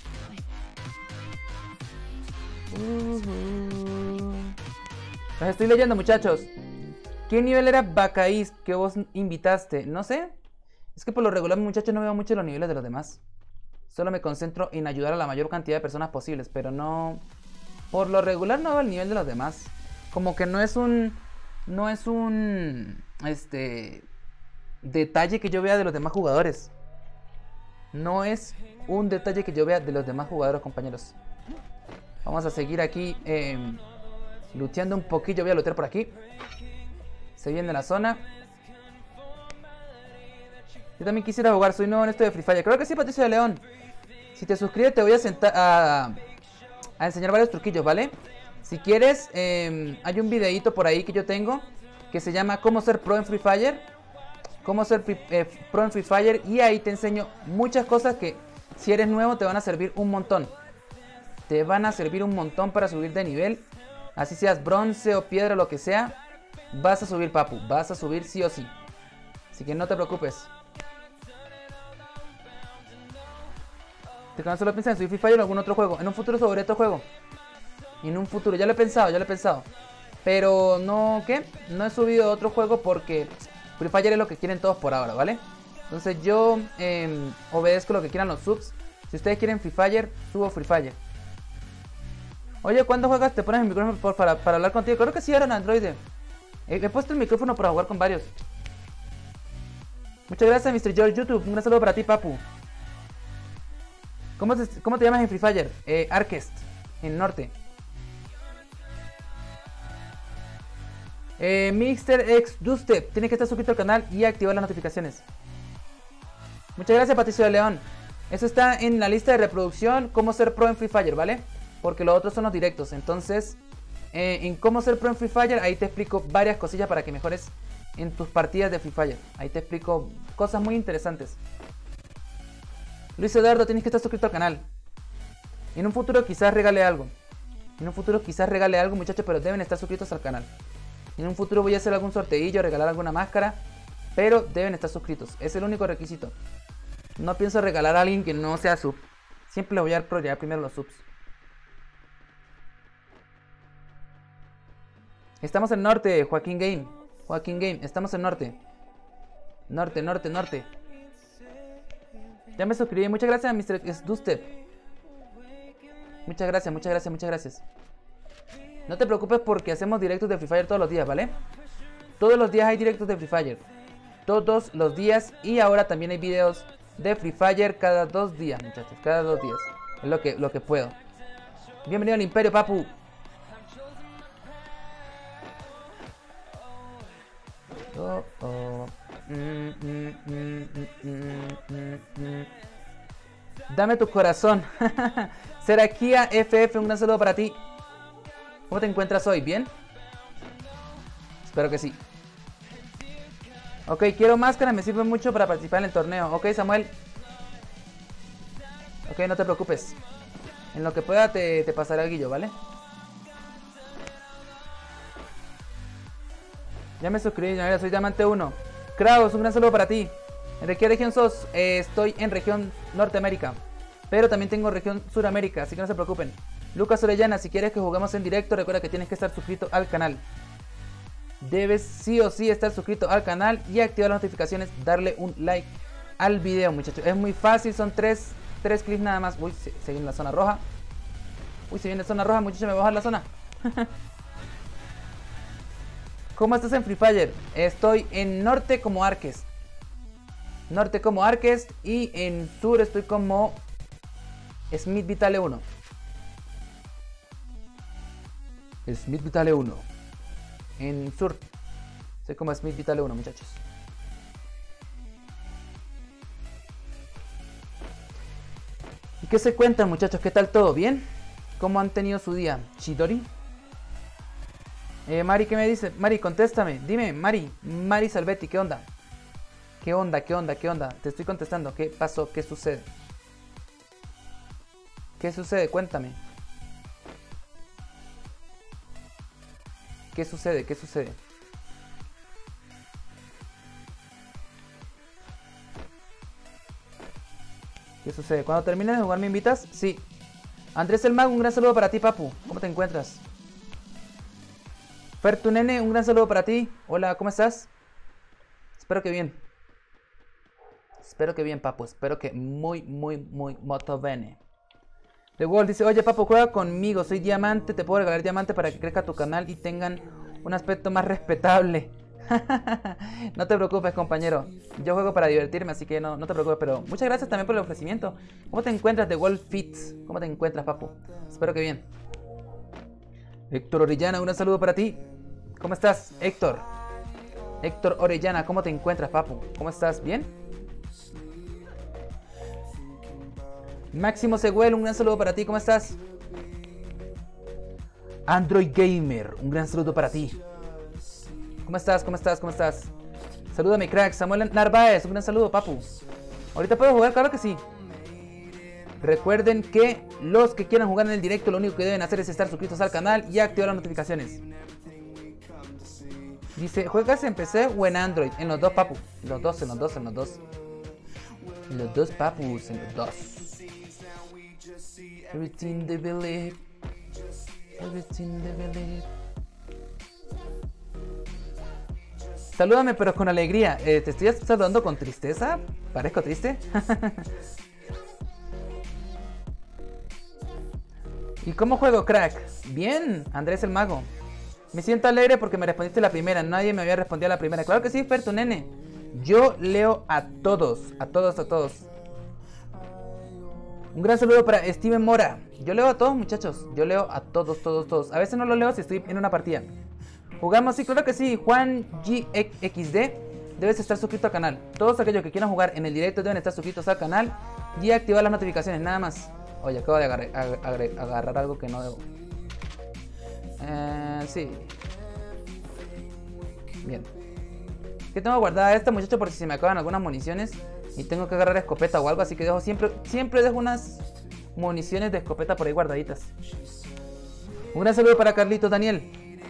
Los estoy leyendo, muchachos. ¿Qué nivel era Bacaís que vos invitaste? No sé. Es que por lo regular, muchachos, no veo mucho los niveles de los demás. Solo me concentro en ayudar a la mayor cantidad de personas posibles, pero no... Por lo regular no veo el nivel de los demás. Como que no es un... detalle que yo vea de los demás jugadores. No es un detalle que yo vea de los demás jugadores, compañeros. Vamos a seguir aquí looteando un poquillo. Voy a lootear por aquí. Se viene la zona. Yo también quisiera jugar. Soy nuevo en esto de Free Fire. Creo que sí, Patricio de León. Si te suscribes te voy a enseñar varios truquillos, ¿vale? Si quieres, hay un videito por ahí que yo tengo que se llama Cómo ser pro en Free Fire. Cómo ser pro en Free Fire. Y ahí te enseño muchas cosas que si eres nuevo te van a servir un montón. Te van a servir un montón para subir de nivel. Así seas bronce o piedra o lo que sea. Vas a subir, papu. Vas a subir sí o sí. Así que no te preocupes. ¿Te cansas solo pensar en subir Free Fire o algún otro juego? En un futuro sobre otro juego. En un futuro, ya lo he pensado. Pero no, ¿qué? No he subido otro juego porque Free Fire es lo que quieren todos por ahora, ¿vale? Entonces yo obedezco lo que quieran los subs. Si ustedes quieren Free Fire, subo Free Fire. Oye, ¿cuándo juegas? ¿Te pones el micrófono para hablar contigo? Creo que sí, era en Android. He puesto el micrófono para jugar con varios. Muchas gracias, Mr. George YouTube. Un gran saludo para ti, papu. ¿Cómo te llamas en Free Fire? Arquest, en Norte. Mr. X Dustep, tienes que estar suscrito al canal y activar las notificaciones. Muchas gracias, Patricio de León. Eso está en la lista de reproducción, cómo ser pro en Free Fire, ¿vale? Porque los otros son los directos. Entonces, en cómo ser pro en Free Fire, ahí te explico varias cosillas para que mejores en tus partidas de Free Fire. Ahí te explico cosas muy interesantes. Luis Eduardo, tienes que estar suscrito al canal. En un futuro quizás regale algo. Muchachos, pero deben estar suscritos al canal. En un futuro voy a hacer algún sorteillo, regalar alguna máscara, pero deben estar suscritos. Es el único requisito. No pienso regalar a alguien que no sea sub. Siempre les voy a dar prioridad primero los subs. Estamos en Norte, Joaquín Game. Estamos en Norte. Norte. Ya me suscribí. Muchas gracias, Mr. Dustep. Muchas gracias. No te preocupes porque hacemos directos de Free Fire todos los días, ¿vale? Todos los días hay directos de Free Fire. Todos los días. Y ahora también hay videos de Free Fire cada 2 días, muchachos. Cada 2 días. Es lo que puedo. Bienvenido al Imperio, papu. Dame tu corazón. Serakia FF, un gran saludo para ti. ¿Cómo te encuentras hoy? ¿Bien? Espero que sí. Ok, quiero máscaras, me sirve mucho para participar en el torneo. Ok, Samuel. Ok, no te preocupes. En lo que pueda te pasaré el guillo, ¿vale? Ya me suscribí, soy Diamante 1. Kraus, un gran saludo para ti. ¿De qué región sos? Estoy en región Norteamérica, pero también tengo región Suramérica, así que no se preocupen. Lucas Orellana, si quieres que juguemos en directo, recuerda que tienes que estar suscrito al canal. Debes sí o sí estar suscrito al canal y activar las notificaciones, darle un like al video, muchachos. Es muy fácil, son 3 clics nada más. Uy, se viene la zona roja. Uy, se viene la zona roja, muchachos, me voy a bajar la zona. ¿Cómo estás en Free Fire? Estoy en Norte como Arquest. Y en Sur estoy como Smith Vitale 1. En Sur soy como Smith Vitale 1, muchachos. ¿Y qué se cuentan, muchachos? ¿Qué tal todo? ¿Bien? ¿Cómo han tenido su día? ¿Chidori? Mari, ¿qué me dice? Mari, contéstame. Dime, Mari Salvetti, ¿qué onda? ¿Qué onda? Te estoy contestando. ¿Qué pasó? ¿Qué sucede? Cuéntame. ¿Qué sucede? Cuando termines de jugar, ¿me invitas? Sí. Andrés el Mago, un gran saludo para ti, papu. ¿Cómo te encuentras? Fertunene, un gran saludo para ti. Hola, ¿cómo estás? Espero que bien, papu. Espero que muy molto bene. The World dice, oye, papu, juega conmigo. Soy diamante, te puedo regalar diamante para que crezca tu canal y tengan un aspecto más respetable. No te preocupes, compañero. Yo juego para divertirme, así que no te preocupes. Pero muchas gracias también por el ofrecimiento. ¿Cómo te encuentras, The World Fits? ¿Cómo te encuentras, papu? Espero que bien. Héctor Orellana, un gran saludo para ti. ¿Cómo estás, Héctor? Héctor Orellana, ¿cómo te encuentras, papu? ¿Cómo estás? ¿Bien? Máximo Seguel, un gran saludo para ti. ¿Cómo estás? Android Gamer, un gran saludo para ti. ¿Cómo estás? Salúdame, crack. Samuel Narváez, un gran saludo, papu. ¿Ahorita puedo jugar? Claro que sí. Recuerden que los que quieran jugar en el directo, lo único que deben hacer es estar suscritos al canal y activar las notificaciones. Dice, ¿juegas en PC o en Android? En los dos, papu. En los dos, papus, en los dos. Everything they believe. Salúdame pero con alegría. ¿Te estoy saludando con tristeza? ¿Parezco triste? ¿Y cómo juego, crack? Bien, Andrés el mago. Me siento alegre porque me respondiste la primera. Nadie me había respondido a la primera. Claro que sí, Fer, tu nene. Yo leo a todos. A todos, a todos. Un gran saludo para Steven Mora. Yo leo a todos, muchachos. Yo leo a todos, todos, todos. A veces no lo leo si estoy en una partida. ¿Jugamos? Sí, claro que sí. Juan GXD. Debes estar suscrito al canal. Todos aquellos que quieran jugar en el directo deben estar suscritos al canal y activar las notificaciones, nada más. Oye, acabo de agarrar algo que no debo. Sí. Bien. Que tengo guardada esta, muchachos, por si se me acaban algunas municiones y tengo que agarrar escopeta o algo, así que dejo siempre dejo unas municiones de escopeta por ahí guardaditas. Un gran saludo para Carlitos Daniel.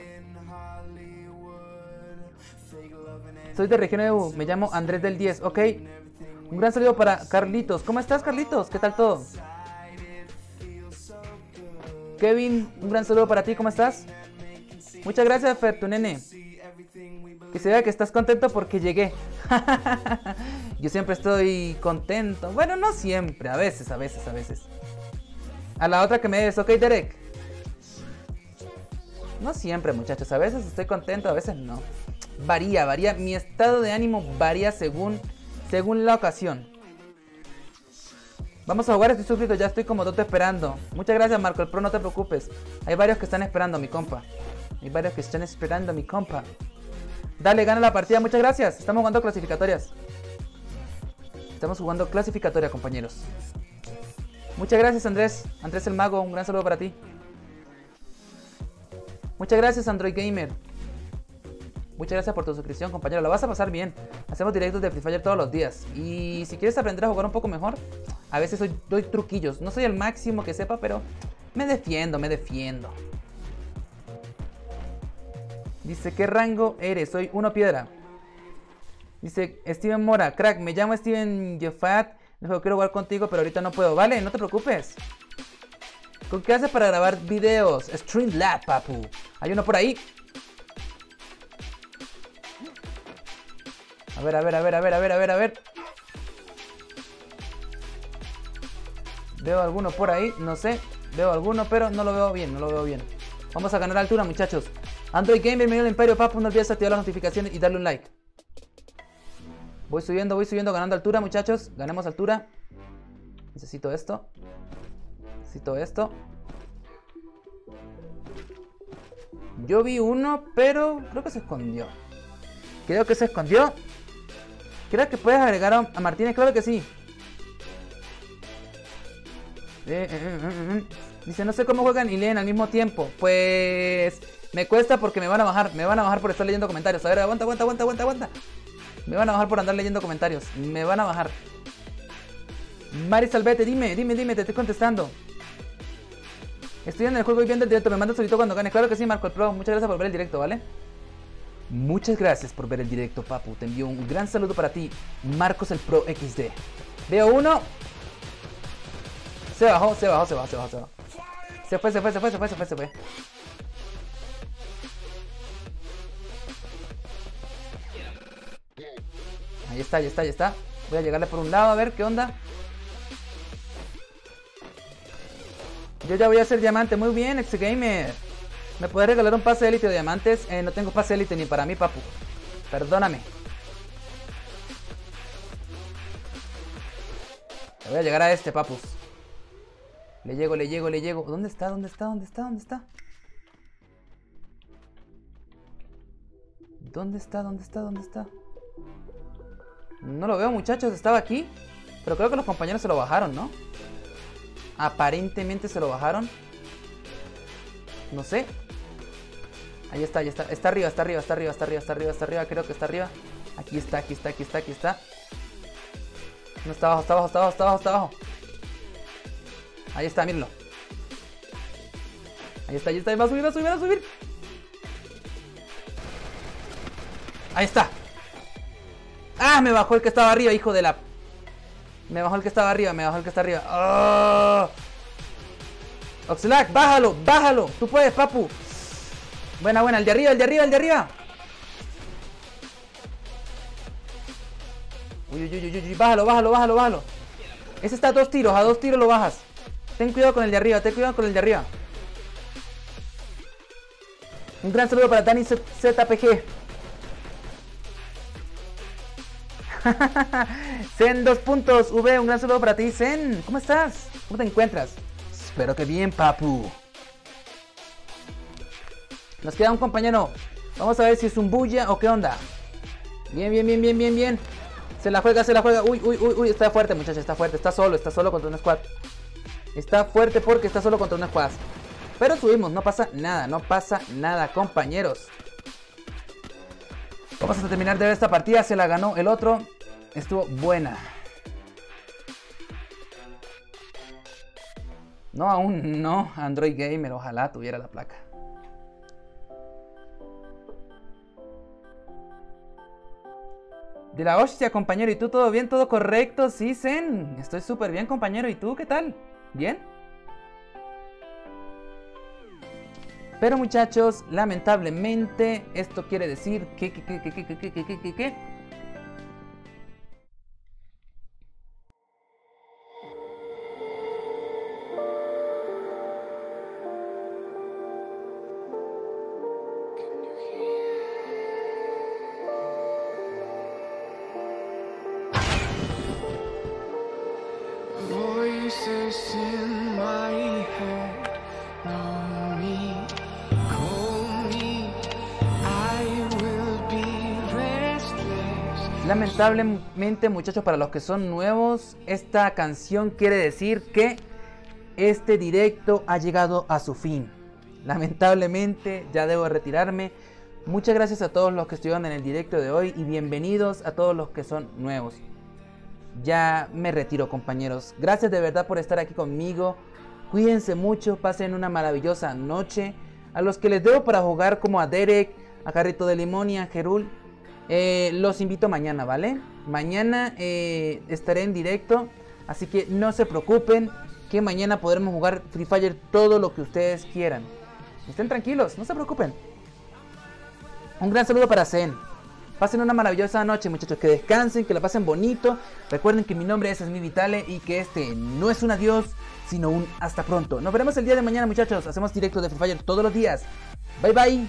Soy de Región EU, me llamo Andrés del 10, ok. Un gran saludo para Carlitos. ¿Cómo estás, Carlitos? ¿Qué tal todo? Kevin, un gran saludo para ti, ¿cómo estás? Muchas gracias, Fer, tu nene. Que se vea que estás contento porque llegué. Yo siempre estoy contento. Bueno, no siempre, a veces. A la otra que me des, ok, Derek. No siempre, muchachos, a veces estoy contento, a veces no. Varía, mi estado de ánimo varía según la ocasión. Vamos a jugar, estoy suscrito, ya estoy como Doto esperando. Muchas gracias, Marco el Pro, no te preocupes. Hay varios que están esperando, mi compa. Dale, gana la partida, muchas gracias. Estamos jugando clasificatorias. Estamos jugando clasificatoria, compañeros. Muchas gracias, Andrés. Andrés el mago, un gran saludo para ti. Muchas gracias, Android Gamer. Muchas gracias por tu suscripción, compañero. La vas a pasar bien. Hacemos directos de Free Fire todos los días. Y si quieres aprender a jugar un poco mejor, a veces doy truquillos. No soy el máximo que sepa, pero me defiendo. Dice, ¿qué rango eres? Soy 1 piedra. Dice, Steven Mora, crack, me llamo Steven Jeffat. Dijo, quiero jugar contigo, pero ahorita no puedo. Vale, no te preocupes. ¿Con qué haces para grabar videos? Streamlabs, papu. Hay uno por ahí. A ver. Veo alguno por ahí, no sé. Veo alguno, pero no lo veo bien, Vamos a ganar altura, muchachos. Android Gamer, medio del Imperio, papu. No olvides activar las notificaciones y darle un like. Voy subiendo, ganando altura, muchachos. Ganemos altura. Necesito esto. Yo vi uno, pero creo que se escondió. Creo que puedes agregar a Martínez, claro que sí. Dice, no sé cómo juegan y leen al mismo tiempo. Pues me cuesta porque me van a bajar por estar leyendo comentarios. A ver, aguanta. Me van a bajar por andar leyendo comentarios. Me van a bajar. Mari Salvete, dime, te estoy contestando. Estoy en el juego y viendo el directo, me mandas solito cuando ganes. Claro que sí, Marco el Pro, muchas gracias por ver el directo, ¿vale? Muchas gracias por ver el directo, papu. Te envío un gran saludo para ti, Marcos el Pro XD. Veo uno. Se bajó. Se fue. Ahí está. Voy a llegarle por un lado a ver qué onda. Yo ya voy a ser diamante. Muy bien, Xgamer. ¿Me puedes regalar un pase de élite de diamantes? No tengo pase de élite ni para mí, papu. Perdóname. Le voy a llegar a este, papus. Le llego. ¿Dónde está? ¿Dónde está? No lo veo, muchachos. Estaba aquí. Pero creo que los compañeros se lo bajaron, ¿no? Aparentemente se lo bajaron. No sé. Ahí está. Está arriba. Creo que está arriba. Aquí está. No, está abajo. Ahí está, mírenlo. Ahí está. Va a subir. Ahí está. ¡Ah! Me bajó el que estaba arriba, hijo de la... Me bajó el que estaba arriba. ¡Oh! Oxlack, bájalo. Tú puedes, papu. Buena. El de arriba. Uy, uy, uy, uy, uy, bájalo, bájalo, bájalo, bájalo. Ese está a 2 tiros, a 2 tiros lo bajas. Ten cuidado con el de arriba, ten cuidado con el de arriba. Un gran saludo para Dani ZPG. Zen 2 puntos, V, un gran saludo para ti, Zen. ¿Cómo estás? ¿Cómo te encuentras? Espero que bien, papu. Nos queda un compañero. Vamos a ver si es un bulla o qué onda. Bien, bien, bien, bien, bien, bien. Se la juega, se la juega. Uy, uy, uy, uy. Está fuerte, muchacha, está fuerte. Está solo contra un squad. Está fuerte porque está solo contra un squad. Pero subimos, no pasa nada, compañeros. Vamos a terminar de ver esta partida. Se la ganó el otro. Estuvo buena. No, aún no. Android Gamer, ojalá tuviera la placa. De la hostia, compañero. ¿Y tú todo bien? ¿Todo correcto? Sí, Zen. Estoy súper bien, compañero. ¿Y tú qué tal? ¿Bien? Pero muchachos, lamentablemente, esto quiere decir que... Voices in my head, know me, call me, I will be restless. Lamentablemente, muchachos, para los que son nuevos, esta canción quiere decir que este directo ha llegado a su fin. Lamentablemente, ya debo retirarme. Muchas gracias a todos los que estuvieron en el directo de hoy y bienvenidos a todos los que son nuevos. Ya me retiro, compañeros. Gracias de verdad por estar aquí conmigo. Cuídense mucho, pasen una maravillosa noche. A los que les debo para jugar, como a Derek, a Carrito de Limón y a Jerul, los invito mañana, ¿vale? Mañana estaré en directo, así que no se preocupen, que mañana podremos jugar Free Fire todo lo que ustedes quieran. Estén tranquilos, no se preocupen. Un gran saludo para Zen. Pasen una maravillosa noche, muchachos, que descansen, que la pasen bonito. Recuerden que mi nombre es Esmi Vitale y que este no es un adiós, sino un hasta pronto. Nos veremos el día de mañana, muchachos. Hacemos directo de Free Fire todos los días. Bye, bye.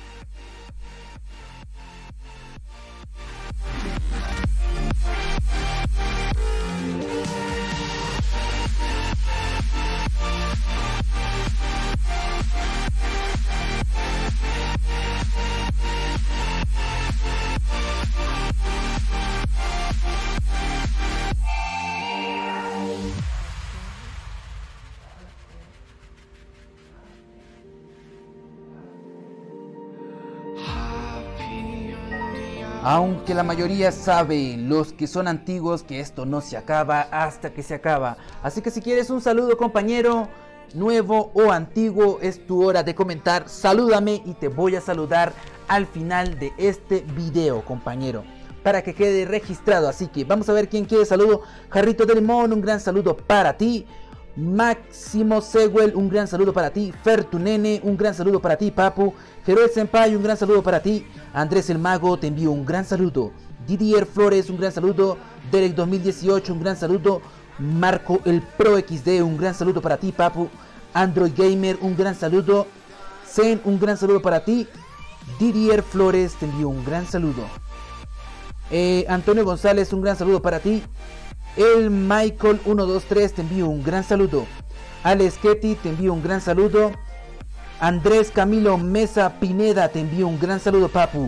Aunque la mayoría sabe, los que son antiguos, que esto no se acaba hasta que se acaba. Así que si quieres un saludo, compañero, nuevo o antiguo, es tu hora de comentar. Salúdame y te voy a saludar al final de este video, compañero, para que quede registrado. Así que vamos a ver quién quiere saludo. Jarrito de Limón, un gran saludo para ti. Máximo Seguel, un gran saludo para ti. Fer tu nene, un gran saludo para ti, papu. Heroe Senpai, un gran saludo para ti. Andrés el Mago, te envío un gran saludo. Didier Flores, un gran saludo. Derek 2018, un gran saludo. Marco el Pro XD, un gran saludo para ti, papu. Android Gamer, un gran saludo. Zen, un gran saludo para ti. Didier Flores, te envío un gran saludo. Antonio González, un gran saludo para ti. El Michael 123, te envío un gran saludo. Alex Ketty, te envío un gran saludo. Andrés Camilo Mesa Pineda, te envío un gran saludo, papu.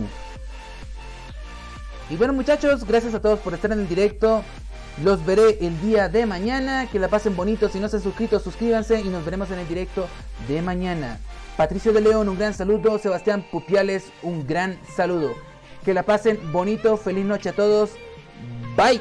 Y bueno, muchachos, gracias a todos por estar en el directo. Los veré el día de mañana. Que la pasen bonito. Si no se han suscrito, suscríbanse y nos veremos en el directo de mañana. Patricio de León, un gran saludo. Sebastián Pupiales, un gran saludo. Que la pasen bonito. Feliz noche a todos. Bye.